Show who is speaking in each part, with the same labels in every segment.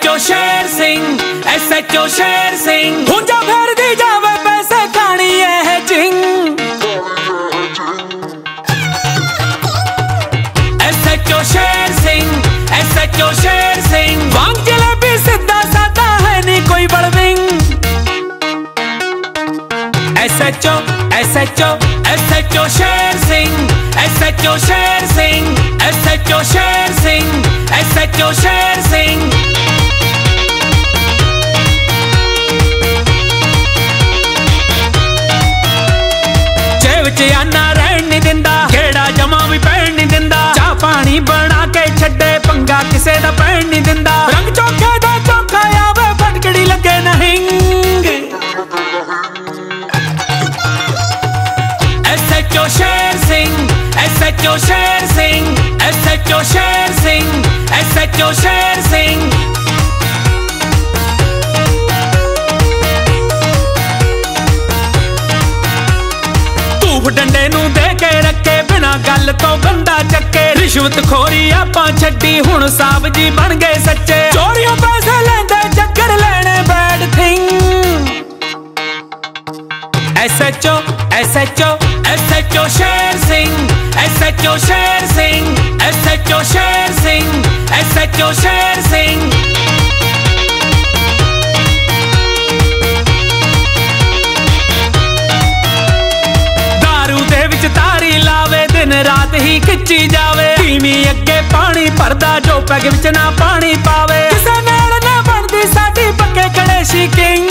Speaker 1: SHO Sher Singh SHO Sher Singh Hunza फेर दी जावे पैसे खानी है जिंग SHO शेर सिंह SHO शेर सिंह वांग जलेबी सीधा साधा है नी कोई बड़विंग SHO Sher Singh SHO Sher Singh SHO Sher Singh SHO Sher Singh जेब च आना रहन नहीं दिंदा केड़ा जमा भी पैण नहीं दिंदा चाह पानी बना के छड्डे पंगा किसे दा पैण नहीं दिंदा रंग चोखे दा चोखा आवे फटकड़ी लगे ना हिंग SHO Sher Singh SHO Sher Singh SHO Sher Singh SHO Sher Singh धूफ डंडे नू दे के रखे बिना गल तो बंदा चक्के रिश्वत खोरी आपां छड्डी हुण साहब जी बन गए सच्चे चोरियों पैसे लेंदे चक्कर लेने bad thing SHO Sher Singh SHO Sher Singh SHO Sher Singh SHO Sher Singh दारू दे विच तारी लावे दिन रात ही खिच्ची जावे धीमी अगे पानी भरदा जो पैग विच ना पानी पावे किसे नाल ना बनदी साडी पक्के कलेशी king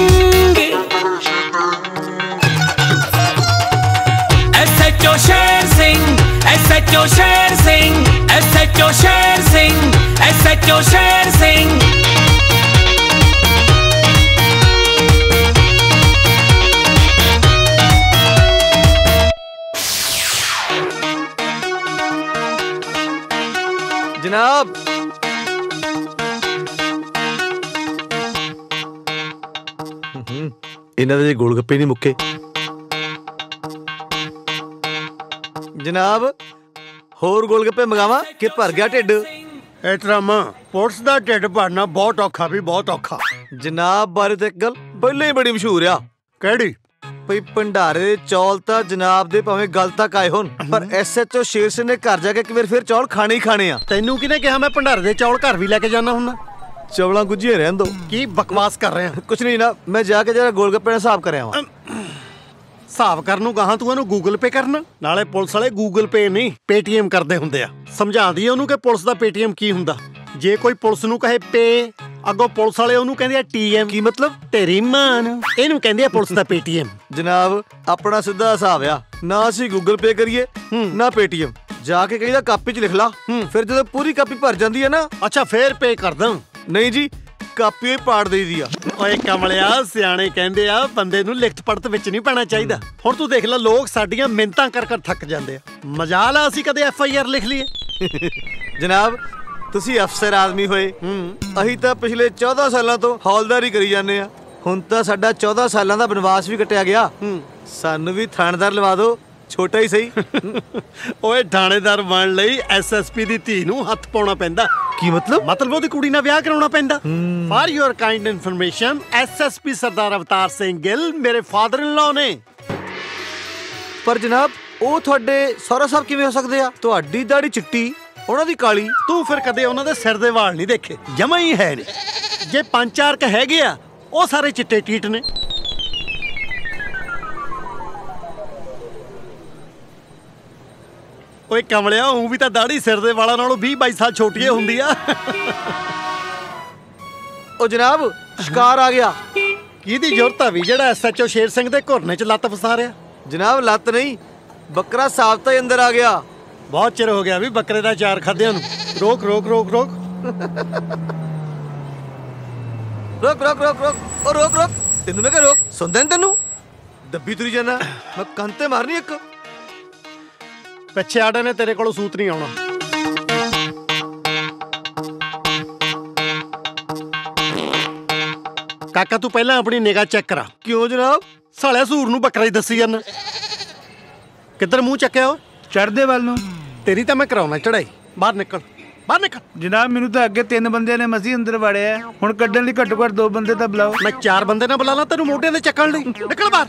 Speaker 1: SHO Sher Singh SHO Sher Singh SHO Sher Singh SHO Sher Singh
Speaker 2: जनाब इन्हां दे गोलगप्पे नहीं मुक्के जनाब होर गोलगप्पे मंगावा कि भर गया ढिड
Speaker 3: एहतरामा पुलिस दा ढिड भरना बहुत औखा भी बहुत औखा
Speaker 2: जनाब बारे ते एक गल पहले ही बड़ी मशहूर आ
Speaker 3: केड़ी
Speaker 2: भई भंडारे दे चौल तां जनाब दे भावें गल तक आए होन पर SHO शेर सिंह ने घर जाके एक बार फिर चौल खाने ही खाने आ
Speaker 3: तैनू किने कहा मैं भंडारे दे चौल घर भी लेके जाना हुन्ना
Speaker 2: चौलां गुज्जिए रहन दो
Speaker 3: की बकवास कर रहे हैं
Speaker 2: कुछ नहीं जनाब मैं जाके जरा गोलगप्पे दा हिसाब कर आवां
Speaker 3: ਹਿਸਾਬ ਕਰਨ ਨੂੰ ਗਾਹਾਂ ਤੂੰ ਇਹਨੂੰ ਗੂਗਲ ਪੇ ਕਰਨਾ ਨਾਲੇ ਪੁਲਿਸ ਵਾਲੇ ਗੂਗਲ ਪੇ ਨਹੀਂ ਪੇਟੀਐਮ ਕਰਦੇ ਹੁੰਦੇ ਆ ਸਮਝਾਉਂਦੀ ਉਹਨੂੰ ਕਿ ਪੁਲਿਸ ਦਾ ਪੇਟੀਐਮ ਕੀ ਹੁੰਦਾ ਜੇ ਕੋਈ ਪੁਲਿਸ ਨੂੰ ਕਹੇ ਪੇ ਅੱਗੋਂ ਪੁਲਿਸ ਵਾਲੇ ਉਹਨੂੰ ਕਹਿੰਦੇ ਆ TM
Speaker 2: ਕੀ ਮਤਲਬ
Speaker 3: ਤੇਰੀ ਮਾਂ ਨੂੰ ਇਹਨੂੰ ਕਹਿੰਦੇ ਆ ਪੁਲਿਸ ਦਾ ਪੇਟੀਐਮ
Speaker 2: ਜਨਾਬ ਆਪਣਾ ਸਿੱਧਾ ਹਿਸਾਬ ਆ ਨਾ ਅਸੀਂ ਗੂਗਲ ਪੇ ਕਰੀਏ ਨਾ ਪੇਟੀਐਮ ਜਾਕੇ ਕਹੀਦਾ ਕਾਪੀ 'ਚ ਲਿਖ ਲਾ ਫਿਰ ਜਦੋਂ ਪੂਰੀ ਕਾਪੀ ਭਰ ਜਾਂਦੀ ਹੈ ਨਾ
Speaker 3: ਅੱਛਾ ਫੇਰ ਪੇ ਕਰ ਦਾਂ
Speaker 2: ਨਹੀਂ ਜੀ ਕਾਪੀ ਹੀ ਪਾੜ ਦੇਈਦੀ ਆ
Speaker 3: ਓਏ ਕਮਲਿਆ ਸਿਆਣੇ ਕਹਿੰਦੇ ਆ ਬੰਦੇ ਨੂੰ ਲਿਖਤ ਪੜਤ ਵਿੱਚ ਨਹੀਂ ਪੈਣਾ ਚਾਹੀਦਾ ਹੁਣ ਤੂੰ ਦੇਖ ਲੈ ਲੋਕ ਸਾਡੀਆਂ ਮਿੰਨਤਾਂ ਕਰ ਕਰ ਥੱਕ ਜਾਂਦੇ ਆ ਮਜਾਲ ਆ ਅਸੀਂ ਕਦੇ FIR ਲਿਖ ਲਈਏ
Speaker 2: ਜਨਾਬ ਤੁਸੀਂ ਅਫਸਰ ਆਦਮੀ ਹੋਏ ਅਸੀਂ ਤਾਂ ਪਿਛਲੇ 14 ਸਾਲਾਂ ਤੋਂ ਹੌਲਦਾਰੀ ਕਰੀ ਜਾਂਦੇ ਆ ਹੁਣ ਤਾਂ ਸਾਡਾ 14 ਸਾਲਾਂ ਦਾ ਬਨਵਾਸ ਵੀ ਕੱਟਿਆ ਗਿਆ ਸਾਨੂੰ ਵੀ ਥਾਣੇਦਾਰ ਲਵਾ ਦਿਓ ਛੋਟਾ ਹੀ ਸਹੀ
Speaker 3: ਓਏ ਥਾਣੇਦਾਰ ਬਣ ਲਈ SSP ਦੀ ਧੀ ਨੂੰ ਹੱਥ ਪਾਉਣਾ ਪੈਂਦਾ
Speaker 2: ਕੀ ਮਤਲਬ
Speaker 3: ਉਹਦੀ ਕੁੜੀ ਨਾਲ ਵਿਆਹ ਕਰਾਉਣਾ ਪੈਂਦਾ for your kind information SSP Sardar Avtar Singh Gill ਮੇਰੇ ਫਾਦਰ ਇਨ ਲਾ ਨੇ
Speaker 2: ਪਰ ਜਨਾਬ ਉਹ ਤੁਹਾਡੇ ਸਹੁਰਾ ਸਾਹਿਬ ਕਿਵੇਂ ਹੋ ਸਕਦੇ ਆ ਤੁਹਾਡੀ ਦਾੜੀ ਚਿੱਟੀ ਉਹਨਾਂ ਦੀ ਕਾਲੀ
Speaker 3: ਤੂੰ ਫਿਰ ਕਦੇ ਉਹਨਾਂ ਦੇ ਸਿਰ ਦੇ ਵਾਲ ਨਹੀਂ ਦੇਖੇ ਜਮਾ ਹੀ ਹੈ ਨੇ ਜੇ 5-4 ਕ ਹੈਗੇ ਆ ਉਹ ਸਾਰੇ ਚਿੱਟੇ ਟੀਟ ਨੇ ਓਏ ਕਮਲਿਆ ਉਹ ਵੀ ਤਾਂ ਦਾੜੀ ਸਿਰ ਦੇ ਵਾਲਾਂ ਨਾਲੋਂ 20-22 ਸਾਲ ਛੋਟੀ ਹੁੰਦੀ ਆ
Speaker 2: ਉਹ ਜਨਾਬ ਸ਼ਿਕਾਰ ਆ ਗਿਆ
Speaker 3: ਕਿਹਦੀ ਜ਼ਰੂਰਤ ਆ ਵੀ ਜਿਹੜਾ SHO ਸ਼ੇਰ ਸਿੰਘ ਦੇ ਘੁਰਨੇ 'ਚ ਲੱਤ ਫਸਾ ਰਿਹਾ
Speaker 2: ਜਨਾਬ ਲੱਤ ਨਹੀਂ ਬੱਕਰਾ ਸਾਬਤਾ ਹੀ ਅੰਦਰ ਆ ਗਿਆ
Speaker 3: ਬਹੁਤ ਚਿਰ ਹੋ ਗਿਆ ਵੀ ਬੱਕਰੇ ਦਾ ਚਾਰ ਖਾਦਿਆਂ ਨੂੰ ਰੋਕ ਰੋਕ ਰੋਕ ਰੋਕ
Speaker 2: ਰੋਕ ਰੋਕ ਰੋਕ ਰੋਕ ਉਹ ਰੋਕ ਰੋਕ ਤੈਨੂੰ ਮੈਂ ਕਿਹਾ ਰੋਕ ਸੁਣਦਾ ਨੀ ਤੈਨੂੰ ਦੱਬੀ ਤੁਰੀ ਜਾਣਾ ਮੈਂ ਕੰਨ ਤੇ ਮਾਰਨੀ ਇੱਕ
Speaker 3: ਪਿੱਛੇ ਆੜੇ ਨੇ ਤੇਰੇ ਕੋਲੋਂ ਸੂਤ ਨਹੀਂ ਆਉਣਾ ਕਾਕਾ ਤੂੰ ਪਹਿਲਾਂ ਆਪਣੀ ਨਿਗਾਹ ਚੈੱਕ ਕਰਾ
Speaker 2: ਕਿਉਂ ਜਨਾਬ
Speaker 3: ਸਾਲਿਆ ਸੂਰ ਨੂੰ ਬੱਕਰਾ ਹੀ ਦੱਸੀ ਜਾਂਦਾ ਕਿੱਧਰ ਮੂੰਹ ਚੱਕਿਆ ਉਹ
Speaker 4: ਚੜਦੇ ਵੱਲ ਨੂੰ
Speaker 3: ਤੇਰੀ ਤਾਂ ਮੈਂ ਕਰਾਉਣਾ ਚੜਾਈ ਬਾਹਰ ਨਿਕਲ ਬਾਹਰ ਨਿਕਲ।
Speaker 4: ਜਨਾਬ ਮੈਨੂੰ ਤਾਂ ਅੱਗੇ 3 ਬੰਦਿਆਂ ਨੇ ਮਸੀਂ ਅੰਦਰ ਵੜਿਆ, ਹੁਣ ਕੱਢਣ ਲਈ ਘੱਟੋ ਘੱਟ 2 ਬੰਦੇ ਤਾਂ ਬੁਲਾਓ।
Speaker 3: ਮੈਂ 4 ਬੰਦੇ ਨਾ ਬੁਲਾ ਲਾਂ ਤੈਨੂੰ ਮੋਢਿਆਂ ਤੇ ਚੱਕਣ ਲਈ? ਨਿਕਲ ਬਾਹਰ।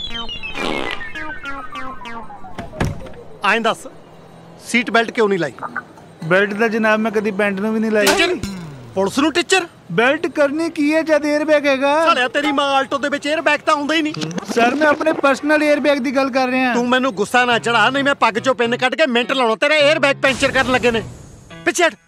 Speaker 3: ਐਂ ਦੱਸ ਸੀਟ ਬੈਲਟ ਕਿਉਂ ਨਹੀਂ ਲਾਈ?
Speaker 4: ਬੈਲਟ ਤਾਂ ਜਨਾਬ ਮੈਂ ਕਦੀ ਪੈਂਟ ਨੂੰ ਵੀ ਨਹੀਂ ਲਾਈ।
Speaker 3: ਟੀਚਰ ਪੁਲਿਸ ਨੂੰ ਟੀਚਰ
Speaker 4: ਬੈਲਟ ਕਰਨੀ ਕੀ ਹੈ ਜਦ 에ਅਰ ਬੈਗ ਹੈਗਾ?
Speaker 3: ਸਾਲਿਆ ਤੇਰੀ ਮਾਂ ਆਲਟੋ ਦੇ ਵਿੱਚ 에ਅਰ ਬੈਗ ਤਾਂ ਆਉਂਦਾ ਹੀ ਨਹੀਂ।
Speaker 4: ਸਰ ਮੈਂ ਆਪਣੇ ਪਰਸਨਲ 에ਅਰ ਬੈਗ ਦੀ ਗੱਲ ਕਰ ਰਿਹਾ।
Speaker 3: ਤੂੰ ਮੈਨੂੰ ਗੁੱਸਾ ਨਾ ਚੜਾ, ਨਹੀਂ ਮੈਂ ਪੱਗ ਚੋਂ ਪਿੰਨ ਕੱਢ ਕੇ ਮਿੰਟ ਲਾਉਣਾ। ਤੇਰਾ 에ਅਰ ਬੈਗ ਪੈਂਚਰ ਕਰਨ ਲੱਗੇ ਨੇ। ਪਿੱਛੇ ਹਟ।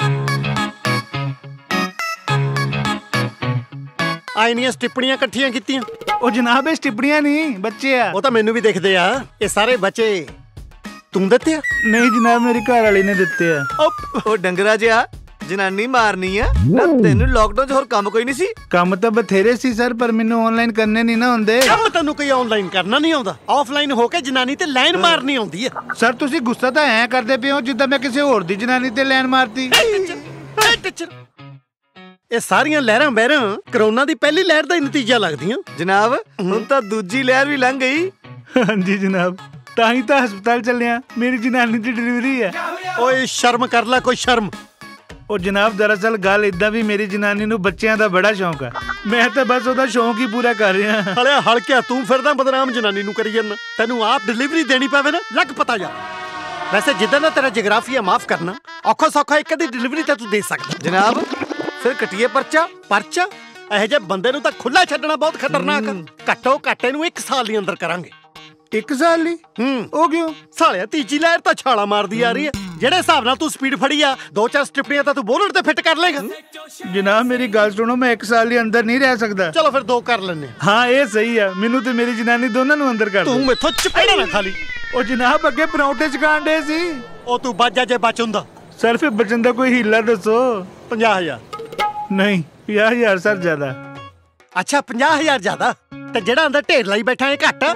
Speaker 3: ਆਈਨੀਆਂ ਸਟਿੱਪਣੀਆਂ ਇਕੱਠੀਆਂ ਕੀਤੀਆਂ।
Speaker 4: ਉਹ ਜਨਾਬ ਇਹ ਸਟਿੱਪਣੀਆਂ ਨਹੀਂ, ਬੱਚੇ ਆ।
Speaker 3: ਉਹ ਤਾਂ ਮੈਨੂੰ ਵੀ ਦਿਖਦੇ ਆ। ਇਹ ਸਾਰੇ ਬੱਚੇ ਤੂੰ ਦਿੱਤੇ ਆ?
Speaker 4: ਨਹੀਂ ਜਨਾਬ ਮੇਰੀ ਘਰ ਵਾਲੀ ਨੇ ਦਿੱਤੇ ਆ।
Speaker 2: ਉਹ ਡੰਗਰਾ ਜਿਹਾ ਜਨਾਨੀ ਮਾਰਨੀ ਆ ਨਾ। ਤੈਨੂੰ ਲੋਕਡਾਊਨ 'ਚ ਹੋਰ ਕੰਮ ਕੋਈ ਨਹੀਂ ਸੀ?
Speaker 4: ਕੰਮ ਤਾਂ ਬਥੇਰੇ ਸੀ ਸਰ, ਪਰ ਮੈਨੂੰ ਆਨਲਾਈਨ ਕਰਨੇ ਨਹੀਂ ਨਾ ਹੁੰਦੇ।
Speaker 3: ਕੰਮ ਤੈਨੂੰ ਕੋਈ ਆਨਲਾਈਨ ਕਰਨਾ ਨਹੀਂ ਆਉਂਦਾ, ਆਫਲਾਈਨ ਹੋ ਕੇ ਜਨਾਨੀ ਤੇ ਲਾਈਨ ਮਾਰਨੀ ਆਉਂਦੀ ਆ।
Speaker 4: ਸਰ ਤੁਸੀਂ ਗੁੱਸਾ ਤਾਂ ਐਂ ਕਰਦੇ ਪਏ ਹੋ ਜਿੱਦਾਂ ਮੈਂ ਕਿਸੇ ਹੋਰ ਦੀ ਜਨਾਨੀ ਤੇ ਲਾਈਨ ਮਾਰਤੀ।
Speaker 3: ਟੀਚਰ ਇਹ ਸਾਰੀਆਂ ਲਹਿਰਾਂ ਬਹਿਰਾਂ ਕਰੋਨਾ ਦੀ ਪਹਿਲੀ ਲਹਿਰ ਦਾ ਹੀ ਨਤੀਜਾ ਲੱਗਦੀਆਂ।
Speaker 2: ਜਨਾਬ ਹੁਣ ਤਾਂ ਦੂਜੀ ਲਹਿਰ ਵੀ ਲੰਘ ਗਈ।
Speaker 4: ਹਾਂਜੀ ਜਨਾਬ, ਤਾਂ ਹੀ ਤਾਂ ਹਸਪਤਾਲ ਚੱਲਿਆ, ਮੇਰੀ ਜਨਾਨੀ ਦੀ ਡਿਲੀਵਰੀ ਹੈ।
Speaker 3: ਓਏ ਸ਼ਰਮ ਕਰ ਲੈ ਕੋਈ ਸ਼ਰਮ।
Speaker 4: ਉਹ ਜਨਾਬ ਦਰਅਸਲ ਗੱਲ ਇਦਾਂ ਵੀ ਮੇਰੀ ਜਨਾਨੀ ਨੂੰ ਬੱਚਿਆਂ ਦਾ ਬੜਾ ਸ਼ੌਂਕ ਆ, ਮੈਂ ਤਾਂ ਬਸ ਉਹਦਾ ਸ਼ੌਂਕ ਹੀ ਪੂਰਾ ਕਰ ਰਿਹਾ।
Speaker 3: ਹਲਿਆ ਹਲਕਿਆ ਤੂੰ ਫਿਰਦਾ ਬਦਨਾਮ ਜਨਾਨੀ ਨੂੰ ਕਰੀ ਜਾਂਦਾ। ਤੈਨੂੰ ਆਪ ਡਿਲੀਵਰੀ ਦੇਣੀ ਪਵੇ ਨਾ, ਲੱਗ ਪਤਾ ਜਾ। ਵੈਸੇ ਜਿੱਦਾਂ ਦਾ ਤੇਰਾ ਜਿਗਰਾਫੀਆ ਮਾਫ ਕਰਨਾ, ਔਖਾ ਸੌਖਾ ਇੱਕ ਅੱਧੀ ਡਿਲੀਵਰੀ ਤਾਂ ਤੂੰ ਦੇ ਸਕਦਾ।
Speaker 2: ਜਨਾਬ ਫਿਰ ਕਟੀਏ ਪਰਚਾ।
Speaker 3: ਪਰਚਾ? ਇਹੋ ਜਿਹੇ ਬੰਦੇ ਨੂੰ ਤਾਂ ਖੁੱਲਾ ਛੱਡਣਾ ਬਹੁਤ ਖਤਰਨਾਕ ਆ। ਘੱਟੋ ਘੱਟ ਇਹਨੂੰ 1 ਸਾਲ ਦੇ ਅੰਦਰ ਕਰਾਂਗੇ।
Speaker 4: 1 ਸਾਲ ਲਈ? ਉਹ ਕਿਉਂ?
Speaker 3: ਸਾਲਿਆ ਤੀਜੀ ਲਹਿਰ ਤਾਂ ਛਾਲਾ ਮਾਰਦੀ ਆ ਰਹੀ ਹੈ। ਜਿਹੜੇ ਹਿਸਾਬ ਨਾਲ ਤੂੰ ਸਪੀਡ ਫੜੀ ਆ, 2-4 ਸਟਿੱਪਣੀਆਂ ਤਾਂ ਤੂੰ ਬੋਲਟ ਤੇ ਫਿੱਟ ਕਰ ਲੇਗਾ।
Speaker 4: ਜਨਾਬ ਮੇਰੀ ਗੱਲ ਸੁਣੋ, ਮੈਂ 1 ਸਾਲ ਦੇ ਅੰਦਰ ਨਹੀਂ ਰਹਿ ਸਕਦਾ।
Speaker 3: ਚਲੋ ਫਿਰ 2 ਕਰ ਲੈਨੇ।
Speaker 4: ਹਾਂ ਇਹ ਸਹੀ ਆ, ਮੈਨੂੰ ਤੇ ਮੇਰੀ ਜਨਾਨੀ ਦੋਨਾਂ ਨੂੰ ਅੰਦਰ ਕਰ
Speaker 3: ਤੂੰ
Speaker 4: ਦਿਓ।
Speaker 3: ਮੈਥੋਂ ਚਪੇੜਾ ਨਾ ਖਾਲੀ।
Speaker 4: ਉਹ ਜਨਾਬ ਅੱਗੇ ਪਰੌਂਠੇ ਚਕਾਣ ਡੇ ਸੀ।
Speaker 3: ਉਹ ਤੂੰ ਬਾਜਾ ਜੇ ਬਚ ਹੁੰਦਾ।
Speaker 4: ਸਰ ਫਿਰ ਬਚਣ ਦਾ ਕੋਈ ਹੀਲਾ ਦੱਸੋ।
Speaker 3: 50,000।
Speaker 4: ਨਹੀਂ 50,000 ਸਰ ਜ਼ਿਆਦਾ।
Speaker 3: ਅੱਛਾ 50,000 ਜ਼ਿਆਦਾ, ਤੇ ਜਿਹੜਾ ਅੰਦਰ ਢੇਰ ਲਾਈ ਬੈਠਾ ਇਹ ਘੱਟ।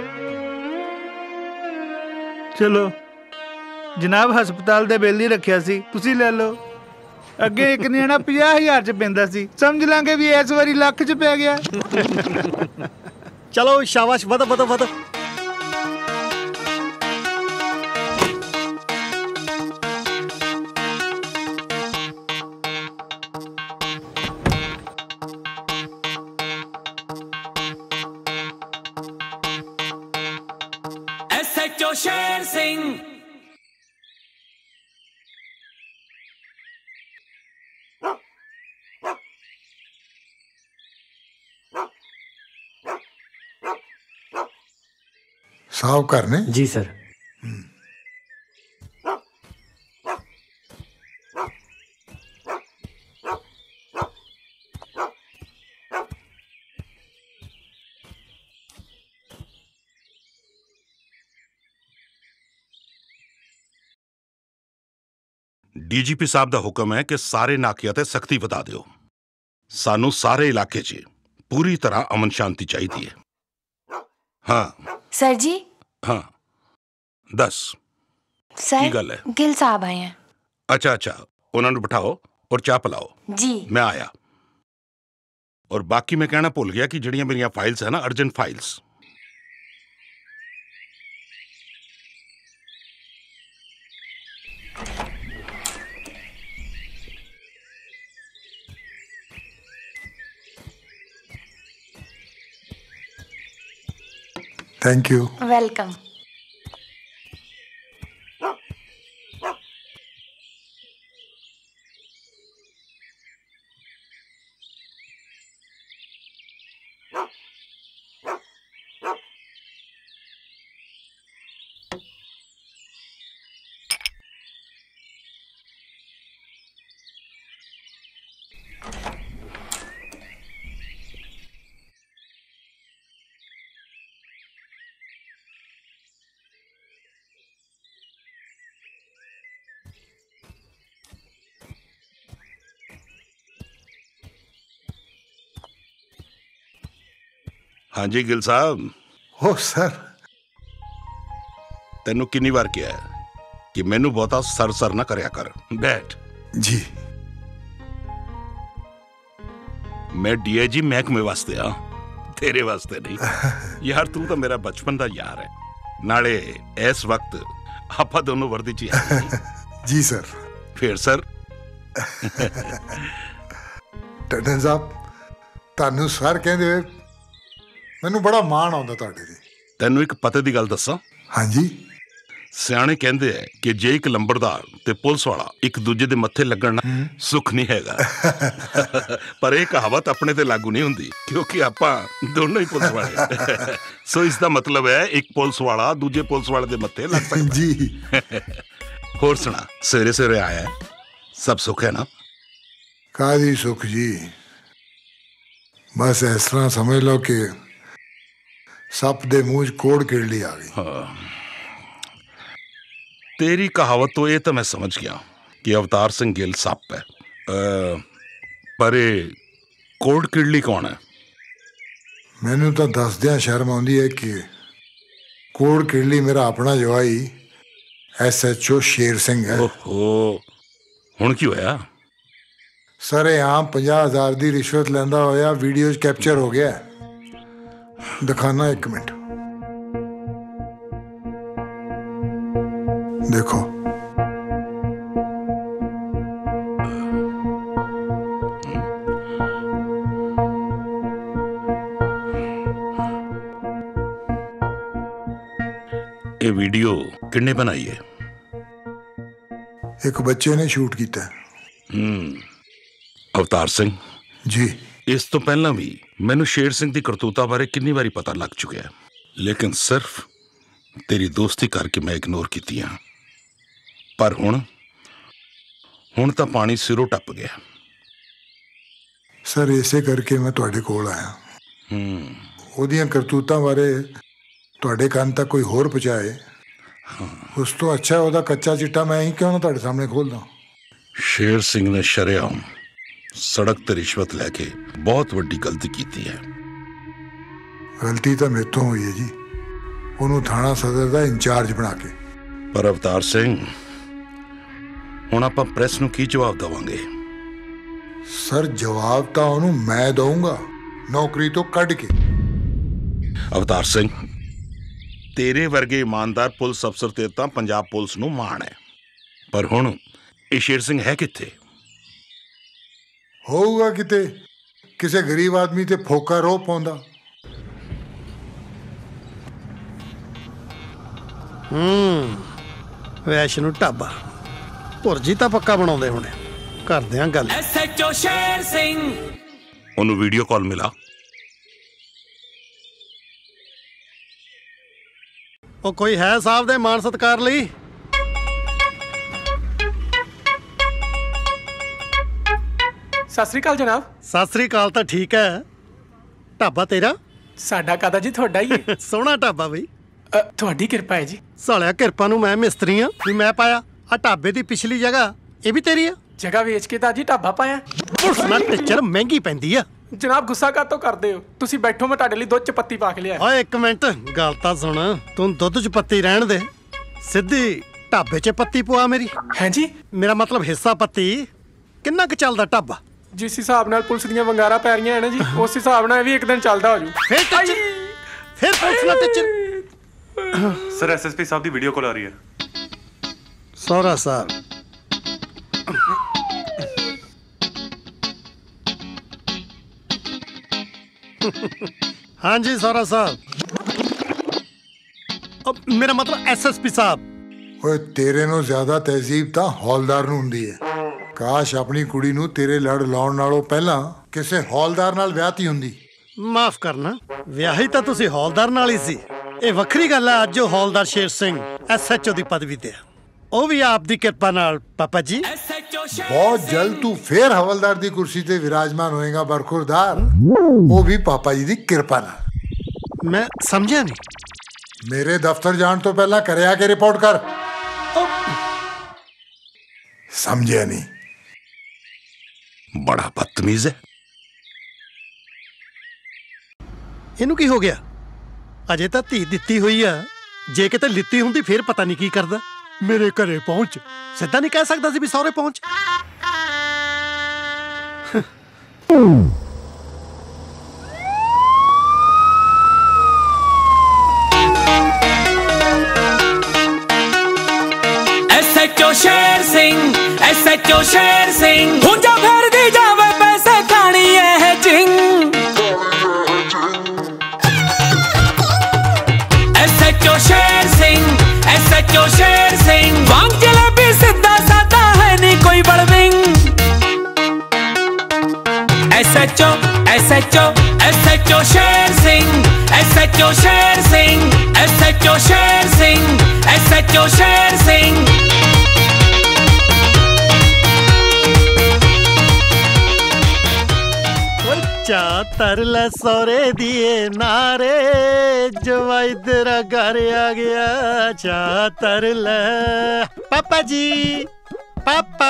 Speaker 4: ਚਲੋ ਜਨਾਬ ਹਸਪਤਾਲ ਦੇ ਬਿੱਲ ਹੀ ਰੱਖਿਆ ਸੀ, ਤੁਸੀਂ ਲੈ ਲਓ। ਅੱਗੇ ਇੱਕ ਨਿਆਣਾ 50,000 ਚ ਪੈਂਦਾ ਸੀ, ਸਮਝ ਲਾਂਗੇ ਵੀ ਇਸ ਵਾਰੀ ਲੱਖ ਚ ਪੈ ਗਿਆ।
Speaker 3: ਚਲੋ ਸ਼ਾਬਾਸ਼, ਵਧੋ ਵਧੋ ਵਧੋ।
Speaker 1: SHO ਸ਼ੇਰ ਸਿੰਘ
Speaker 5: साहब करने
Speaker 6: जी सर।
Speaker 7: ਡੀਜੀਪੀ ਸਾਹਿਬ ਦਾ ਹੁਕਮ ਹੈ ਕਿ ਸਾਰੇ ਨਾਕਿਆਂ ਤੇ ਸਖਤੀ ਵਧਾ ਦਿਓ। ਸਾਨੂੰ ਸਾਰੇ ਇਲਾਕੇ 'ਚ ਪੂਰੀ ਤਰ੍ਹਾਂ ਅਮਨ ਸ਼ਾਂਤੀ ਚਾਹੀਦੀ ਹੈ। ਹਾਂ
Speaker 8: सर जी।
Speaker 7: ਹਾਂ ਦੱਸ
Speaker 8: सर
Speaker 7: ਕੀ ਗੱਲ ਹੈ?
Speaker 8: गिल साहब आए हैं।
Speaker 7: ਅੱਛਾ ਅੱਛਾ, ਉਹਨਾਂ ਨੂੰ ਬਿਠਾਓ ਔਰ ਚਾਹ ਪਿਲਾਓ।
Speaker 8: जी
Speaker 7: ਮੈਂ ਆਇਆ। ਔਰ ਬਾਕੀ ਮੈਂ ਕਹਿਣਾ ਭੁੱਲ ਗਿਆ ਕਿ ਜਿਹੜੀਆਂ ਮੇਰੀਆਂ ਫਾਈਲਸ ਹੈ ਨਾ, urgent files,
Speaker 5: thank you.
Speaker 8: Welcome.
Speaker 7: ਹਾਂਜੀ ਗਿਲ ਸਾਹਿਬ।
Speaker 5: ओ सर,
Speaker 7: ਤੈਨੂੰ ਕਿੰਨੀ ਵਾਰ ਕਿਹਾ ਹੈ ਕਿ ਮੈਨੂੰ ਬਹੁਤਾ ਸਰ ਨਾ ਕਰਿਆ ਕਰ। ਬੈਠ।
Speaker 5: जी
Speaker 7: ਮੈਂ ਡੀਆਈਜੀ ਮਹਿਕਮੇ ਵਾਸਤੇ ਆ, ਤੇਰੇ ਵਾਸਤੇ ਨਹੀਂ। ਯਾਰ ਤੂੰ ਤਾਂ ਮੇਰਾ ਬਚਪਨ ਦਾ ਯਾਰ ਹੈ। ਨਾਲੇ ਇਸ ਵਕਤ ਆਪਾਂ ਦੋਨੋਂ ਵਰਦੀ 'ਚ ਹੀ।
Speaker 5: जी सर।
Speaker 7: ਫਿਰ ਸਰ
Speaker 5: ਟੰਡਨ ਸਾਹਿਬ, ਤੁਹਾਨੂੰ ਸਰ ਕਹਿੰਦੇ ਹੋਏ ਮੈਨੂੰ ਬੜਾ ਮਾਣ ਆਉਂਦਾ ਤੁਹਾਡੇ ਤੇ।
Speaker 7: ਤੈਨੂੰ ਇੱਕ ਪਤੇ ਦੀ ਗੱਲ ਦੱਸਾਂ?
Speaker 5: ਹਾਂਜੀ।
Speaker 7: ਸਿਆਣੇ ਕਹਿੰਦੇ ਐ ਕਿ ਜੇ ਇੱਕ ਲੰਬੜਦਾਰ ਤੇ ਪੁਲਿਸ ਵਾਲਾ ਇੱਕ ਦੂਜੇ ਦੇ ਮੱਥੇ ਲੱਗਣ ਨਾ ਸੁੱਖ ਨਹੀਂ ਹੈਗਾ। ਪਰ ਇਹ ਕਹਾਵਤ ਆਪਣੇ ਤੇ ਲਾਗੂ ਨਹੀਂ ਹੁੰਦੀ, ਕਿਉਂਕਿ ਆਪਾਂ ਦੋਨੋਂ ਹੀ ਪੁਲਿਸ ਵਾਲੇ। ਸੋ ਇਸ ਦਾ ਮਤਲਬ ਹੈ ਇੱਕ ਪੁਲਿਸ ਵਾਲਾ ਦੂਜੇ ਪੁਲਿਸ ਵਾਲੇ ਦੇ ਮੱਥੇ ਲੱਗ ਸਕਦਾ
Speaker 5: ਜੀ।
Speaker 7: ਹੋਰ ਸੁਣਾ, ਸਵੇਰੇ ਸਵੇਰੇ ਆਇਆ, ਸਭ ਸੁੱਖ ਹੈ ਨਾ?
Speaker 5: ਕਾਹਦੀ ਸੁੱਖ ਜੀ, ਬਸ ਇਸ ਤਰ੍ਹਾਂ ਸਮਝ ਲਓ ਕਿ ਸੱਪ ਦੇ ਮੂੰਹ 'ਚ ਕੋੜ ਕਿਰਲੀ ਆ ਗਈ।
Speaker 7: तेरी कहावत तो ये तो मैं समझ गया कि अवतार सिंह गिल सप है, पर कोड किडली कौन है?
Speaker 5: ਮੈਨੂੰ ਤਾਂ ਦੱਸਦਿਆਂ ਸ਼ਰਮ ਆਉਂਦੀ ਹੈ ਕਿ ਕੋੜ ਕਿਰਲੀ ਮੇਰਾ ਆਪਣਾ ਜਵਾਈ SHO ਸ਼ੇਰ ਸਿੰਘ ਹੈ।
Speaker 7: ओहो, हुण की होया?
Speaker 5: ਸਰੇਆਮ 50,000 ਦੀ ਰਿਸ਼ਵਤ ਲੈਂਦਾ ਹੋਇਆ ਵੀਡੀਓ 'ਚ ਕੈਪਚਰ ਹੋ ਗਿਆ। ਦਿਖਾਣਾ ਇੱਕ ਮਿੰਟ, देखो।
Speaker 7: ये वीडियो किन्ने बनाई है?
Speaker 5: एक बच्चे ने शूट किया।
Speaker 7: अवतार सिंह
Speaker 5: जी।
Speaker 7: इस तो पहला भी मैनू शेर सिंह की करतूता बारे कितनी बारी पता लग चुका है, लेकिन सिर्फ तेरी दोस्ती करके मैं इग्नोर की। पर हुण तां पानी सिरों टप गया।
Speaker 5: सर इसे करके मैं तुहाडे कोल आया। ओदियां करतूतां बारे तुहाडे कान तक कोई होर पहुंचाए, उस तो अच्छा ओदा कच्चा चिट्टा मैं ही क्यों ना तुहाडे सामने खोल दा।
Speaker 7: शेर सिंह ने शरेआम सड़क ते रिश्वत लैके बहुत वड्डी गलती की है।
Speaker 5: गलती तो मेरे तो हुई है जी, उन्होंने थाना सदर का इंचार्ज बना के।
Speaker 7: पर अवतार सिंह, ਹੁਣ ਆਪਾਂ ਪ੍ਰੈਸ ਨੂੰ ਕੀ ਜਵਾਬ ਦੇਵਾਂਗੇ?
Speaker 5: ਸਰ ਜਵਾਬ ਤਾਂ ਉਹਨੂੰ ਮੈਂ ਦਊਂਗਾ, ਨੌਕਰੀ ਤੋਂ ਕੱਢ ਕੇ।
Speaker 7: ਅਵਤਾਰ ਸਿੰਘ, ਤੇਰੇ ਵਰਗੇ ਇਮਾਨਦਾਰ ਪੁਲਿਸ ਅਫਸਰ ਤੇ ਤਾਂ ਪੰਜਾਬ ਪੁਲਿਸ ਨੂੰ ਮਾਣ ਹੈ, ਪਰ ਹੁਣ ਇਹ ਸ਼ੇਰ ਸਿੰਘ ਹੈ ਕਿੱਥੇ?
Speaker 5: ਹੋਊਗਾ ਕਿਤੇ ਕਿਸੇ ਗਰੀਬ ਆਦਮੀ ਤੇ ਫੋਕਾ ਰੋ ਪਾਉਂਦਾ।
Speaker 3: ਵੈਸ਼ਨੂ ਢਾਬਾ ਭੁਰਜੀ ਤਾਂ ਪੱਕਾ ਬਣਾਉਂਦੇ ਹੋਣੇ, ਕਰਦੇ ਆਂ ਗੱਲ।
Speaker 1: SHO ਸ਼ੇਰ ਸਿੰਘ
Speaker 7: ਉਹਨੂੰ ਵੀਡੀਓ ਕਾਲ ਮਿਲਾ।
Speaker 3: ਉਹ ਕੋਈ ਹੈ ਸਾਹਿਬ ਦੇ ਮਾਣ ਸਤਿਕਾਰ ਲਈ?
Speaker 6: ਸਤਿ ਸ੍ਰੀ ਅਕਾਲ ਜਨਾਬ।
Speaker 3: ਸਤਿ ਸ੍ਰੀ ਅਕਾਲ ਤਾਂ ਠੀਕ ਹੈ। ਢਾਬਾ ਤੇਰਾ?
Speaker 6: ਸਾਡਾ ਕਾਦਾ ਜੀ, ਤੁਹਾਡਾ ਹੀ ਹੈ।
Speaker 3: ਸੋਹਣਾ ਢਾਬਾ ਬਈ।
Speaker 6: ਤੁਹਾਡੀ ਕਿਰਪਾ ਹੈ ਜੀ।
Speaker 3: ਸਾਲਿਆ ਕਿਰਪਾ ਨੂੰ ਮੈਂ ਮਿਸਤਰੀ ਆ ਵੀ ਮੈਂ ਪਾਇਆ? ਆ ਢਾਬੇ ਦੀ ਪਿਛਲੀ ਜਗ੍ਹਾ ਇਹ ਵੀ ਤੇਰੀ ਆ?
Speaker 6: ਜਗ੍ਹਾ ਵੇਚ ਕੇ ਤਾਂ ਜੀ ਢਾਬਾ ਪਾਇਆ।
Speaker 3: ਨਾ ਟੀਚਰ ਮਹਿੰਗੀ ਪੈਂਦੀ ਆ।
Speaker 6: ਜਨਾਬ ਗੁੱਸਾ ਕਾਤੋਂ ਕਰਦੇ ਹੋ? ਤੁਸੀਂ ਬੈਠੋ, ਮੈਂ ਤੁਹਾਡੇ ਲਈ ਦੁੱਧ ਚ ਪੱਤੀ ਪਾ ਕੇ ਲਿਆ।
Speaker 3: ਓਏ ਇੱਕ ਮਿੰਟ, ਗੱਲ ਤਾਂ ਸੁਣ। ਤੂੰ ਦੁੱਧ ਚ ਪੱਤੀ ਰਹਿਣ ਦੇ, ਸਿੱਧੀ ਢਾਬੇ ਚ ਪੱਤੀ ਪਵਾ ਮੇਰੀ।
Speaker 6: ਹੈ ਜੀ?
Speaker 3: ਮੇਰਾ ਮਤਲਬ ਹਿੱਸਾ ਪੱਤੀ। ਕਿੰਨਾ ਕੁ ਚੱਲਦਾ ਢਾਬਾ?
Speaker 6: ਜਿਸ ਹਿਸਾਬ ਨਾਲ ਪੁਲਿਸ ਦੀਆਂ ਵੰਗਾਰਾਂ ਪੈ ਰਹੀਆਂ ਨੇ ਜੀ, ਉਸ ਹਿਸਾਬ ਨਾਲ ਇਹ ਵੀ ਇੱਕ ਦਿਨ ਚੱਲਦਾ ਹੋ ਜੂ।
Speaker 3: ਫਿਰ ਟੀਚਰ, ਫਿਰ ਪੁਲਿਸ ਨਾਲ ਟੀਚਰ।
Speaker 9: ਸਰ SSP ਸਾਹਿਬ ਦੀ ਵੀਡੀਓ ਕਾਲ ਆ ਰਹੀ ਹੈ।
Speaker 3: ਸੋਹਰਾ ਸਾਹਿਬ, ਹਾਂਜੀ ਸੋਹਰਾ ਸਾਹਿਬ। ਮੇਰਾ ਮਤਲਬ SSP ਸਾਹਿਬ।
Speaker 5: ਓਏ ਤੇਰੇ ਨੂੰ ਜ਼ਿਆਦਾ ਤਹਿਜ਼ੀਬ ਤਾਂ ਹੌਲਦਾਰ ਨੂੰ ਹੁੰਦੀ ਹੈ। ਕਾਸ਼ ਆਪਣੀ ਕੁੜੀ ਨੂੰ ਤੇਰੇ ਲੜ ਲਾਉਣ ਨਾਲੋਂ ਪਹਿਲਾਂ ਕਿਸੇ ਹੌਲਦਾਰ ਨਾਲ ਵਿਆਹਤੀ ਹੁੰਦੀ।
Speaker 3: ਮਾਫ ਕਰਨਾ, ਵਿਆਹੀ ਤਾਂ ਤੁਸੀਂ ਹੌਲਦਾਰ ਨਾਲ ਹੀ ਸੀ। ਇਹ ਵੱਖਰੀ ਗੱਲ ਹੈ ਅੱਜ ਉਹ ਹੌਲਦਾਰ ਸ਼ੇਰ ਸਿੰਘ SHO ਦੀ ਪਦਵੀ ਤੇ ਆ, ਉਹ ਵੀ ਆਪ ਦੀ ਕਿਰਪਾ ਨਾਲ। ਪਾਪਾ ਜੀ
Speaker 5: ਬਹੁਤ ਜਲਦ ਤੂੰ ਫੇਰ ਹਵਲਦਾਰ ਦੀ ਕੁਰਸੀ ਤੇ ਵਿਰਾਜਮਾਨ ਹੋਏਗਾ ਬਰਖੁਰਦਾਰ, ਉਹ ਵੀ ਪਾਪਾ ਜੀ ਦੀ ਕਿਰਪਾ ਨਾਲ।
Speaker 3: ਮੈਂ ਸਮਝਿਆ ਨਹੀਂ।
Speaker 5: ਮੇਰੇ ਦਫ਼ਤਰ ਜਾਣ ਤੋਂ ਪਹਿਲਾਂ ਕਰਿਆ ਕੇ ਰਿਪੋਰਟ ਕਰ। ਸਮਝਿਆ ਨਹੀਂ?
Speaker 7: ਬੜਾ ਬਦਤਮੀਜ਼ ਹੈ।
Speaker 3: ਇਹਨੂੰ ਕੀ ਹੋ ਗਿਆ? ਅਜੇ ਤਾਂ ਧੀ ਦਿੱਤੀ ਹੋਈ ਆ, ਜੇ ਕਿਤੇ ਲਿੱਤੀ ਹੁੰਦੀ ਫੇਰ ਪਤਾ ਨਹੀਂ ਕੀ ਕਰਦਾ। ਮੇਰੇ ਘਰੇ ਪਹੁੰਚ, ਸਿੱਧਾ ਨਹੀਂ ਕਹਿ ਸਕਦਾ ਸੀ ਵੀ ਸਹੁਰੇ ਪਹੁੰਚ।
Speaker 1: SHO ਸ਼ੇਰ ਸਿੰਘ SHO शेर सिंह हुंजा फेर दी जावे पैसे खानी है जिंग SHO शेर सिंह SHO शेर सिंह वांग जलेबी सीधा साधा है नहीं कोई बड़विंग SHO Sher Singh SHO Sher Singh SHO Sher Singh SHO Sher Singh
Speaker 3: चा तरला सौरे दिए नारे जवाई तेरा घर आ गया चा तरला पापा जी पापा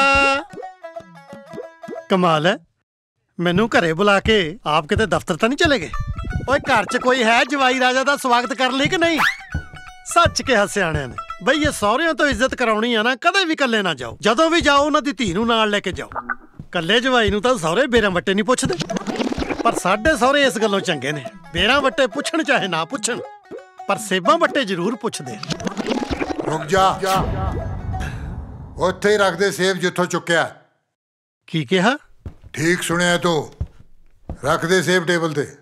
Speaker 3: कमाल है मैनू घरे बुला के आप किते दफ्तर तो नहीं चले गए ओए घर च कोई है जवाई राजा का स्वागत कर ली कि नहीं सच के सियाणियां ने बई ये सौहरियां तो इज्जत कराउणी है ना कदे भी कल्ले ना जाओ जदों भी जाओ उन्हां दी धी नूं नाल लेके जाओ कल्ले जवाई नूं तां सौहरे बेरां वट्टे नहीं पुछदे पर साडे सौहरे इस गल्लों चंगे ने बेरां वट्टे पुछण चाहे ना पुछण पर सेबां वट्टे जरूर पुछदे
Speaker 5: रुक जा उत्थे ही रख दे सेब जिथों चुक्या
Speaker 3: की कहा
Speaker 5: ठीक सुनिया तो रख दे सेब टेबल ते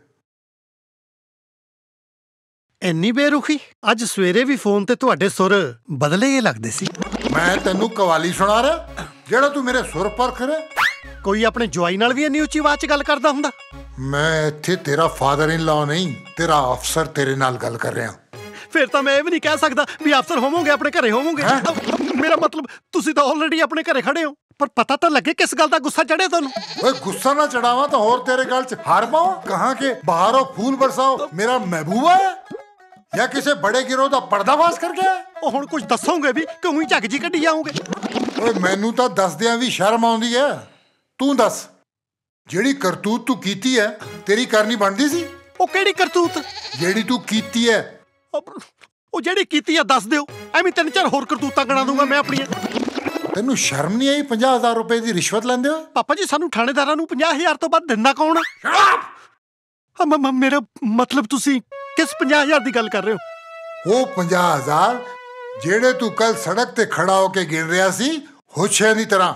Speaker 3: ਇੰਨੀ ਬੇਰੁਖੀ ਅੱਜ ਸਵੇਰੇ ਵੀ ਫੋਨ ਤੇ ਤੁਹਾਡੇ ਸੁਰ ਬਦਲੇ ਹੀ ਲੱਗਦੇ ਸੀ
Speaker 5: ਮੈਂ ਤੈਨੂੰ ਕਵਾਲੀ ਸੁਣਾ ਰਿਹਾ ਜਿਹੜਾ ਤੂੰ ਮੇਰੇ ਸੁਰ ਪਰਖ ਰਿਹਾ
Speaker 3: ਕੋਈ ਆਪਣੇ ਜਵਾਈ ਨਾਲ ਵੀ ਇੰਨੀ ਉੱਚੀ ਆਵਾਜ਼ 'ਚ ਗੱਲ ਕਰਦਾ ਹੁੰਦਾ
Speaker 5: ਮੈਂ ਇੱਥੇ ਤੇਰਾ ਫਾਦਰ ਇਨ ਲਾ ਨਹੀਂ ਤੇਰਾ ਅਫਸਰ ਤੇਰੇ ਨਾਲ ਗੱਲ ਕਰ ਰਿਹਾ
Speaker 3: ਫਿਰ ਤਾਂ ਮੈਂ ਇਹ ਵੀ ਨਹੀਂ ਕਹਿ ਸਕਦਾ ਵੀ ਅਫਸਰ ਹੋਵੋਗੇ ਆਪਣੇ ਘਰੇ ਹੋਵੋਗੇ ਮੇਰਾ ਮਤਲਬ ਤੁਸੀਂ ਤਾਂ ਆਲਰੇਡੀ ਆਪਣੇ ਘਰੇ ਖੜੇ ਹੋ ਪਰ ਪਤਾ ਤਾਂ ਲੱਗੇ ਕਿਸ ਗੱਲ ਦਾ ਗੁੱਸਾ ਚੜਿਆ ਤੁਹਾਨੂੰ
Speaker 5: ਓਏ ਗੁੱਸਾ ਨਾ ਚੜਾਵਾਂ ਤਾਂ ਹੋਰ ਤੇਰੇ ਗੱਲ 'ਚ ਹਾਰ ਪਾਵਾਂ ਕਹਾਂ ਕਿ ਬਾਹਰੋਂ ਫੂਲ ਬਰਸਾਓ ਮੇਰਾ ਮਹਿਬੂਬਾ ਹੈ या किसी बड़े गिरोह का पर्दाफाश कर गया
Speaker 3: हुण कुछ दसोगे भी कि उही झग जी कड्डी जाओगे
Speaker 5: ओए मैनू तां दसदियां भी शर्म आउंदी है तू दस जेड़ी करतूत तू कीती है तेरी करनी बनदी सी
Speaker 3: ओ केड़ी करतूत
Speaker 5: जेड़ी तू कीती है
Speaker 3: ओ जेड़ी कीती है दस दिओ एवें तीन चार होर करतूतां गणा दूंगा मैं अपनी
Speaker 5: तेनू शर्म नहीं आई 50,000 रुपए की रिश्वत लैंदे हो
Speaker 3: पापा जी सानू थाणेदारां नू 50,000 तो बाद दिंदा कौन है मेरा मतलब तुसी किस 50,000 की गल कर रहे हो
Speaker 5: वो 50,000 जेड़े तू कल सड़क ते खड़ा होके गिन रहा सी होशियां दी तरह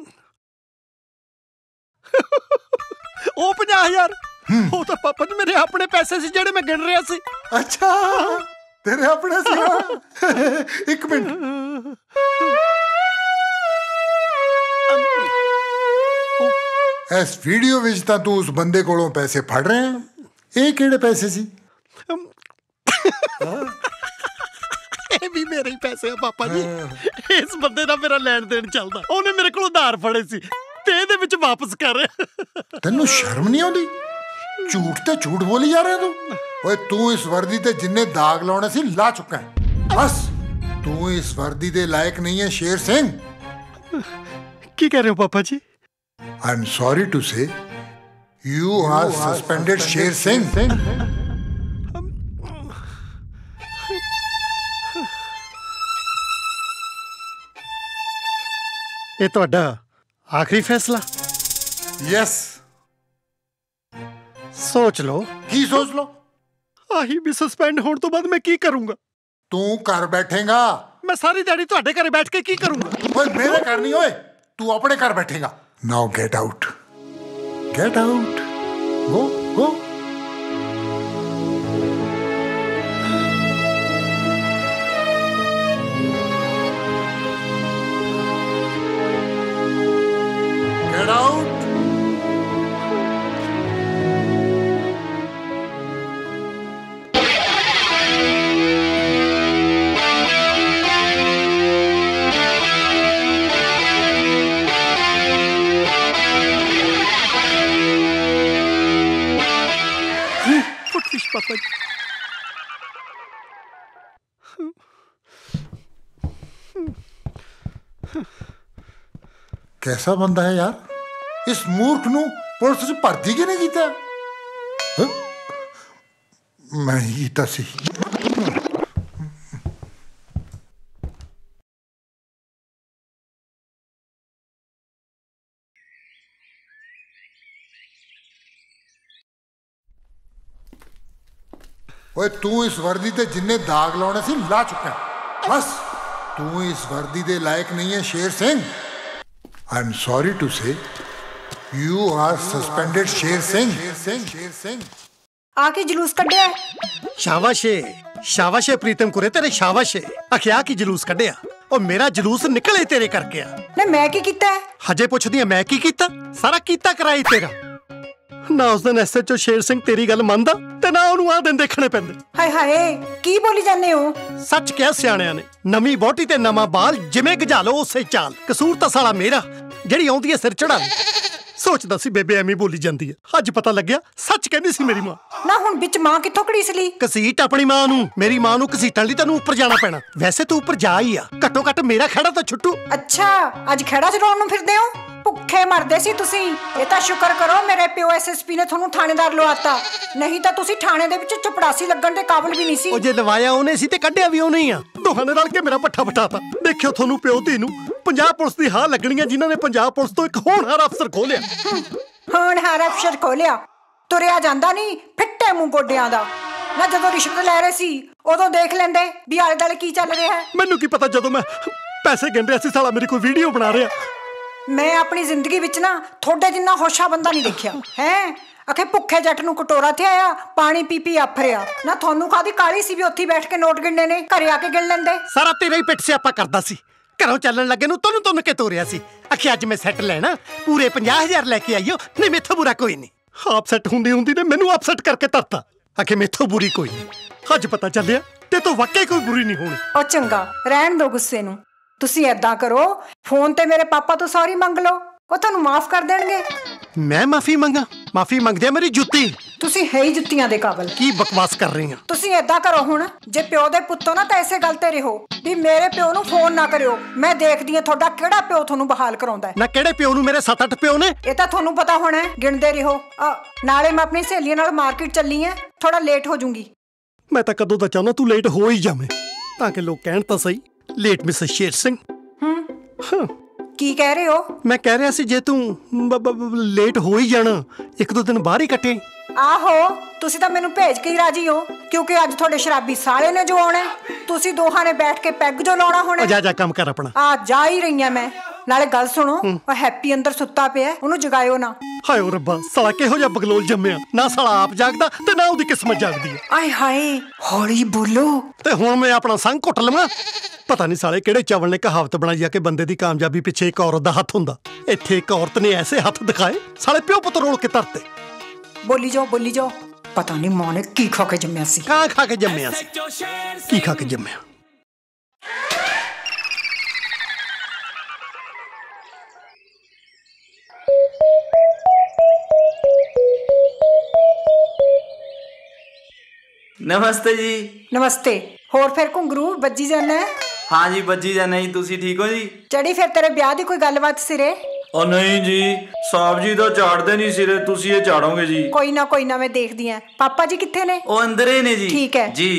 Speaker 3: ओ 50,000 वो तो पापा जी मेरे अपने पैसे सी जेड़े मैं गिन रहा सी
Speaker 5: अच्छा तेरे अपने सी एक मिनट इस वीडियो विच तां तू उस बंदे कोलों पैसे फड़ रहे हैं ये केड़े पैसे सी
Speaker 3: ਇਹ ਵੀ ਮੇਰੇ ਹੀ ਪੈਸੇ ਆ ਪਾਪਾ ਜੀ ਇਸ ਬੰਦੇ ਦਾ ਮੇਰਾ ਲੈਣ ਦੇਣ ਚੱਲਦਾ ਉਹਨੇ ਮੇਰੇ ਕੋਲ ਉਧਾਰ ਫੜੇ ਸੀ ਤੇ ਇਹਦੇ ਵਿੱਚ ਵਾਪਸ ਕਰ ਰਿਹਾ
Speaker 5: ਤੈਨੂੰ ਸ਼ਰਮ ਨਹੀਂ ਆਉਂਦੀ ਝੂਠ ਤੇ ਝੂਠ ਬੋਲੀ ਜਾ ਰਿਹਾ ਤੂੰ ਓਏ ਤੂੰ ਇਸ ਵਰਦੀ ਤੇ ਜਿੰਨੇ ਦਾਗ ਲਾਉਣੇ ਸੀ ਲਾ ਚੁੱਕਾ ਹੈ ਬਸ ਤੂੰ ਇਸ ਵਰਦੀ ਦੇ ਲਾਇਕ ਨਹੀਂ ਹੈ ਸ਼ੇਰ ਸਿੰਘ
Speaker 3: ਕੀ ਕਹਿ ਰਹੇ ਹੋ ਪਾਪਾ ਜੀ
Speaker 5: I am sorry to say you are suspended Sher Singh
Speaker 3: ਇਹ ਤੁਹਾਡਾ ਆਖਰੀ ਫੈਸਲਾ
Speaker 5: ਯੈਸ
Speaker 3: ਸੋਚ ਲਓ
Speaker 5: ਕੀ ਸੋਚ ਲਓ
Speaker 3: ਆਹੀ ਵੀ ਸਸਪੈਂਡ ਹੋਣ ਤੋਂ ਬਾਅਦ ਮੈਂ ਕੀ ਕਰੂੰਗਾ
Speaker 5: ਤੂੰ ਘਰ ਬੈਠੇਗਾ
Speaker 3: ਮੈਂ ਸਾਰੀ ਦਿਹਾੜੀ ਤੁਹਾਡੇ ਘਰੇ ਬੈਠ ਕੇ ਕੀ ਕਰੂੰਗਾ
Speaker 5: ਓਏ ਮੇਰੇ ਘਰ ਨਹੀਂ ਓਏ ਤੂੰ ਆਪਣੇ ਘਰ ਬੈਠੇਗਾ now get out go Get out!
Speaker 3: Footfish, Papa.
Speaker 5: कैसा बंदा है यार इस मूर्ख नू पुलिस च भर्ती कि नहीं कीता मैं ही कीता सी ओए तू इस वर्दी ते जिन्ने दाग लाने सी ला चुका है बस तू इस वर्दी दे लायक नहीं है Sher Singh I'm sorry to say, you are suspended, Sher Singh.
Speaker 10: आके जुलूस कढ़िया
Speaker 3: शाबाशे प्रीतम कुरे तेरे शाबाशे आखिया की जुलूस कढ़िया और मेरा जुलूस निकले तेरे करके आ
Speaker 10: ने मैं की कीता है
Speaker 3: हजे पुछदी है मैं की कीता सारा कीता कराई तेरा ना उस दिन SHO शेर सिंह तेरी गल मनदा ते ना ओनू आ दिन देखने पैंदे
Speaker 10: हाय हाय की बोली जाने हो
Speaker 3: सच क्या सियाणियां ने नवी बोटी ते नवा बाल जिवें गजा लो उसे चाल कसूर तां साला मेरा जेड़ी आउंदी है सिर चढ़ा सोचदा सी बेबे एਵੇਂ बोली जांदी है अज पता लग्या सच कहंदी सी मेरी मां
Speaker 10: ना हुण विच मां कित्थों घड़ीस ली
Speaker 3: घसीट अपनी मां नू मेरी मां नू घसीटण लई तैनू ऊपर जाना पैना वैसे तू ऊपर जा ही आ घट्टो घट्ट मेरा खड़ा तां छुट्टू
Speaker 10: अच्छा अज खेड़ा च रोण नू फिरदे हो भुखे मरदे सी तुसी ये तां शुक्र करो मेरे पिओ SSP ने थानू थानेदार लवाता नहीं तां तुसी थाने दे विच चपड़ासी लगण दे काबिल भी नहीं सी
Speaker 3: ओ जे लवाया ओने सी ते कढिया भी ओने ही आ दोहां ने रल के मेरा पट्ठा पटाता देखियो थानू पिओ धी नू पंजाब पुलिस दी हां लगणीਆਂ जिन्हां ने पंजाब पुलिस तो एक होनहार अफसर खोलिया
Speaker 10: होनहार अफसर खोलिया तुरिया जांदा नहीं फिੱਟੇ ਮੂੰਹ ਗੋਡਿਆਂ ਦਾ ना ਜਦੋਂ ਰਿਸ਼ਵਤ ਲੈ ਰਹੇ ਸੀ ਉਦੋਂ ਦੇਖ ਲੈਂਦੇ ਵੀ ਆਲੇ ਦਾਲੇ ਕੀ ਚੱਲ ਰਿਹਾ ਹੈ
Speaker 3: ਮੈਨੂੰ ਕੀ ਪਤਾ ਜਦੋਂ ਮੈਂ ਪੈਸੇ ਗਿਣ ਰਿਹਾ ਸੀ ਸਾਲਾ ਮੇਰੀ ਕੋਈ ਵੀਡੀਓ ਬਣਾ ਰਿਹਾ
Speaker 10: मैं अपनी जिंदगी विच ना थोड़े जिन्ना होशा बंदा नहीं देखिया है आखे भुखे जट नू कटोरा थे आया पानी पी पी आफरिया ना थानू कादी काली सी भी उत्थे बैठ के नोट गिनने ने घरे आके गिन लेंदे सारा
Speaker 3: तेरा ही पिट सियापा करदा सी घरों चलन लगे नू तुन तुन के तोरिया सी आखे अज मैं सैट लेना पूरे 50,000 लेके आईओ नहीं मेथों बुरा कोई नहीं अपसेट हुंदी हुंदी ने मैनू अपसेट करके तरता आखे मेथों बुरी कोई नहीं अज पता चलिया ते तो वाकई कोई बुरी नहीं होनी
Speaker 10: ओ चंगा रहन दो गुस्से नू ਤੁਸੀਂ ਏਦਾਂ ਕਰੋ ਫੋਨ ਤੇ ਮੇਰੇ ਪਾਪਾ ਤੋਂ ਸੌਰੀ ਮੰਗ ਲਓ ਉਹ ਤੁਹਾਨੂੰ ਮਾਫ ਕਰ ਦੇਣਗੇ
Speaker 3: ਮੈਂ ਮਾਫੀ ਮੰਗਦਿਆ ਮੇਰੀ ਜੁੱਤੀ
Speaker 10: ਤੁਸੀਂ ਹੈ ਹੀ ਜੁੱਤੀਆਂ ਦੇ ਕਾਬਿਲ
Speaker 3: ਕੀ ਬਕਵਾਸ ਕਰ ਰਹੀ ਆ
Speaker 10: ਤੁਸੀਂ ਏਦਾਂ ਕਰੋ ਹੁਣ ਜੇ ਪਿਓ ਦੇ ਪੁੱਤੋ ਨਾ ਤਾਂ ਐਸੇ ਗੱਲ ਤੇ ਰਹੋ ਵੀ ਮੇਰੇ ਪਿਓ ਨੂੰ ਫੋਨ ਨਾ ਕਰਿਓ ਮੈਂ ਦੇਖਦੀ ਆ ਤੁਹਾਡਾ ਕਿਹੜਾ ਪਿਓ ਤੁਹਾਨੂੰ ਬਹਾਲ ਕਰਾਉਂਦਾ ਹੈ
Speaker 3: ਨਾ ਕਿਹੜੇ ਪਿਓ ਨੂੰ ਮੇਰੇ 7-8 ਪਿਓ ਨੇ
Speaker 10: ਇਹ ਤਾਂ ਤੁਹਾਨੂੰ ਪਤਾ ਹੋਣਾ ਗਿਣਦੇ ਰਹੋ ਨਾਲੇ ਮੈਂ ਆਪਣੀ ਸਹੇਲੀਆਂ ਨਾਲ ਮਾਰਕੀਟ ਚੱਲੀ ਆ ਥੋੜਾ ਲੇਟ ਹੋ ਜਾਊਂਗੀ
Speaker 3: ਮੈਂ ਤਾਂ ਕਦੋਂ ਦਾ ਚਾਹੁੰਦਾ ਤੂੰ ਲੇਟ ਹੋ ਹੀ ਜਾਵੇਂ ਤਾਂ ਕਿ ਲੋਕ ਕਹਿਣ ਤਾਂ ਸਹੀ ਲੇਟ ਮਿਸਟਰ ਸ਼ੇਰ ਸਿੰਘ
Speaker 10: ਕੀ ਕਹਿ ਰਹੇ ਹੋ
Speaker 3: ਮੈਂ ਕਹਿ ਰਿਹਾ ਸੀ ਜੇ ਤੂੰ ਲੇਟ ਹੋ ਹੀ ਜਾਣਾ ਇੱਕ ਦੋ ਦਿਨ ਬਾਹਰ ਹੀ ਕੱਟੇ
Speaker 10: ਆਹੋ ਤੁਸੀਂ ਤਾਂ ਮੈਨੂੰ ਭੇਜ ਕੇ ਹੀ ਰਾਜੀ ਹੋ ਕਿਉਂਕਿ ਅੱਜ ਤੁਹਾਡੇ ਸ਼ਰਾਬੀ ਸਾਲੇ ਨੇ ਜੋ ਆਉਣਾ ਤੁਸੀਂ ਦੋਹਾਂ ਨੇ ਬੈਠ ਕੇ ਪੈਗ ਜੋ ਲਾਉਣਾ ਹੋਣਾ
Speaker 3: ਜਾ ਕੰਮ ਕਰ ਆਪਣਾ
Speaker 10: ਆ ਜਾ ਹੀ ਰਹੀਆਂ ਮੈਂ ਨਾਲੇ ਗੱਲ ਸੁਣੋ ਉਹ ਹੈਪੀ ਅੰਦਰ ਸੁੱਤਾ ਪਿਆ ਉਹਨੂੰ ਜਗਾਇਓ ਨਾ
Speaker 3: ਹਾਏ ਓ ਰੱਬਾ ਸਾਲਾ ਕਿਹੋ ਜਿਹਾ ਬਗਲੋਲ ਜੰਮਿਆ ਨਾ ਸਾਲਾ ਆਪ ਜਾਗਦਾ ਤੇ ਨਾ ਉਹਦੀ ਕਿਸਮਤ ਜਾਗਦੀ ਹੈ
Speaker 10: ਆਏ ਹਾਏ ਹੌਲੀ ਬੋਲੋ
Speaker 3: ਤੇ ਹੁਣ ਮੈਂ ਆਪਣਾ ਸੰਗ ਘੁੱਟ ਲਵਾਂ ਪਤਾ ਨਹੀਂ ਸਾਲੇ ਕਿਹੜੇ ਚਾਵਲ ਨੇ ਕਹਾਵਤ ਬਣਾਈ ਆ ਕਿ ਬੰਦੇ ਦੀ ਕਾਮਯਾਬੀ ਪਿੱਛੇ ਇੱਕ ਔਰਤ ਦਾ ਹੱਥ ਹੁੰਦਾ ਇੱਥੇ ਇੱਕ ਔਰਤ ਨੇ ਐਸੇ ਹੱਥ ਦਿਖਾਏ ਸਾਲੇ ਪਿਓ ਪੁੱਤ ਰੋਲ ਕੇ ਧਰਤੇ
Speaker 10: ਬੋਲੀ ਜਾਓ ਪਤਾ ਨਹੀਂ ਮਾਂ ਨੇ ਕੀ ਖਾ ਕੇ ਜੰਮਿਆ ਸੀ
Speaker 3: ਖਾ ਕੇ ਜੰਮਿਆ ਸੀ ਕੀ ਖਾ ਕੇ ਜੰਮਿਆ
Speaker 11: नमस्ते जी
Speaker 10: नमस्ते होर फिर घुंगरू बज्जी जाना है
Speaker 11: हाँ जी बज्जी जाना जी तुसी ठीक हो जी
Speaker 10: चढ़ी फिर तेरे ब्याह दी कोई गलबात सिरे
Speaker 11: ओ नहीं जी साहब जी तो झाड़ते नहीं सिरे तुसी ये झाड़ोगे जी
Speaker 10: कोई ना मैं देखदी हां पापा जी किथे ने
Speaker 11: ओ अंदर ही ने जी
Speaker 10: ठीक है
Speaker 11: जी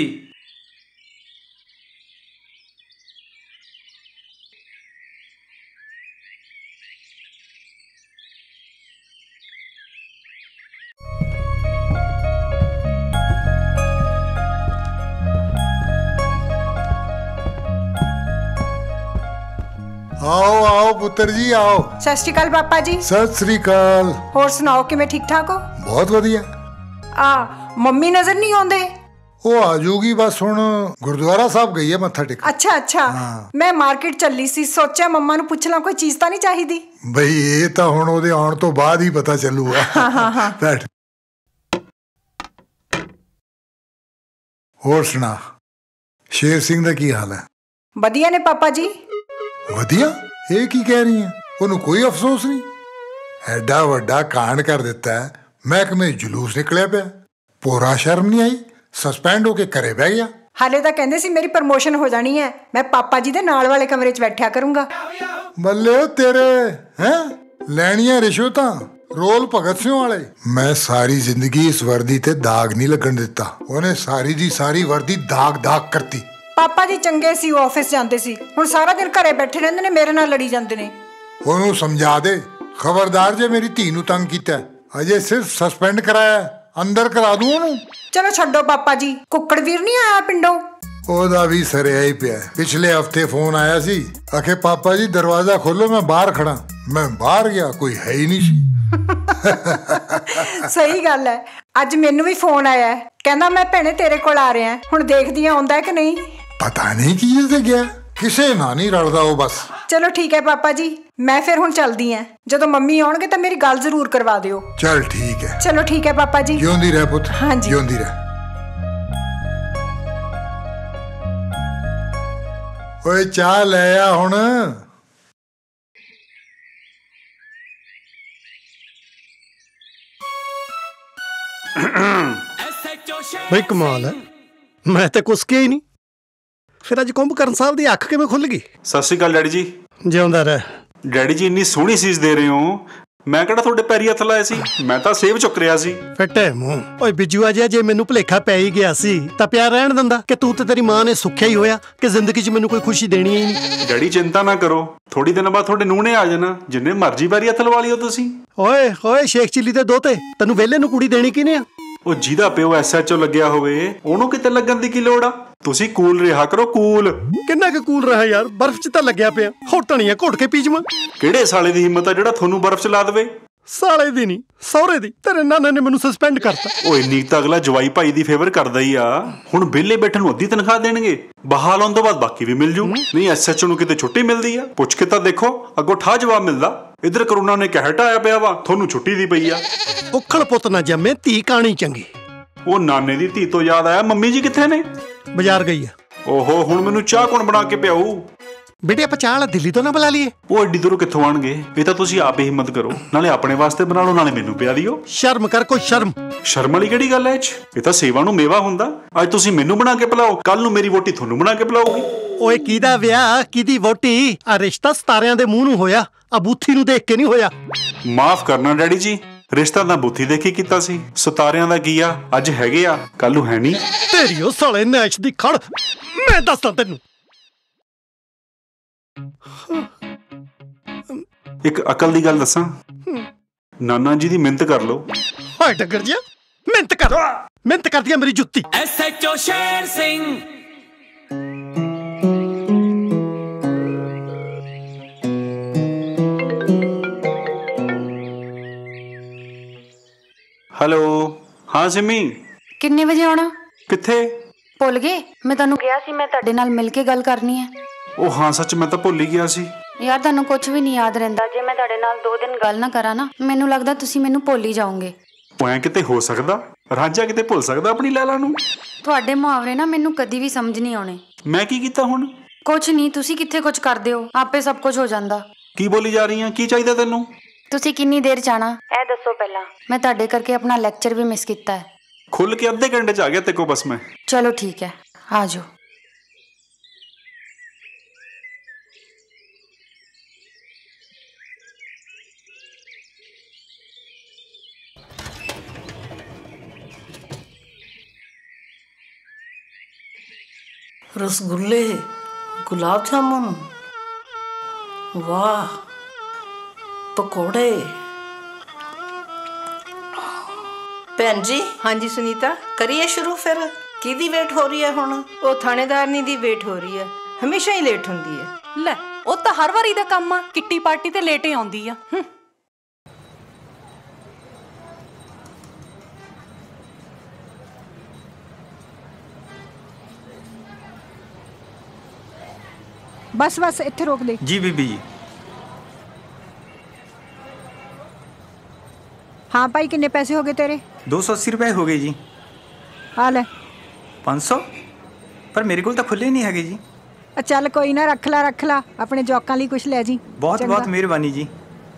Speaker 5: आओ पुत्र जी आओ
Speaker 10: सत श्री अकाल पापा जी
Speaker 5: सत श्री अकाल
Speaker 10: होर सुनाओ किवें ठीक ठाक हो
Speaker 5: बहुत वधिया
Speaker 10: मम्मी नजर नहीं आउंदे
Speaker 5: ਉਹ ਆ ਜੂਗੀ ਬਸ ਹੁਣ ਗੁਰਦੁਆਰਾ ਸਾਹਿਬ ਗਈ ਹੈ ਮੱਥਾ ਟੇਕ
Speaker 10: ਅੱਛਾ ਮੈਂ ਮਾਰਕੀਟ ਚੱਲੀ ਸੀ ਸੋਚਿਆ ਮੰਮਾ ਨੂੰ ਪੁੱਛ ਲਾਂ ਕੋਈ ਚੀਜ਼ ਤਾਂ ਨਹੀਂ ਚਾਹੀਦੀ
Speaker 5: ਬਈ ਇਹ ਤਾਂ ਹੁਣ ਉਹਦੇ ਆਉਣ ਤੋਂ ਬਾਅਦ ਹੀ ਪਤਾ ਚੱਲੂਗਾ
Speaker 10: ਹਾਂ
Speaker 5: ਬੈਠ ਹੋਰ ਸੁਣਾ ਸ਼ੇਰ ਸਿੰਘ ਦਾ ਕੀ ਹਾਲ ਹੈ
Speaker 10: ਵਧੀਆ ਨੇ ਪਾਪਾ ਜੀ
Speaker 5: ਵਧੀਆ ਇਹ ਕੀ ਕਹਿ ਰਹੀ ਹੈ ਉਹਨੂੰ ਕੋਈ ਅਫਸੋਸ ਨਹੀਂ ਐਡਾ ਵੱਡਾ ਕਾਂਡ ਕਰ ਦਿੱਤਾ ਮਹਿਕਮੇ ਜਲੂਸ ਨਿਕਲਿਆ ਪਿਆ ਪੂਰਾ ਸ਼ਰਮ ਨਹੀਂ ਆਈ ਸਸਪੈਂਡ ਹੋ ਕੇ ਘਰੇ ਬਹਿ ਗਿਆ
Speaker 10: ਹਾਲੇ ਤਾਂ ਕਹਿੰਦੇ ਸੀ ਮੇਰੀ ਪ੍ਰਮੋਸ਼ਨ ਹੋ ਜਾਣੀ ਹੈ ਮੈਂ ਪਾਪਾ ਜੀ ਦੇ ਨਾਲ ਵਾਲੇ ਕਮਰੇ 'ਚ ਬੈਠਿਆ ਕਰੂੰਗਾ
Speaker 5: ਬੱਲੇ ਤੇਰੇ ਹੈ ਲੈਣੀਆਂ ਰਿਸ਼ਵਤਾਂ ਰੋਲ ਭਗਤ ਸਿੰਘ ਵਾਲੇ ਮੈਂ ਸਾਰੀ ਜ਼ਿੰਦਗੀ ਇਸ ਵਰਦੀ ਤੇ ਦਾਗ ਨਹੀਂ ਲੱਗਣ ਦਿੱਤਾ ਉਹਨੇ ਸਾਰੀ ਦੀ ਸਾਰੀ ਵਰਦੀ ਦਾਗ ਕਰਤੀ
Speaker 10: ਪਾਪਾ ਜੀ ਚੰਗੇ ਸੀ ਉਹ ਆਫਿਸ ਜਾਂਦੇ ਸੀ ਹੁਣ ਸਾਰਾ ਦਿਨ ਘਰੇ ਬੈਠੇ ਰਹਿੰਦੇ ਨੇ ਮੇਰੇ ਨਾਲ ਲੜੀ ਜਾਂਦੇ ਨੇ
Speaker 5: ਉਹਨੂੰ ਸਮਝਾ ਦੇ ਖਬਰਦਾਰ ਜੇ ਮੇਰੀ ਧੀ ਨੂੰ ਤੰਗ ਕੀਤਾ ਅਜੇ ਸਿਰਫ ਸਸਪੈਂਡ ਕਰਾਇਆ ਅੰਦਰ ਕਰਾ ਦੂੰ ਉਹਨੂੰ
Speaker 10: ਚਲੋ ਛੱਡੋ ਪਾਪਾ ਜੀ ਕੁੱਕੜ ਵੀਰ ਨਹੀਂ ਆਇਆ ਪਿੰਡੋਂ
Speaker 5: ਉਹਦਾ ਵੀ ਸਰਿਆ ਹੀ ਪਿਆ। ਪਿਛਲੇ ਹਫਤੇ ਫੋਨ ਆਇਆ ਸੀ, ਆਖੇ ਪਾਪਾ ਜੀ ਦਰਵਾਜ਼ਾ ਖੋਲੋ, ਮੈਂ ਬਾਹਰ ਖੜਾ। ਮੈਂ ਬਾਹਰ ਗਿਆ, ਕੋਈ ਹੈ ਹੀ ਨਹੀਂ ਸੀ।
Speaker 10: ਸਹੀ ਗੱਲ ਹੈ। ਅੱਜ ਮੈਨੂੰ ਵੀ ਫੋਨ ਆਇਆ ਹੈ, ਕਹਿੰਦਾ ਮੈਂ ਭੈਣੇ ਤੇਰੇ ਕੋਲ ਆ ਰਿਹਾ। ਹੁਣ ਦੇਖਦੀ ਆ ਆਉਂਦਾ ਕਿ ਨਹੀਂ।
Speaker 5: ਪਤਾ ਨਹੀਂ ਕੀ ਤੇ ਗਿਆ, ਕਿਸੇ ਨਾਲ ਨਹੀਂ ਰਲਦਾ ਉਹ ਬਸ।
Speaker 10: ਚਲੋ ਠੀਕ ਹੈ ਪਾਪਾ ਜੀ, ਮੈਂ ਫਿਰ ਹੁਣ ਚੱਲਦੀ ਆ। ਜਦੋਂ ਮੰਮੀ ਆਉਣਗੇ ਤਾਂ ਮੇਰੀ ਗੱਲ ਜ਼ਰੂਰ ਕਰਵਾ ਦਿਓ।
Speaker 5: ਚੱਲ ਠੀਕ ਹੈ।
Speaker 10: ਚਲੋ ਠੀਕ ਹੈ ਪਾਪਾ ਜੀ।
Speaker 5: ਜਿਉਂਦੀ ਰਹਿ ਪੁੱਤ।
Speaker 10: ਹਾਂਜੀ
Speaker 5: ਜਿਉਂਦੀ ਰਹਿ। ਓਏ ਚਾਹ ਲੈ ਆ ਹੁਣ।
Speaker 3: ਬਈ ਕਮਾਲ ਹੈ, ਮੈਂ ਤੇ ਕੁਛ ਕਿਹਾ ਹੀ ਨਹੀਂ। ਫਿਰ ਅੱਜ ਕੁੰਭਕਰਨ ਸਾਹਿਬ ਦੀ ਅੱਖ ਕਿਵੇਂ ਖੁੱਲ ਗਈ?
Speaker 9: ਸਤਿ ਸ਼੍ਰੀ ਅਕਾਲ ਡੈਡੀ ਜੀ।
Speaker 3: ਜਿਉਂਦਾ ਰਹਿ।
Speaker 9: ਡੈਡੀ ਜੀ ਇੰਨੀ ਸੋਹਣੀ ਚੀਜ਼ ਦੇ ਰਹੇ ਹੋ, ਮੈਂ ਕਿਹੜਾ ਤੁਹਾਡੇ ਪੈਰੀ ਹੱਥ ਲਾਇਆ ਸੀ, ਮੈਂ ਤਾਂ ਸੇਬ ਚੁੱਕ ਰਿਹਾ ਸੀ।
Speaker 3: ਫੱਟੇ ਮੂੰਹ। ਓਏ ਬਿੱਜੂਆ ਜਿਹਾ, ਜੇ ਮੈਨੂੰ ਭੁਲੇਖਾ ਪੈ ਹੀ ਗਿਆ ਸੀ ਤਾਂ ਪਿਆਰ ਰਹਿਣ ਦਿੰਦਾ ਕਿ ਤੂੰ ਤੇ ਤੇਰੀ ਮਾਂ ਨੇ ਸੁੱਖਿਆ ਹੀ ਹੋਇਆ ਕਿ ਜ਼ਿੰਦਗੀ 'ਚ ਮੈਨੂੰ ਕੋਈ ਖੁਸ਼ੀ ਦੇਣੀ ਹੀ ਨਹੀਂ।
Speaker 9: ਡੈਡੀ ਚਿੰਤਾ ਨਾ ਕਰੋ, ਥੋੜੀ ਦਿਨ ਬਾਅਦ ਤੁਹਾਡੇ ਨੂੰਹ ਨੇ ਆ ਜਾਣਾ, ਜਿੰਨੇ ਮਰਜ਼ੀ ਪੈਰੀ ਹੱਥ ਲਵਾ ਲਿਓ ਤੁਸੀਂ।
Speaker 3: ਓਏ ਓਏ ਸ਼ੇਖ ਚਿੱਲੀ ਦੇ ਦੋਤੇ, ਤੈਨੂੰ ਵਿਹਲੇ ਨੂੰ ਕੁੜੀ ਦੇਣੀ ਕਿਹਨੇ ਆ?
Speaker 9: ਉਹ ਜਿਹਦਾ ਪਿਓ SHO ਲੱਗਿਆ ਹੋਵੇ ਉਹਨੂੰ ਕਿਤੇ ਲੱਗਣ ਦੀ ਕੀ ਲੋੜ ਆ? ਤੁਸੀਂ ਕੂਲ ਰਿਹਾ ਕਰੋ, ਕੂਲ।
Speaker 3: ਕਿੰਨਾ ਕੁ ਕੂਲ ਰਹਾ ਯਾਰ, ਬਰਫ਼ 'ਚ ਤਾਂ ਲੱਗਿਆ ਪਿਆ। ਹੋਰ ਧਣੀਆਂ ਘੁੱਟ ਕੇ ਪੀ ਜਾਵਾਂ।
Speaker 9: ਕਿਹੜੇ ਸਾਲੇ ਦੀ ਹਿੰਮਤ ਆ ਜਿਹੜਾ ਤੁਹਾਨੂੰ ਬਰਫ਼ 'ਚ ਲਾ ਦੇਵੇ?
Speaker 3: ਸਾਲੇ ਦੀ ਨਹੀਂ, ਸਹੁਰੇ ਦੀ। ਤੇਰੇ ਨਾਨੇ ਨੇ ਮੈਨੂੰ ਸਸਪੈਂਡ ਕਰਤਾ।
Speaker 9: ਉਹ ਇੰਨੀ ਤਾਂ ਅਗਲਾ ਜਵਾਈ ਭਾਈ ਦੀ ਫੇਵਰ ਕਰਦਾ ਹੀ ਆ। ਹੁਣ ਵਿਹਲੇ ਬੈਠਣ ਨੂੰ ਅੱਧੀ ਤਨਖਾਹ ਦੇਣਗੇ, ਬਹਾਲ ਹੋਣ ਤੋਂ ਬਾਅਦ ਬਾਕੀ ਵੀ ਮਿਲ ਜੂ। ਨਹੀਂ SHO ਨੂੰ ਕਿਤੇ ਛੁੱਟੀ ਮਿਲਦੀ ਆ? ਪੁੱਛ ਕੇ ਤਾਂ ਦੇਖੋ, ਅੱਗੋਂ ਠਾ ਜਵਾਬ ਮਿਲਦਾ। ਇਧਰ ਕਰੋਨਾ ਨੇ ਕਹਿ ਹਟਾਇਆ ਪਿਆ ਵਾ, ਤੁਹਾਨੂੰ ਛੁੱਟੀ ਦੀ ਪਈ ਆ।
Speaker 3: ਉਖਲ ਪੁੱਤ ਨਾ ਜੰਮੇ, ਧੀ ਕਾਣੀ ਚੰਗੀ।
Speaker 9: ਉਹ ਨਾਨੇ ਦੀ ਧੀ ਤੋਂ ਯਾਦ ਆਇਆ, ਮੰਮੀ ਜੀ ਕਿੱਥੇ ਨੇ?
Speaker 3: ਬਾਜ਼ਾਰ ਗਈ ਆ।
Speaker 9: ਓਹੋ, ਹੁਣ ਮੈਨੂੰ ਚਾਹ ਕੌਣ ਬਣਾ ਕੇ ਪਿਆਊ?
Speaker 3: ਬੇਟੇ ਆਪਾਂ ਚਾਹ ਵਾਲਾ ਦਿੱਲੀ ਤੋਂ ਨਾ ਬੁਲਾ ਲਈਏ?
Speaker 9: ਉਹ ਐਡੀ ਦੂਰੋਂ ਕਿੱਥੋਂ ਆਣਗੇ? ਇਹ ਤਾਂ ਤੁਸੀਂ ਆਪ ਹੀ ਹਿੰਮਤ ਕਰੋ, ਨਾਲੇ ਆਪਣੇ ਵਾਸਤੇ ਬਣਾ ਲਓ, ਨਾਲੇ ਮੈਨੂੰ ਪਿਆ ਦਿਓ।
Speaker 3: ਸ਼ਰਮ ਕਰ, ਕੋਈ ਸ਼ਰਮ।
Speaker 9: ਸ਼ਰਮ ਵਾਲੀ ਕਿਹੜੀ ਗੱਲ ਐ ਇਹ 'ਚ? ਇਹ ਤਾਂ ਸੇਵਾ ਨੂੰ ਮੇਵਾ ਹੁੰਦਾ। ਅੱਜ ਤੁਸੀਂ ਮੈਨੂੰ ਬਣਾ ਕੇ ਪਿਲਾਓ, ਕੱਲ ਨੂੰ ਮੇਰੀ ਵੋਟੀ ਤੁਹਾਨੂੰ ਬਣਾ ਕੇ ਪਿਲਾਊਗੀ।
Speaker 3: ਓਏ ਕਿਹਦਾ ਵਿਆਹ, ਕਿਹਦੀ ਵੋਟੀ? ਆ ਰਿਸ਼ਤਾ ਸਤਾਰਿਆਂ ਦੇ ਮੂੰਹ ਨੂੰ ਹੋਇਆ, ਆ ਬੂਥੀ ਨੂੰ ਦੇਖ ਕੇ ਨਹੀਂ ਹੋਇਆ।
Speaker 9: ਮਾਫ ਕਰਨਾ ਡੈਡੀ ਜੀ, ਰਿਸ਼ਤਾ ਤਾਂ ਬੂਥੀ ਦੇਖੀ ਕੀਤਾ ਸੀ। ਸਤਾਰਿਆਂ ਦਾ ਕੀ ਆ, ਅੱਜ ਹੈਗੇ ਆ, ਕੱਲ ਨੂੰ ਹੈ ਨਹੀਂ।
Speaker 3: ਤੇਰੀ ਉਹ ਸਾਲੇ ਨੈਸ਼ ਦੀ ਖੜ, ਮੈਂ ਦੱਸਦਾ ਤੈਨੂੰ।
Speaker 9: ਇੱਕ ਅਕਲ ਦੀ ਗੱਲ ਦੱਸਾਂ, ਨਾਨਾ ਜੀ ਦੀ ਮਿਹਨਤ ਕਰ ਲਓ।
Speaker 3: ਹਾਏ ਟੱਕਰ ਜਿਆ, ਮਿਹਨਤ ਕਰ। ਮਿਹਨਤ ਕਰਦੀ ਆ ਮੇਰੀ ਜੁੱਤੀ।
Speaker 1: SHO ਸ਼ੇਰ ਸਿੰਘ।
Speaker 9: ਹੈਲੋ, ਹਾਂ ਸਿਮੀ।
Speaker 8: ਕਿੰਨੇ ਵਜੇ ਆਉਣਾ?
Speaker 9: ਕਿੱਥੇ?
Speaker 8: ਭੁੱਲ ਗਏ? ਮੈਂ ਤੁਹਾਨੂੰ ਕਿਹਾ ਸੀ ਮੈਂ ਤੁਹਾਡੇ ਨਾਲ ਮਿਲ ਕੇ ਗੱਲ ਕਰਨੀ ਹੈ।
Speaker 9: ਉਹ ਹਾਂ ਸੱਚ, ਮੈਂ ਤਾਂ ਭੁੱਲ ਹੀ ਗਿਆ ਸੀ।
Speaker 8: ਯਾਰ ਤੁਹਾਨੂੰ ਕੁਝ ਵੀ ਨਹੀਂ ਯਾਦ ਰਹਿੰਦਾ। ਜੇ ਮੈਂ ਤੁਹਾਡੇ ਨਾਲ 2 ਦਿਨ ਗੱਲ ਨਾ ਕਰਾਂ ਨਾ, ਮੈਨੂੰ ਲੱਗਦਾ ਤੁਸੀਂ ਮੈਨੂੰ ਭੁੱਲ ਹੀ ਜਾਓਗੇ।
Speaker 9: ਉਹ ਐਂ ਕਿਤੇ ਹੋ ਸਕਦਾ? ਰਾਂਝਾ ਕਿਤੇ ਭੁੱਲ ਸਕਦਾ ਆਪਣੀ ਲੈਲਾ ਨੂੰ?
Speaker 8: ਤੁਹਾਡੇ ਮੁਹਾਵਰੇ ਨਾ ਮੈਨੂੰ ਕਦੀ ਵੀ ਸਮਝ ਨਹੀਂ ਆਉਣੇ।
Speaker 9: ਮੈਂ ਕੀ ਕੀਤਾ ਹੁਣ?
Speaker 8: ਕੁਝ ਨਹੀਂ, ਤੁਸੀਂ ਕਿੱਥੇ ਕੁਝ ਕਰਦੇ ਹੋ, ਆਪੇ ਸਭ ਕੁਝ ਹੋ ਜਾਂਦਾ।
Speaker 9: ਕੀ ਬੋਲੀ ਜਾ ਰਹੀ ਆ? ਕੀ ਚਾਹੀਦਾ ਤੈਨੂੰ?
Speaker 8: ਤੁਸੀਂ ਕਿੰਨੀ ਦੇਰ ਚਾਹਣਾ ਇਹ ਦੱਸੋ ਪਹਿਲਾਂ। ਮੈਂ ਤੁਹਾਡੇ ਕਰਕੇ ਆਪਣਾ ਲੈਕਚਰ ਵੀ ਮਿਸ ਕੀਤਾ ਹੈ।
Speaker 9: ਖੁੱਲ ਕੇ ਅੱਧੇ ਘੰਟੇ 'ਚ ਆ ਗਿਆ ਤੇ ਕੋ ਬਸ ਮੈਂ।
Speaker 8: ਚਲੋ ਠੀਕ ਹੈ, ਆ ਜਾਓ।
Speaker 12: रसगुल्ले, गुलाब जामुन, वाह, पकौड़े। ਭੈਣ ਜੀ।
Speaker 13: ਹਾਂਜੀ ਸੁਨੀਤਾ,
Speaker 12: ਕਰੀਏ ਸ਼ੁਰੂ ਫਿਰ। ਕਿਹਦੀ ਵੇਟ ਹੋ ਰਹੀ ਹੈ ਹੁਣ?
Speaker 13: ਉਹ ਥਾਣੇਦਾਰਨੀ ਦੀ ਵੇਟ ਹੋ ਰਹੀ ਹੈ, ਹਮੇਸ਼ਾ ਹੀ ਲੇਟ ਹੁੰਦੀ ਹੈ।
Speaker 14: ਲੈ, ਉਹ ਤਾਂ ਹਰ ਵਾਰੀ ਦਾ ਕੰਮ ਆ, ਕਿੱਟੀ ਪਾਰਟੀ ਤੇ ਲੇਟੇ ਆਉਂਦੀ ਆ।
Speaker 10: ਬਸ ਬਸ ਇੱਥੇ ਰੋਕ ਦੇ।
Speaker 2: ਜੀ ਬੀਬੀ ਜੀ।
Speaker 10: हाँ भाई, किन्ने पैसे हो गए तेरे?
Speaker 2: 280 रुपए हो गए जी।
Speaker 10: आ ले
Speaker 2: 500, पर मेरे को तो खुले नहीं है जी।
Speaker 10: चल कोई ना, रख ला अपने जौकां लिए कुछ ले जी।
Speaker 2: बहुत बहुत मेहरबानी जी।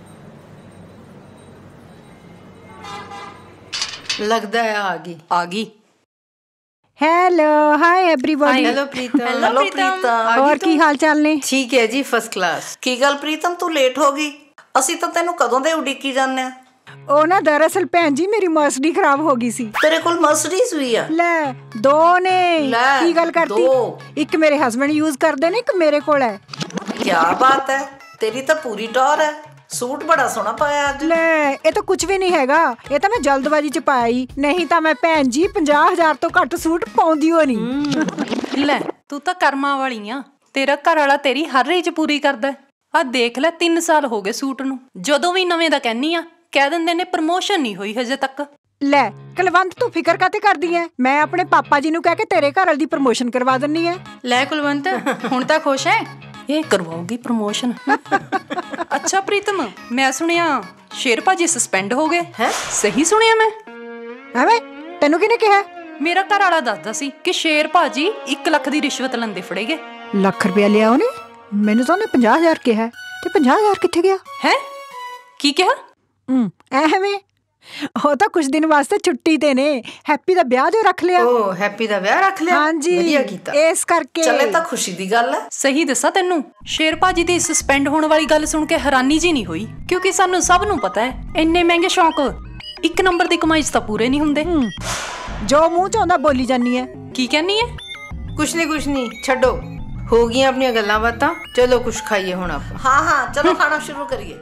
Speaker 12: लगता है आ गई।
Speaker 10: Hello, hi everybody.
Speaker 12: Hello Pritam. Hello Pritam.
Speaker 10: और की हाल चाल ने?
Speaker 12: ठीक है जी, फर्स्ट क्लास। की गल प्रीतम, तू लेट हो गई? ਅਸੀਂ ਤਾਂ ਤੈਨੂੰ ਕਦੋਂ ਦੇ ਉਡੀਕੀ ਜਾਂਦੇ ਆ।
Speaker 10: ਉਹ ਨਾ ਦਰਅਸਲ ਭੈਣ ਜੀ ਮੇਰੀ ਮਰਸਡੀ ਖਰਾਬ ਹੋ ਗਈ ਸੀ।
Speaker 12: ਤੇਰੇ ਕੋਲ ਮਰਸਡੀਜ਼ ਵੀ ਆ?
Speaker 10: ਲੈ 2 ਨੇ। ਕੀ ਗੱਲ ਕਰਤੀ? ਇੱਕ ਮੇਰੇ ਹਸਬੰਡ ਯੂਜ਼ ਕਰਦੇ ਨੇ, ਇੱਕ ਮੇਰੇ ਕੋਲ ਹੈ।
Speaker 12: ਕੀ ਬਾਤ ਹੈ, ਤੇਰੀ ਤਾਂ ਪੂਰੀ ਟੌਰ ਹੈ। ਸੂਟ ਬੜਾ ਸੋਹਣਾ ਪਾਇਆ ਅੱਜ।
Speaker 10: ਲੈ ਇਹ ਤਾਂ ਕੁਝ ਵੀ ਨਹੀਂ ਹੈਗਾ, ਇਹ ਤਾਂ ਮੈਂ ਜਲਦਬਾਜ਼ੀ ਚ ਪਾਇਆ ਹੀ, ਨਹੀਂ ਤਾਂ ਮੈਂ ਭੈਣ ਜੀ 50,000 ਤੋਂ ਘੱਟ ਸੂਟ ਪਾਉਂਦੀ ਹੋ ਨਹੀਂ।
Speaker 14: ਲੈ ਤੂੰ ਤਾਂ ਕਰਮਾਂ ਵਾਲੀ ਆ, ਤੇਰਾ ਘਰ ਵਾਲਾ ਤੇਰੀ ਹਰ ਰੀਝ ਪੂਰੀ ਕਰਦਾ। ਆ ਦੇਖ ਲੈ 3 ਸਾਲ ਹੋ ਗਏ ਸੂਟ ਨੂੰ, ਜਦੋਂ ਵੀ ਨਵੇਂ ਦਾ ਕਹਿੰਨੀ ਆ ਕਹਿ ਦਿੰਦੇ ਨੇ ਪ੍ਰਮੋਸ਼ਨ ਨਹੀਂ ਹੋਈ ਹਜੇ ਤੱਕ।
Speaker 10: ਲੈ ਕੁਲਵੰਤ ਤੂੰ ਫਿਕਰ ਕਾਤੇ ਕਰਦੀ ਐ? ਮੈਂ ਆਪਣੇ ਪਾਪਾ ਜੀ ਨੂੰ ਕਹਿ ਕੇ ਤੇਰੇ ਘਰ ਵਾਲੀ ਦੀ ਪ੍ਰਮੋਸ਼ਨ ਕਰਵਾ ਦਿੰਨੀ ਐ।
Speaker 14: ਲੈ ਕੁਲਵੰਤ ਹੁਣ ਤਾਂ ਖੁਸ਼ ਹੈ? ਇਹ ਕਰਵਾਉਗੀ ਪ੍ਰਮੋਸ਼ਨ। ਅੱਛਾ ਪ੍ਰੀਤਮ, ਮੈਂ ਸੁਣਿਆ ਸ਼ੇਰ ਭਾਜੀ ਸਸਪੈਂਡ ਹੋ ਗਏ ਹੈ? ਸਹੀ ਸੁਣਿਆ ਮੈਂ?
Speaker 10: ਐਵੇਂ ਤੈਨੂੰ ਕਿਹਨੇ ਕਿਹਾ?
Speaker 14: ਮੇਰਾ ਘਰ ਵਾਲਾ ਦੱਸਦਾ ਸੀ ਕਿ ਸ਼ੇਰ ਭਾਜੀ 1 ਲੱਖ ਦੀ ਰਿਸ਼ਵਤ ਲੈਂਦੇ ਫੜੇ ਗਏ।
Speaker 10: ਲੱਖ ਰੁਪਇਆ ਲਿਆ ਉਹਨੇ? ਮੈਨੂੰ ਤਾਂ ਉਹਨੇ 50,000 ਕਿਹਾ, ਤੇ 50,000 ਕਿੱਥੇ ਗਿਆ?
Speaker 14: ਹੈ ਕੀ ਕਿਹਾ?
Speaker 10: ਐਵੇਂ ਉਹ ਤਾਂ ਕੁਝ ਦਿਨ ਵਾਸਤੇ ਛੁੱਟੀ ਤੇ ਨੇ। ਹੈਪੀ ਦਾ ਵਿਆਹ ਜੋ ਰੱਖ ਲਿਆ।
Speaker 13: ਓ ਹੈਪੀ ਦਾ ਵਿਆਹ ਰੱਖ ਲਿਆ?
Speaker 10: ਹਾਂਜੀ
Speaker 13: ਵਧੀਆ ਕੀਤਾ।
Speaker 10: ਇਸ ਕਰਕੇ
Speaker 12: ਚੱਲੇ ਤਾਂ ਖੁਸ਼ੀ ਦੀ ਗੱਲ ਹੈ।
Speaker 14: ਸਹੀ ਦੱਸਾਂ ਤੈਨੂੰ, ਸ਼ੇਰ ਭਾਜੀ ਦੀ ਸਸਪੈਂਡ ਹੋਣ ਵਾਲੀ ਗੱਲ ਸੁਣ ਕੇ ਹੈਰਾਨੀ ਜੀ ਨਹੀਂ ਹੋਈ, ਕਿਉਂਕਿ ਸਾਨੂੰ ਸਭ ਨੂੰ ਪਤਾ ਹੈ ਇੰਨੇ ਮਹਿੰਗੇ ਸ਼ੌਂਕ 1 ਨੰਬਰ ਦੀ ਕਮਾਈ 'ਚ ਤਾਂ ਪੂਰੇ ਨਹੀਂ ਹੁੰਦੇ।
Speaker 10: ਜੋ ਮੂੰਹ 'ਚ ਆਉਂਦਾ ਬੋਲੀ ਜਾਨੀ ਹੈ।
Speaker 14: ਕੀ ਕਹਿੰਨੀ ਹੈ?
Speaker 13: ਕੁਛ ਨਹੀਂ ਛੱਡੋ, ਹੋ ਗਈਆਂ ਆਪਣੀਆਂ ਗੱਲਾਂ ਬਾਤਾਂ, ਚਲੋ ਕੁਛ ਖਾਈਏ ਹੁਣ ਆਪਾਂ।
Speaker 12: ਹਾਂ ਚਲੋ ਖਾਣਾ ਸ਼ੁਰੂ ਕਰੀਏ।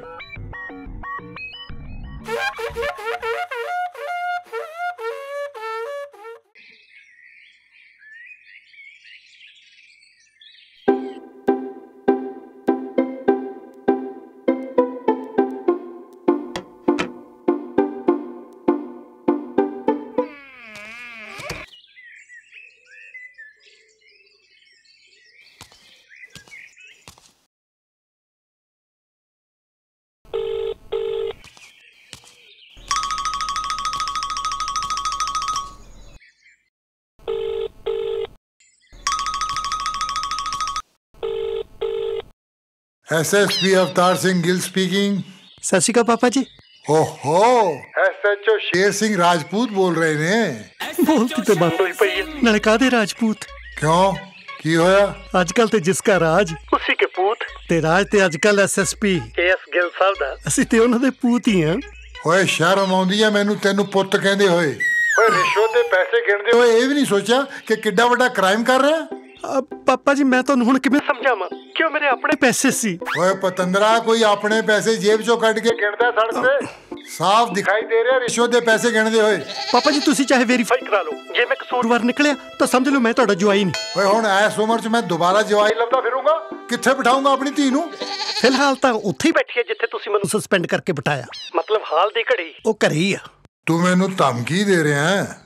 Speaker 5: SSP Avtar Singh Gill speaking.
Speaker 3: सत श्री अकाल पापा जी।
Speaker 5: ओहो, एसएचओ शेर सिंह राजपूत बोल रहे ने।
Speaker 3: बोलती तो बंद हुई पई है, नाले कादे राजपूत?
Speaker 5: क्यों की होया?
Speaker 3: आजकल ते जिसका राज उसी के पूत ते राज ते आजकल एसएसपी केएस गिल साहब दा ਅਸੀਂ ਤੇ ਉਹਨਾਂ ਦੇ ਪੂਤ ਹੀ ਆ।
Speaker 5: ਓਏ ਸ਼ਰਮ ਆਉਂਦੀ ਆ ਮੈਨੂੰ ਤੈਨੂੰ ਪੁੱਤ ਕਹਿੰਦੇ ਹੋਏ। ਓਏ ਰਿਸ਼ਵਤ ਦੇ ਪੈਸੇ ਗਿਣਦੇ ਹੋਏ ਇਹ ਵੀ ਨਹੀਂ ਸੋਚਿਆ ਕਿ ਕਿੱਡਾ ਵੱਡਾ ਕ੍ਰਾਈਮ ਕਰ ਰਿਹਾ।
Speaker 3: ਪਾਪਾ ਜੀ ਮੈਂ ਤੁਹਾਨੂੰ ਹੁਣ ਕਿਵੇਂ ਸਮਝਾਵਾਂ ਕਿ ਉਹ ਮੇਰੇ ਆਪਣੇ ਪੈਸੇ ਸੀ।
Speaker 5: ਓਏ ਪਤੰਦਰਾ, ਕੋਈ ਆਪਣੇ ਪੈਸੇ ਜੇਬ ਚੋਂ ਕੱਢ ਕੇ ਗਿਣਦਾ ਸੜਕ ਤੇ? ਸਾਫ਼ ਦਿਖਾਈ ਦੇ ਰਿਹਾ ਰਿਸ਼ਵਤ ਦੇ ਪੈਸੇ ਗਿਣਦੇ ਹੋਏ।
Speaker 3: ਪਾਪਾ ਜੀ ਤੁਸੀਂ ਚਾਹੇ ਵੈਰੀਫਾਈ ਕਰਾ ਲਓ, ਜੇ ਮੈਂ ਕਸੂਰਵਾਰ ਨਿਕਲਿਆ ਤਾਂ ਸਮਝ ਲਓ ਮੈਂ ਤੁਹਾਡਾ ਜਵਾਈ ਨਹੀਂ।
Speaker 5: ਓਏ ਹੁਣ ਐਸ ਉਮਰ 'ਚ ਮੈਂ ਦੁਬਾਰਾ ਜਵਾਈ ਲੱਭਦਾ ਫਿਰੂੰਗਾ? ਕਿੱਥੇ ਬਿਠਾਉਂਗਾ ਆਪਣੀ ਧੀ ਨੂੰ?
Speaker 3: ਫਿਲਹਾਲ ਤਾਂ ਉੱਥੇ ਹੀ ਬੈਠੀ ਹੈ ਜਿੱਥੇ ਤੁਸੀਂ ਮੈਨੂੰ ਸਸਪੈਂਡ ਕਰਕੇ ਬਿਠਾਇਆ। ਮਤਲਬ ਹਾਲ ਦੀ ਘੜੀ ਉਹ ਘਰੇ ਹੀ ਆ।
Speaker 5: ਤੂੰ ਮੈਨੂੰ ਧਮਕੀ ਦੇ ਰਿਹਾ ਹੈ?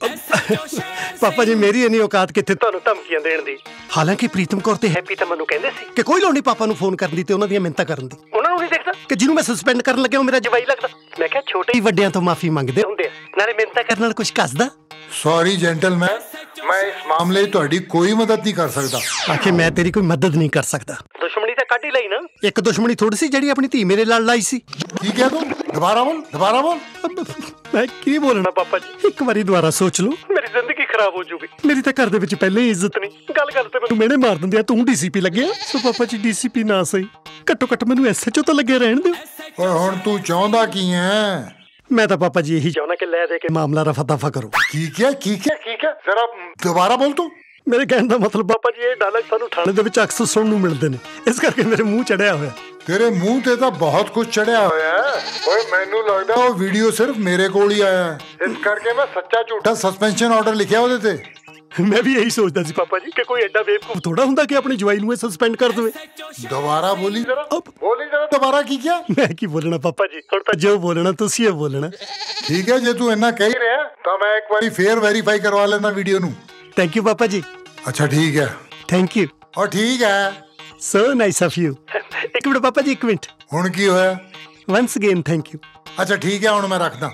Speaker 3: ਪਾਪਾ ਜੀ ਮੇਰੀ ਇੰਨੀ ਔਕਾਤ ਕਿੱਥੇ ਤੁਹਾਨੂੰ ਧਮਕੀਆਂ ਦੇਣ ਦੀ। ਹਾਲਾਂਕਿ ਪ੍ਰੀਤਮ ਕੌਰ ਤੇ ਹੈਪੀ ਤਾਂ ਮੈਨੂੰ ਕਹਿੰਦੇ ਸੀ ਕਿ ਕੋਈ ਲੋੜ ਨਹੀਂ ਪਾਪਾ ਨੂੰ ਫੋਨ ਕਰਨ ਦੀ ਤੇ ਉਹਨਾਂ ਦੀਆਂ ਮਿੰਨਤਾਂ ਕਰਨ ਦੀ। ਉਹਨਾਂ ਨੂੰ ਨਹੀਂ ਦੇਖਦਾ ਕਿ ਜਿਹਨੂੰ ਮੈਂ ਸਸਪੈਂਡ ਕਰਨ ਲੱਗਿਆ ਉਹ ਮੇਰਾ ਜਵਾਈ ਲੱਗਦਾ। ਮੈਂ ਕਿਹਾ ਛੋਟੇ ਹੀ ਵੱਡਿਆਂ ਤੋਂ ਮਾਫੀ ਮੰਗਦੇ ਹੁੰਦੇ ਆ, ਨਾਲੇ ਮਿੰਨਤਾਂ ਕਰਨ ਨਾਲ ਕੁਝ ਕੱਸਦਾ।
Speaker 5: ਸੌਰੀ ਜੈਂਟਲਮੈਨ, ਮੈਂ ਇਸ ਮਾਮਲੇ 'ਚ ਤੁਹਾਡੀ ਕੋਈ ਮਦਦ ਨਹੀਂ ਕਰ ਸਕਦਾ।
Speaker 3: ਆਖੇ ਮੈਂ ਤੇਰੀ ਕੋਈ ਮਦਦ ਨਹੀਂ ਕਰ ਸਕਦਾ। ਦੁਸ਼ਮਣੀ ਤਾਂ ਕੱਢ ਹੀ ਲਈ ਨਾ। ਇੱਕ ਦੁਸ਼ਮਣੀ ਥੋੜੀ ਸੀ ਜਿਹੜੀ ਆਪਣੀ ਧੀ ਮੇਰੇ ਨਾਲ ਲਾਈ ਸੀ।
Speaker 5: ਕੀ ਕਿਹਾ ਤੂੰ? ਦੁਬਾਰਾ ਬੋਲ।
Speaker 3: ਮੈਂ ਕੀ ਬੋਲਣਾ ਪਾਪਾ ਜੀ, ਇੱਕ ਵਾਰੀ ਦੁਬਾਰਾ ਸੋਚ ਲਓ, ਮੇਰੀ ਜ਼ਿੰਦਗੀ ਖਰਾਬ ਹੋ ਜੂਗੀ। ਮੇਰੀ ਤਾਂ ਘਰ ਦੇ ਵਿੱਚ ਪਹਿਲੇ ਹੀ ਇੱਜ਼ਤ ਨਹੀਂ, ਗੱਲ ਤੇ ਮੈਨੂੰ ਮਿਹਣੇ ਮਾਰ ਦਿੰਦੇ ਆ ਤੂੰ ਡੀਸੀਪੀ ਲੱਗਿਆ। ਸੋ ਪਾਪਾ ਜੀ ਡੀਸੀਪੀ ਨਾ ਸਹੀ, ਘੱਟੋ ਘੱਟ ਮੈਨੂੰ ਐਸਐਚਓ ਤਾਂ ਲੱਗੇ ਰਹਿਣ ਦਿਓ।
Speaker 5: ਓਏ ਹੁਣ ਤੂੰ ਚਾਹੁੰਦਾ ਕੀ ਹੈ?
Speaker 3: ਮੈਂ ਤਾਂ ਪਾਪਾ ਜੀ ਇਹੀ ਚਾਹੁੰਦਾ ਕਿ ਲੈ ਦੇ ਕੇ ਮਾਮਲਾ ਰਫਾ ਦਫਾ ਕਰੋ।
Speaker 5: ਕੀ ਕਿਹਾ? ਜ਼ਰਾ ਦੁਬਾਰਾ ਬੋਲ ਤੂੰ।
Speaker 3: ਮੇਰੇ ਕਹਿਣ ਦਾ ਮਤਲਬ ਪਾਪਾ ਜੀ ਇਹ ਡਾਇਲੌਗ ਸਾਨੂੰ ਥਾਣੇ ਦੇ ਵਿੱਚ ਅਕਸਰ ਸੁਣਨ ਨੂੰ ਮਿਲਦੇ ਨੇ, ਇਸ ਕਰਕੇ ਮੇਰੇ ਮੂੰਹ ਚੜਿਆ ਹੋਇਆ।
Speaker 5: ਤੇਰੇ ਮੂੰਹ ਤੇ ਤਾਂ ਬਹੁਤ ਕੁਝ ਚੜਿਆ ਹੋਇਆ ਹੈ। ਓਏ ਮੈਨੂੰ ਲੱਗਦਾ ਉਹ ਵੀਡੀਓ ਸਿਰਫ ਮੇਰੇ ਕੋਲ ਹੀ ਆਇਆ ਹੈ, ਇਸ ਕਰਕੇ ਮੈਂ ਸੱਚਾ ਝੂਠਾ ਸਸਪੈਂਸ਼ਨ ਆਰਡਰ ਲਿਖਿਆ ਉਹਦੇ ਤੇ।
Speaker 3: ਮੈਂ ਵੀ ਇਹੀ ਸੋਚਦਾ ਸੀ ਪਾਪਾ ਜੀ ਕਿ ਕੋਈ ਐਡਾ ਬੇਵਕੂਫ ਥੋੜਾ ਹੁੰਦਾ ਕਿ ਆਪਣੀ ਜਵਾਈ ਨੂੰ ਸਸਪੈਂਡ ਕਰ ਦੇਵੇ।
Speaker 5: ਦੁਬਾਰਾ ਬੋਲੀ ਜ਼ਰਾ ਦੁਬਾਰਾ ਕੀ ਕਿਹਾ?
Speaker 3: ਮੈਂ ਕੀ ਬੋਲਣਾ ਪਾਪਾ ਜੀ, ਹੁਣ ਤਾਂ ਜੋ ਬੋਲਣਾ ਤੁਸੀਂ ਇਹ ਬੋਲਣਾ।
Speaker 5: ਠੀਕ ਹੈ, ਜੇ ਤੂੰ ਇੰਨਾ ਕਹਿ ਰਿਹਾ ਤਾਂ ਮੈਂ ਇੱਕ ਵਾਰੀ ਫੇਰ ਵੈਰੀਫਾਈ ਕਰਵਾ ਲੈਂਦਾ ਵੀਡੀਓ ਨੂੰ।
Speaker 3: ਥੈਂਕ ਯੂ ਪਾਪਾ ਜੀ।
Speaker 5: ਅੱਛਾ ਠੀਕ ਹੈ।
Speaker 3: Thank you.
Speaker 5: ਔਰ ਠੀਕ ਹੈ।
Speaker 3: So nice of you. ਇੱਕ ਮਿੰਟ ਪਾਪਾ ਜੀ, ਇੱਕ ਮਿੰਟ।
Speaker 5: ਹੁਣ ਕੀ ਹੋਇਆ?
Speaker 3: Once again thank you.
Speaker 5: ਅੱਛਾ ਠੀਕ ਹੈ, ਹੁਣ ਮੈਂ ਰੱਖਦਾ।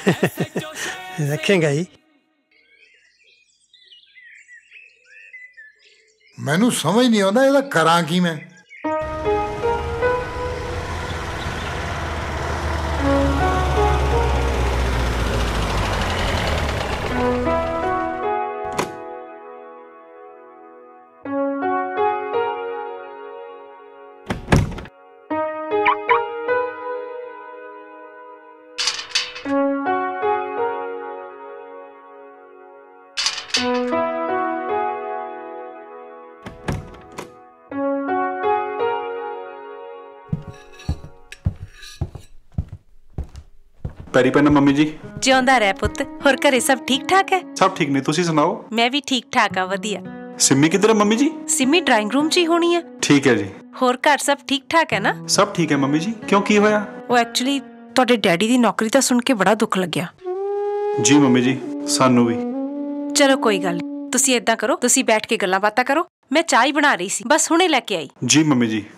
Speaker 3: ਰੱਖੇਗਾ ਜੀ।
Speaker 5: ਮੈਨੂੰ ਸਮਝ ਨਹੀਂ ਆਉਂਦਾ ਇਹਦਾ ਕਰਾਂ ਕੀ ਮੈਂ।
Speaker 9: ਪੈਰੀ ਪੈਣਾ ਮੰਮੀ ਜੀ।
Speaker 15: ਜਿਉਂਦਾ ਰਹਿ ਪੁੱਤ। ਹੋਰ ਘਰੇ ਸਭ ਠੀਕ ਠਾਕ ਹੈ?
Speaker 9: ਸਭ ਠੀਕ ਨੇ, ਤੁਸੀਂ ਸੁਣਾਓ?
Speaker 15: ਮੈਂ ਵੀ ਠੀਕ ਠਾਕ ਆ, ਵਧੀਆ।
Speaker 9: सिमी किधर है मम्मी जी?
Speaker 15: सिमी ड्राइंग रूम च ही होनी है।
Speaker 9: ठीक है जी।
Speaker 15: होर घर सब ठीक ठाक है ना?
Speaker 9: सब ठीक है मम्मी जी। क्यों की होया?
Speaker 15: वो एक्चुअली ਤੁਹਾਡੇ ਡੈਡੀ ਦੀ ਨੌਕਰੀ ਤਾਂ ਸੁਣ ਕੇ ਬੜਾ ਦੁੱਖ ਲੱਗਿਆ।
Speaker 9: जी मम्मी जी सानू भी।
Speaker 15: ਚਲੋ ਕੋਈ ਗੱਲ ਨਹੀਂ, ਤੁਸੀਂ ਏਦਾਂ ਕਰੋ, ਤੁਸੀਂ ਬੈਠ ਕੇ ਗੱਲਾਂ ਬਾਤਾਂ ਕਰੋ, ਮੈਂ ਚਾਹ ਹੀ ਬਣਾ ਰਹੀ ਸੀ, ਬਸ ਹੁਣੇ ਲੈ ਕੇ ਆਈ।
Speaker 9: जी मम्मी जी।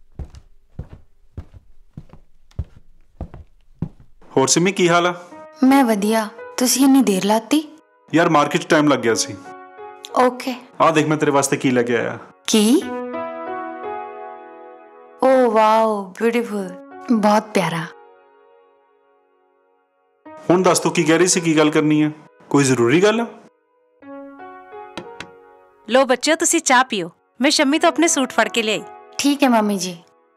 Speaker 9: ਹੋਰ ਸਿਮੀ ਕੀ ਹਾਲ ਆ?
Speaker 8: ਮੈਂ ਵਧੀਆ। ਤੁਸੀਂ ਇੰਨੀ ਦੇਰ ਲਾਤੀ?
Speaker 9: ਯਾਰ ਮਾਰਕੀਟ ਟਾਈਮ ਲੱਗ ਗਿਆ ਸੀ।
Speaker 8: ਓਕੇ।
Speaker 9: ਆ ਦੇਖ ਮੈਂ ਤੇਰੇ ਵਾਸਤੇ ਕੀ ਲੈ ਕੇ ਆਇਆ।
Speaker 8: ਕੀ? ਓ ਵਾਓ ਬਿਊਟੀਫੁਲ, ਬਹੁਤ ਪਿਆਰਾ।
Speaker 9: ਹੁਣ ਦੱਸ ਤੂੰ ਕੀ ਕਹਿ ਰਹੀ ਸੀ, ਕੀ ਗੱਲ ਕਰਨੀ ਹੈ? ਕੋਈ ਜ਼ਰੂਰੀ ਗੱਲ ਆ?
Speaker 15: ਲੋ ਬੱਚਿਓ ਤੁਸੀਂ ਚਾਹ ਪੀਓ, ਮੈਂ ਸ਼ੰਮੀ ਤੋਂ ਆਪਣੇ ਸੂਟ ਫੜ ਕੇ ਲਿਆਈ।
Speaker 8: ਠੀਕ ਹੈ ਮੰਮੀ ਜੀ।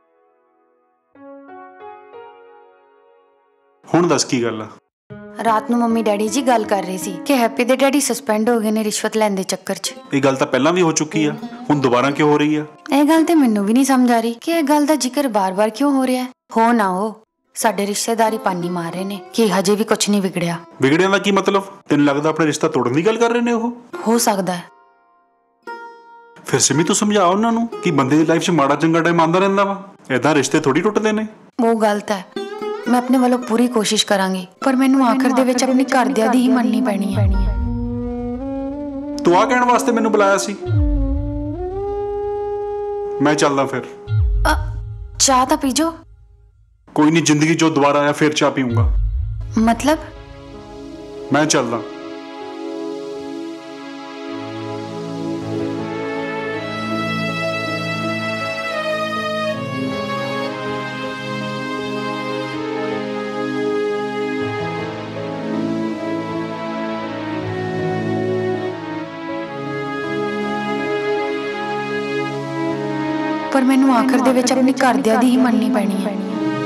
Speaker 9: ਹੁਣ ਦੱਸ ਕੀ ਗੱਲ ਆ?
Speaker 8: ਰਾਤ ਨੂੰ ਮੰਮੀ ਡੈਡੀ ਜੀ ਗੱਲ ਕਰ ਰਹੇ ਸੀ ਕਿ ਹੈਪੀ ਦੇ ਡੈਡੀ ਸਸਪੈਂਡ ਹੋ ਗਏ ਨੇ ਰਿਸ਼ਵਤ ਲੈਣ ਦੇ ਚੱਕਰ 'ਚ।
Speaker 9: ਇਹ ਗੱਲ ਤਾਂ ਪਹਿਲਾਂ ਵੀ ਹੋ ਚੁੱਕੀ ਆ, ਹੁਣ ਦੁਬਾਰਾ ਕਿਉਂ ਹੋ ਰਹੀ ਆ?
Speaker 8: ਇਹ ਗੱਲ ਤੇ ਮੈਨੂੰ ਵੀ ਨਹੀਂ ਸਮਝ ਆ ਰਹੀ ਕਿ ਇਹ ਗੱਲ ਦਾ ਜ਼ਿਕਰ ਬਾਰ-ਬਾਰ ਕਿਉਂ ਹੋ ਰਿਹਾ ਹੈ। ਹੋ ਨਾ ਹੋ ਸਾਡੇ ਰਿਸ਼ਤੇਦਾਰੀ ਪਾਨੀ ਮਾਰ ਰਹੇ ਨੇ ਕਿ ਹਜੇ ਵੀ ਕੁਝ ਨਹੀਂ ਵਿਗੜਿਆ।
Speaker 9: ਵਿਗੜਿਆ ਦਾ ਕੀ ਮਤਲਬ? ਤੈਨੂੰ ਲੱਗਦਾ ਆਪਣੇ ਰਿਸ਼ਤਾ ਤੋੜਨ ਦੀ ਗੱਲ ਕਰ ਰਹੇ ਨੇ ਉਹ?
Speaker 8: ਹੋ ਸਕਦਾ ਹੈ।
Speaker 9: ਫਿਰ ਸਿਮੀ ਤੂੰ ਸਮਝਾ ਉਹਨਾਂ ਨੂੰ ਕਿ ਬੰਦੇ ਦੀ ਲਾਈਫ 'ਚ ਮਾੜਾ ਚੰਗਾ ਟਾਈਮ ਆਉਂਦਾ ਰਹਿੰਦਾ ਵਾ, ਏਦਾਂ ਰਿਸ਼ਤੇ ਥੋੜੀ ਟੁੱਟਦੇ ਨੇ।
Speaker 8: ਉਹ ਗਲਤ ਹੈ। ਮੈਂ ਆਪਣੇ ਵੱਲੋਂ ਪੂਰੀ ਕੋਸ਼ਿਸ਼ ਕਰਾਂਗੀ, ਪਰ ਮੈਨੂੰ ਆਖਰ ਦੇ ਵਿੱਚ ਆਪਣੇ ਘਰਦਿਆਂ ਦੀ ਹੀ ਮੰਨਣੀ ਪੈਣੀ ਹੈ।
Speaker 9: ਤੂੰ ਆ ਕਹਿਣ ਵਾਸਤੇ ਮੈਨੂੰ ਬੁਲਾਇਆ ਸੀ? ਮੈਂ ਚੱਲਦਾ ਫਿਰ।
Speaker 8: ਚਾਹ ਤਾਂ ਪੀਜੋ।
Speaker 9: ਕੋਈ ਨਹੀਂ, ਜ਼ਿੰਦਗੀ 'ਚੋਂ ਦੁਬਾਰਾ ਆਇਆ ਫਿਰ ਚਾਹ ਪੀਊਂਗਾ।
Speaker 8: मतलब?
Speaker 9: मैं चलदा।
Speaker 8: पर मैनू आखिर दे विच अपने घरदियां दी ही मननी पैनी है।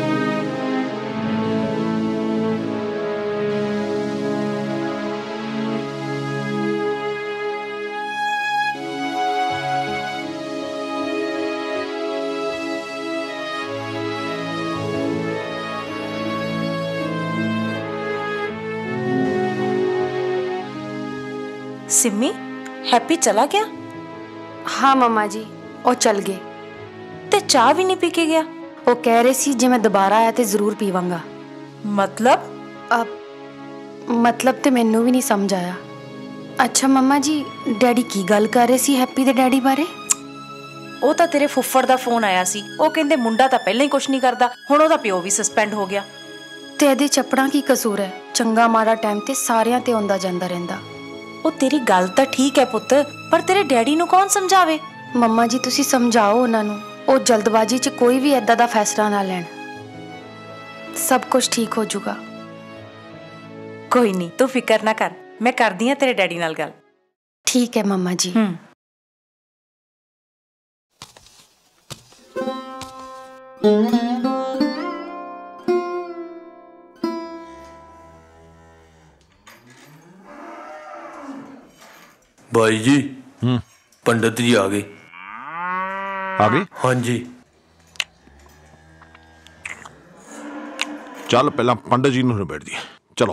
Speaker 15: सिमी, हैप्पी चला गया?
Speaker 8: हाँ मम्मा जी, वो चल गए।
Speaker 15: ते चाह भी नहीं पी के गया?
Speaker 8: वो कह रहे सी जे मैं दोबारा आया तो जरूर पीवांगा।
Speaker 15: मतलब?
Speaker 8: अब मतलब ते मैनू भी नहीं समझ आया। अच्छा मम्मा जी, डैडी की गल कर रहे सी हैप्पी दे डैडी बारे?
Speaker 15: ਉਹ ਤਾਂ ਤੇਰੇ ਫੁੱਫੜ ਦਾ ਫੋਨ ਆਇਆ ਸੀ, ਉਹ ਕਹਿੰਦੇ ਮੁੰਡਾ ਤਾਂ ਪਹਿਲਾਂ ਹੀ ਕੁਛ ਨਹੀਂ ਕਰਦਾ, ਹੁਣ ਉਹਦਾ ਪਿਓ ਵੀ ਸਸਪੈਂਡ ਹੋ ਗਿਆ।
Speaker 8: ਤੇ ਇਹਦੇ ਚੱਪੜਾਂ ਕੀ ਕਸੂਰ ਹੈ? ਚੰਗਾ ਮਾੜਾ ਟਾਈਮ ਤੇ ਸਾਰਿਆਂ ਤੇ ਆਉਂਦਾ ਜਾਂਦਾ ਰਹਿੰਦਾ।
Speaker 15: ਉਹ ਤੇਰੀ ਗੱਲ ਤਾਂ ਠੀਕ ਹੈ ਪੁੱਤ, ਪਰ ਤੇਰੇ ਡੈਡੀ ਨੂੰ ਕੌਣ ਸਮਝਾਵੇ?
Speaker 8: ਮੰਮਾ ਜੀ ਤੁਸੀਂ ਸਮਝਾਓ ਉਹਨਾਂ ਨੂੰ, ਉਹ ਜਲਦਬਾਜ਼ੀ 'ਚ ਕੋਈ ਵੀ ਏਦਾਂ ਦਾ ਫੈਸਲਾ ਨਾ ਲੈਣ। ਸਭ ਕੁਝ ਠੀਕ ਹੋ ਜਾਊਗਾ।
Speaker 15: ਕੋਈ ਨਹੀਂ, ਤੂੰ ਫਿਕਰ ਨਾ ਕਰ, ਮੈਂ ਕਰਦੀ ਹਾਂ ਤੇਰੇ ਡੈਡੀ ਨਾਲ ਗੱਲ।
Speaker 8: ਠੀਕ ਹੈ ਮੰਮਾ ਜੀ।
Speaker 11: भाई जी, पंडित जी आ गए।
Speaker 16: आ गए?
Speaker 11: हाँ जी।
Speaker 16: चल पहला पंडित जी ਨੂੰ ਨਿਬੇੜ ਦੀ। ਚਲੋ।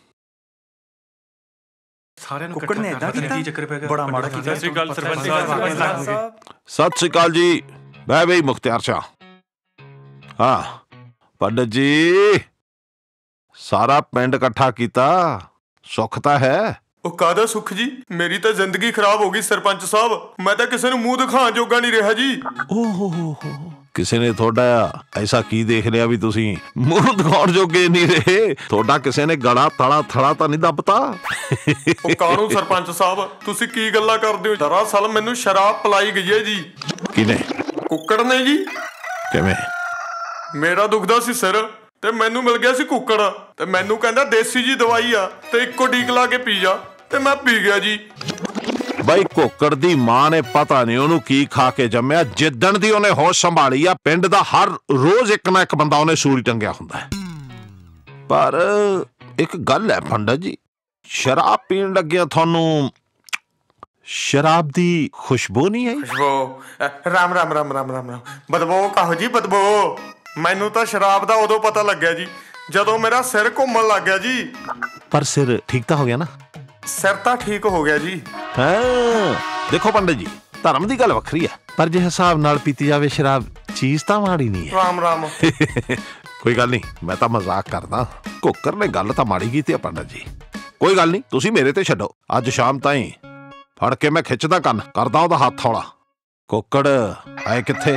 Speaker 11: ਸਾਰਿਆਂ ਨੂੰ ਕੁੱਕੜ ਨੇ ਇਦਾਂ ਕੀਤਾ, ਚੱਕਰ ਪੈ ਗਿਆ, ਬੜਾ ਮਾੜਾ ਕੀਤਾ। ਸਤਿ ਸ਼੍ਰੀ ਅਕਾਲ ਸਰਪੰਚ ਸਾਹਿਬ।
Speaker 16: ਸਤਿ ਸ਼੍ਰੀ ਅਕਾਲ ਜੀ। ਮੈਂ ਬਈ ਮੁਖਤਿਆਰ ਸ਼ਾਹ। ਹਾਂ ਪੰਡਿਤ ਜੀ, ਸਾਰਾ ਪਿੰਡ ਇਕੱਠਾ ਕੀਤਾ, ਸੁੱਖ ਤਾਂ ਹੈ?
Speaker 6: ਉਹ ਕਾਹਦਾ ਸੁੱਖ ਜੀ, ਮੇਰੀ ਤਾਂ ਜ਼ਿੰਦਗੀ ਖਰਾਬ ਹੋ ਗਈ ਸਰਪੰਚ ਸਾਹਿਬ। ਮੈਂ ਤਾਂ ਕਿਸੇ ਨੂੰ ਮੂੰਹ ਦਿਖਾਉਣ ਜੋਗਾ ਨਹੀਂ ਰਿਹਾ ਜੀ।
Speaker 16: ਓਹ ਹੋ ਕਿਸੇ ਨੇ ਤੁਹਾਡਾ ਐਸਾ ਕੀ ਦੇਖ ਲਿਆ ਵੀ ਤੁਸੀਂ ਮੂੰਹ ਦਿਖਾਉਣ ਜੋਗੇ ਨਹੀਂ ਰਹੇ? ਤੁਹਾਡਾ ਕਿਸੇ ਨੇ ਗਲਾ ਥੜਾ ਤਾਂ ਨਹੀਂ ਦੱਬਤਾ?
Speaker 6: ਉਹ ਕਾਹਨੂੰ ਸਰਪੰਚ ਸਾਹਿਬ, ਤੁਸੀਂ ਕੀ ਗੱਲਾਂ ਕਰਦੇ ਹੋ? ਦਰਅਸਲ ਮੈਨੂੰ ਸ਼ਰਾਬ ਪਿਲਾਈ ਗਈ ਹੈ ਜੀ।
Speaker 16: ਕਿਨੇ?
Speaker 6: ਕੁੱਕੜ ਨੇ ਜੀ।
Speaker 16: ਕਿਵੇਂ?
Speaker 6: ਮੇਰਾ ਦੁਖਦਾ ਸੀ ਸਿਰ ਤੇ ਮੈਨੂੰ ਮਿਲ ਗਿਆ ਸੀ ਕੁੱਕੜ, ਤੇ ਮੈਨੂੰ ਕਹਿੰਦਾ ਦੇਸੀ ਜੀ ਦਵਾਈ ਆ ਤੇ ਇੱਕੋ ਡੀਕ ਲਾ ਕੇ ਪੀ ਜਾ, ਤੇ ਮੈਂ ਪੀ ਗਿਆ ਜੀ।
Speaker 16: ਬਾਈ ਕੁੱਕੜ ਦੀ ਮਾਂ ਨੇ ਪਤਾ ਨਹੀਂ ਉਹਨੂੰ ਕੀ ਖਾ ਕੇ ਜੰਮਿਆ, ਜਿੱਦਣ ਦੀ ਉਹਨੇ ਹੋਸ਼ ਸੰਭਾਲੀ ਆ ਪਿੰਡ ਦਾ ਹਰ ਰੋਜ਼ ਇੱਕ ਨਾ ਇੱਕ ਬੰਦਾ ਉਹਨੇ ਸੂਰੀ ਟੰਗਿਆ ਹੁੰਦਾ। ਪਰ ਇੱਕ ਗੱਲ ਹੈ ਪੰਡਤ ਜੀ, ਸ਼ਰਾਬ ਪੀਣ ਲੱਗਿਆ ਤੁਹਾਨੂੰ ਸ਼ਰਾਬ ਦੀ ਖੁਸ਼ਬੂ ਨਹੀਂ ਆਈ?
Speaker 6: ਖੁਸ਼ਬੂ? ਰਾਮ ਰਾਮ ਰਾਮ ਰਾਮ ਰਾਮ ਰਾਮ। ਬਦਬੂ ਕਹੋ ਜੀ, ਬਦਬੂ। ਮੈਨੂੰ ਤਾਂ ਸ਼ਰਾਬ ਦਾ ਉਦੋਂ ਪਤਾ ਲੱਗਿਆ ਜੀ ਜਦੋਂ ਮੇਰਾ ਸਿਰ ਘੁੰਮਣ ਲੱਗ ਗਿਆ ਜੀ।
Speaker 16: ਪਰ ਸਿਰ ਠੀਕ ਤਾਂ ਹੋ ਗਿਆ ਨਾ?
Speaker 6: ਸਿਰ ਤਾਂ ਠੀਕ ਹੋ ਗਿਆ ਜੀ।
Speaker 16: ਹਾਂ ਦੇਖੋ ਪੰਡਤ ਜੀ, ਧਰਮ ਦੀ ਗੱਲ ਵੱਖਰੀ ਹੈ, ਪਰ ਜੇ ਹਿਸਾਬ ਨਾਲ ਪੀਤੀ ਜਾਵੇ ਸ਼ਰਾਬ, ਚੀਜ਼ ਤਾਂ ਮਾੜੀ ਨਹੀਂ ਹੈ।
Speaker 6: ਰਾਮ ਰਾਮ।
Speaker 16: ਕੋਈ ਗੱਲ ਨਹੀਂ, ਮੈਂ ਤਾਂ ਮਜ਼ਾਕ ਕਰਦਾ। ਕੁੱਕਰ ਨੇ ਗੱਲ ਤਾਂ ਮਾੜੀ ਕੀਤੀ ਆ ਪੰਡਤ ਜੀ। ਕੋਈ ਗੱਲ ਨਹੀਂ, ਤੁਸੀਂ ਮੇਰੇ ਤੇ ਛੱਡੋ। ਅੱਜ ਸ਼ਾਮ ਤਾਈਂ ਫੜ ਕੇ ਮੈਂ ਖਿੱਚਦਾ ਕੰਨ, ਕਰਦਾ ਉਹਦਾ ਹੱਥ ਹੌਲਾ। ਕੁੱਕੜ ਆਏ ਕਿੱਥੇ?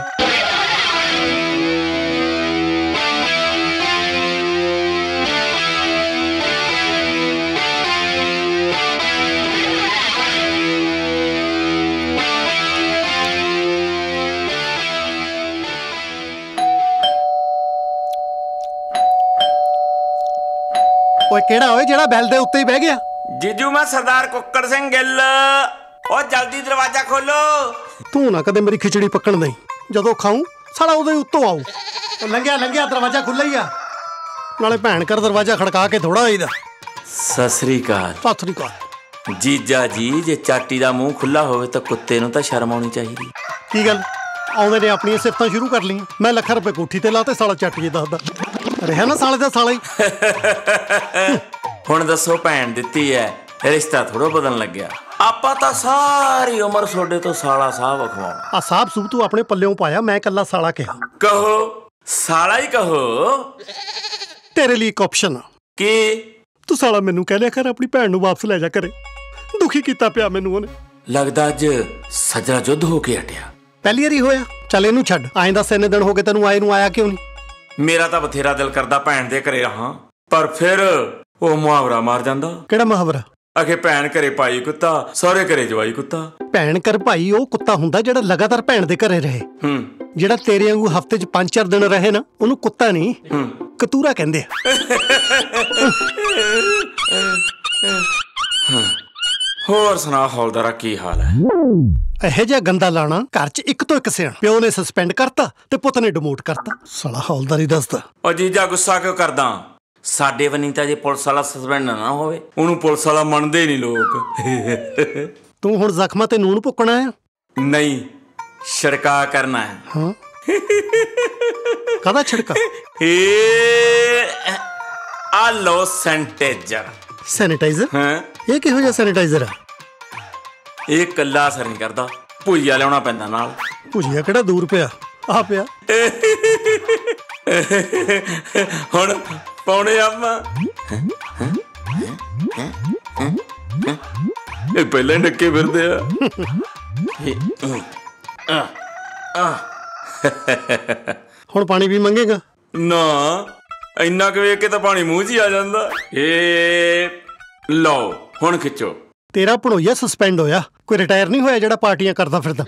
Speaker 3: ਓਏ ਕਿਹੜਾ ਓਏ ਜਿਹੜਾ ਬੈਲ ਦੇ ਉੱਤੇ ਹੀ ਬਹਿ ਗਿਆ?
Speaker 17: ਜੀਜੂ ਮੈਂ ਸਰਦਾਰ ਕੁੱਕੜ ਸਿੰਘ ਗਿੱਲ। ਓ ਜਲਦੀ ਦਰਵਾਜ਼ਾ ਖੋਲੋ।
Speaker 3: ਤੂੰ ਨਾ ਕਦੇ ਮੇਰੀ ਖਿਚੜੀ ਪੱਕਣ ਨਹੀਂ, ਜਦੋਂ ਖਾਊਂ ਸਾਲਾ ਉਹਦੇ ਉੱਤੋਂ ਆਊ। ਲੰਘਿਆ ਦਰਵਾਜ਼ਾ ਖੁੱਲ੍ਹਾ ਹੀ ਆ, ਨਾਲੇ ਭੈਣ ਕਰ ਦਰਵਾਜ਼ਾ ਖੜਕਾ ਕੇ ਥੋੜਾ ਆਈਦਾ।
Speaker 17: ਸਤਿ ਸ੍ਰੀ ਅਕਾਲ। ਜੀਜਾ ਜੀ, ਜੇ ਚਾਟੀ ਦਾ ਮੂੰਹ ਖੁੱਲਾ ਹੋਵੇ ਤਾਂ ਕੁੱਤੇ ਨੂੰ ਤਾਂ ਸ਼ਰਮ ਆਉਣੀ ਚਾਹੀਦੀ।
Speaker 3: ਕੀ ਗੱਲ, ਆਉਂਦੇ ਨੇ ਆਪਣੀਆਂ ਸਿਫਤਾਂ ਸ਼ੁਰੂ ਕਰ ਲਈਆਂ। ਮੈਂ ਲੱਖ ਰੁਪਏ ਕੋਠੀ ਤੇ ਲਾਤੇ, ਸਾਲਾ ਚਾਟੀ ਦੱਸਦਾ ਰਿਹਾ ਨਾ ਸਾਲੇ ਦਾ ਸਾਲਾ ਹੀ।
Speaker 17: ਹੁਣ ਦੱਸੋ, ਭੈਣ ਦਿੱਤੀ ਐ, ਰਿਸ਼ਤਾ ਥੋੜਾ ਬਦਲਣ ਲੱਗਿਆ। ਆਪਾਂ ਤਾਂ ਸਾਰੀ ਉਮਰ ਤੁਹਾਡੇ ਤੋਂ ਸਾਲਾ ਸਾਹਿਬ ਅਖਵਾਉਣਾ।
Speaker 3: ਆ ਸਾਹਿਬ ਸੂਬ ਤੂੰ ਆਪਣੇ ਪੱਲਿਓਂ ਪਾਇਆ, ਮੈਂ ਕੱਲਾ ਸਾਲਾ ਕਿਹਾ।
Speaker 17: ਕਹੋ, ਸਾਲਾ ਹੀ ਕਹੋ।
Speaker 3: ਤੇਰੇ ਲਈ ਇੱਕ ਆਪਸ਼ਨ ਆ।
Speaker 17: ਕੀ?
Speaker 3: ਤੂੰ ਸਾਲਾ ਮੈਨੂੰ ਕਹਿ ਲਿਆ ਕਰ ਆਪਣੀ ਭੈਣ ਨੂੰ ਵਾਪਸ ਲੈ ਜਾ ਕਰੇ। ਦੁਖੀ ਕੀਤਾ ਪਿਆ ਮੈਨੂੰ ਉਹਨੇ।
Speaker 17: ਲੱਗਦਾ ਅੱਜ ਸੱਜਣਾ ਜੁੱਧ ਹੋ ਕੇ ਹਟਿਆ।
Speaker 3: ਪਹਿਲੀ ਵਾਰੀ ਹੋਇਆ। ਚੱਲ ਇਹਨੂੰ ਛੱਡ, ਐਂ ਦੱਸ ਇੰਨੇ ਦਿਨ ਹੋ ਗਏ ਤੈਨੂੰ ਆਏ ਨੂੰ, ਆਇਆ ਕਿਉਂ ਨਹੀਂ?
Speaker 17: ਮੇਰਾ ਤਾਂ ਬਥੇਰਾ ਦਿਲ ਕਰਦਾ ਭੈਣ ਦੇ ਘਰੇ ਰਹਾਂ, ਪਰ ਫਿਰ ਉਹ ਮੁਹਾਵਰਾ ਮਾਰ ਜਾਂਦਾ।
Speaker 3: ਕਿਹੜਾ ਮੁਹਾਵਰਾ?
Speaker 17: ਅਖੇ ਭੈਣ ਘਰੇ ਪਾਈ ਕੁੱਤਾ, ਸਹੁਰੇ ਘਰੇ ਜਵਾਈ ਕੁੱਤਾ।
Speaker 3: ਭੈਣ ਘਰ ਭਾਈ ਉਹ ਕੁੱਤਾ ਹੁੰਦਾ ਜਿਹੜਾ ਲਗਾਤਾਰ ਭੈਣ ਦੇ ਘਰੇ ਰਹੇ। ਜਿਹੜਾ ਤੇਰੇ ਵਾਂਗੂ ਹਫ਼ਤੇ 'ਚ 5-4 ਦਿਨ ਰਹੇ ਨਾ, ਉਹਨੂੰ ਕੁੱਤਾ ਨਹੀਂ ਕਤੂਰਾ ਕਹਿੰਦੇ ਆ।
Speaker 17: ਹੋਰ ਸੁਣਾ ਹੌਲਦਾਰਾ, ਕੀ ਹਾਲ ਹੈ?
Speaker 3: ਇਹੋ ਜਿਹਾ ਗੰਦਾ ਲਾਣਾ ਘਰ 'ਚ ਇੱਕ ਤੋਂ ਇੱਕ ਸਿਆਣ। ਪਿਓ ਨੇ ਸਸਪੈਂਡ ਕਰਤਾ ਤੇ ਪੁੱਤ ਨੇ ਡਿਮੋਟ ਕਰਤਾ। ਸਾਲਾ ਹੌਲਦਾਰੀ ਦੱਸਦਾ।
Speaker 17: ਓ ਜੀਜਾ, ਗੁੱਸਾ ਕਿਉਂ ਕਰਦਾ? ਸਾਡੇ ਵਨੀ ਤਾਂ ਜੇ ਪੁਲਿਸ ਵਾਲਾ ਸਸਪੈਂਡ ਨਾ ਹੋਵੇ, ਉਹਨੂੰ ਪੁਲਿਸ ਵਾਲਾ ਮੰਨਦੇ ਨਹੀਂ ਲੋਕ।
Speaker 3: ਤੂੰ ਹੁਣ ਜ਼ਖਮਾਂ ਤੇ ਨੂਣ ਭੁੱਕਣਾ ਆ?
Speaker 17: ਨਹੀਂ, ਛਿੜਕਾ ਕਰਨਾ ਹੈ।
Speaker 3: ਹਾਂ, ਕਾਹਦਾ ਛਿੜਕਾ?
Speaker 17: ਆ ਲੋ ਸੈਨੀਟਾਈਜ਼ਰ।
Speaker 3: ਸੈਨੀਟਾਈਜ਼ਰ?
Speaker 17: ਹਾਂ।
Speaker 3: ਇਹ ਕਿਹੋ ਜਿਹਾ ਸੈਨੀਟਾਈਜ਼ਰ ਆ?
Speaker 17: ਇਹ ਕੱਲਾ ਅਸਰ ਨਹੀਂ ਕਰਦਾ, ਭੁਜੀਆ ਲਿਆਉਣਾ ਪੈਂਦਾ ਨਾਲ।
Speaker 3: ਭੁਜੀਆ ਕਿਹੜਾ ਦੂਰ ਪਿਆ, ਆ ਪਿਆ।
Speaker 17: ਹੁਣ ਪਾਉਣੇ ਆਪਾਂ। ਇਹ ਪਹਿਲਾਂ ਹੀ ਡੱਕੇ ਫਿਰਦੇ ਆ।
Speaker 3: ਹੁਣ ਪਾਣੀ ਵੀ ਮੰਗੇਗਾ?
Speaker 17: ਨਾ, ਇੰਨਾ ਕੁ ਵੇਖ ਕੇ ਤਾਂ ਪਾਣੀ ਮੂੰਹ 'ਚ ਹੀ ਆ ਜਾਂਦਾ। ਇਹ ਲਓ, ਹੁਣ ਖਿੱਚੋ।
Speaker 3: ਤੇਰਾ ਭਣੋਈਆ ਸਸਪੈਂਡ ਹੋਇਆ, ਕੋਈ ਰਿਟਾਇਰ ਨਹੀਂ ਹੋਇਆ ਜਿਹੜਾ ਪਾਰਟੀਆਂ ਕਰਦਾ ਫਿਰਦਾ।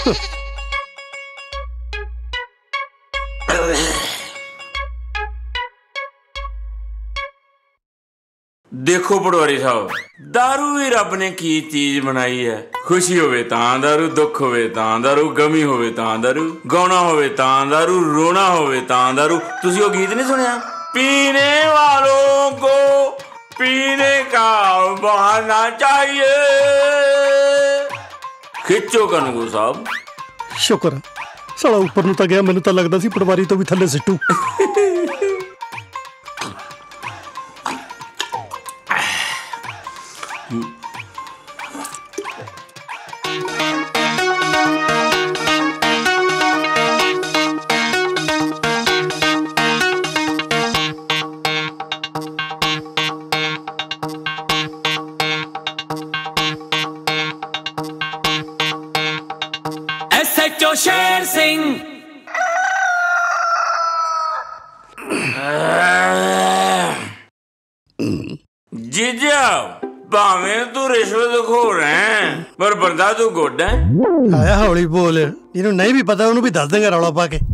Speaker 17: ਦੇਖੋ ਪਟਵਾਰੀ ਸਾਹਿਬ, ਦਾਰੂ ਵੀ ਰੱਬ ਨੇ ਕੀ ਚੀਜ਼ ਬਣਾਈ ਹੈ। ਖੁਸ਼ੀ ਹੋਵੇ ਤਾਂ ਦਾਰੂ, ਦੁੱਖ ਹੋਵੇ ਤਾਂ ਦਾਰੂ, ਗਮੀ ਹੋਵੇ ਤਾਂ ਦਾਰੂ, ਗਾਉਣਾ ਹੋਵੇ ਤਾਂ ਦਾਰੂ, ਰੋਣਾ ਹੋਵੇ ਤਾਂ ਦਾਰੂ। ਤੁਸੀਂ ਉਹ ਗੀਤ ਨਹੀਂ ਸੁਣਿਆ? ਪੀਣੇ ਵਾਲੋਂ ਕੋ ਪੀਣੇ ਕਾ ਬਹਾਨਾ ਚਾਹੀਏ। ਖਿੱਚੋ ਕਨਗੂ ਸਾਹਿਬ।
Speaker 3: ਸ਼ੁਕਰ ਸਾਲਾ ਉੱਪਰ ਨੂੰ ਤਾਂ ਗਿਆ, ਮੈਨੂੰ ਤਾਂ ਲੱਗਦਾ ਸੀ ਪਟਵਾਰੀ ਤੋਂ ਵੀ ਥੱਲੇ ਸਿੱਟੂ।
Speaker 1: SHO ਸ਼ੇਰ ਸਿੰਘ।
Speaker 17: ਜੀਜਾ, ਭਾਵੇਂ ਤੂੰ ਰਿਸ਼ਵਤਖੋਰ ਹੈ, ਪਰ ਬੰਦਾ ਤੂੰ ਗੁੱਡ ਹੈ।
Speaker 3: ਆਇਆ ਹੌਲੀ ਬੋਲ, ਜਿਹਨੂੰ ਨਹੀਂ ਵੀ ਪਤਾ ਉਹਨੂੰ ਵੀ ਦੱਸ ਦੇਂਗਾ ਰੌਲਾ ਪਾ ਕੇ।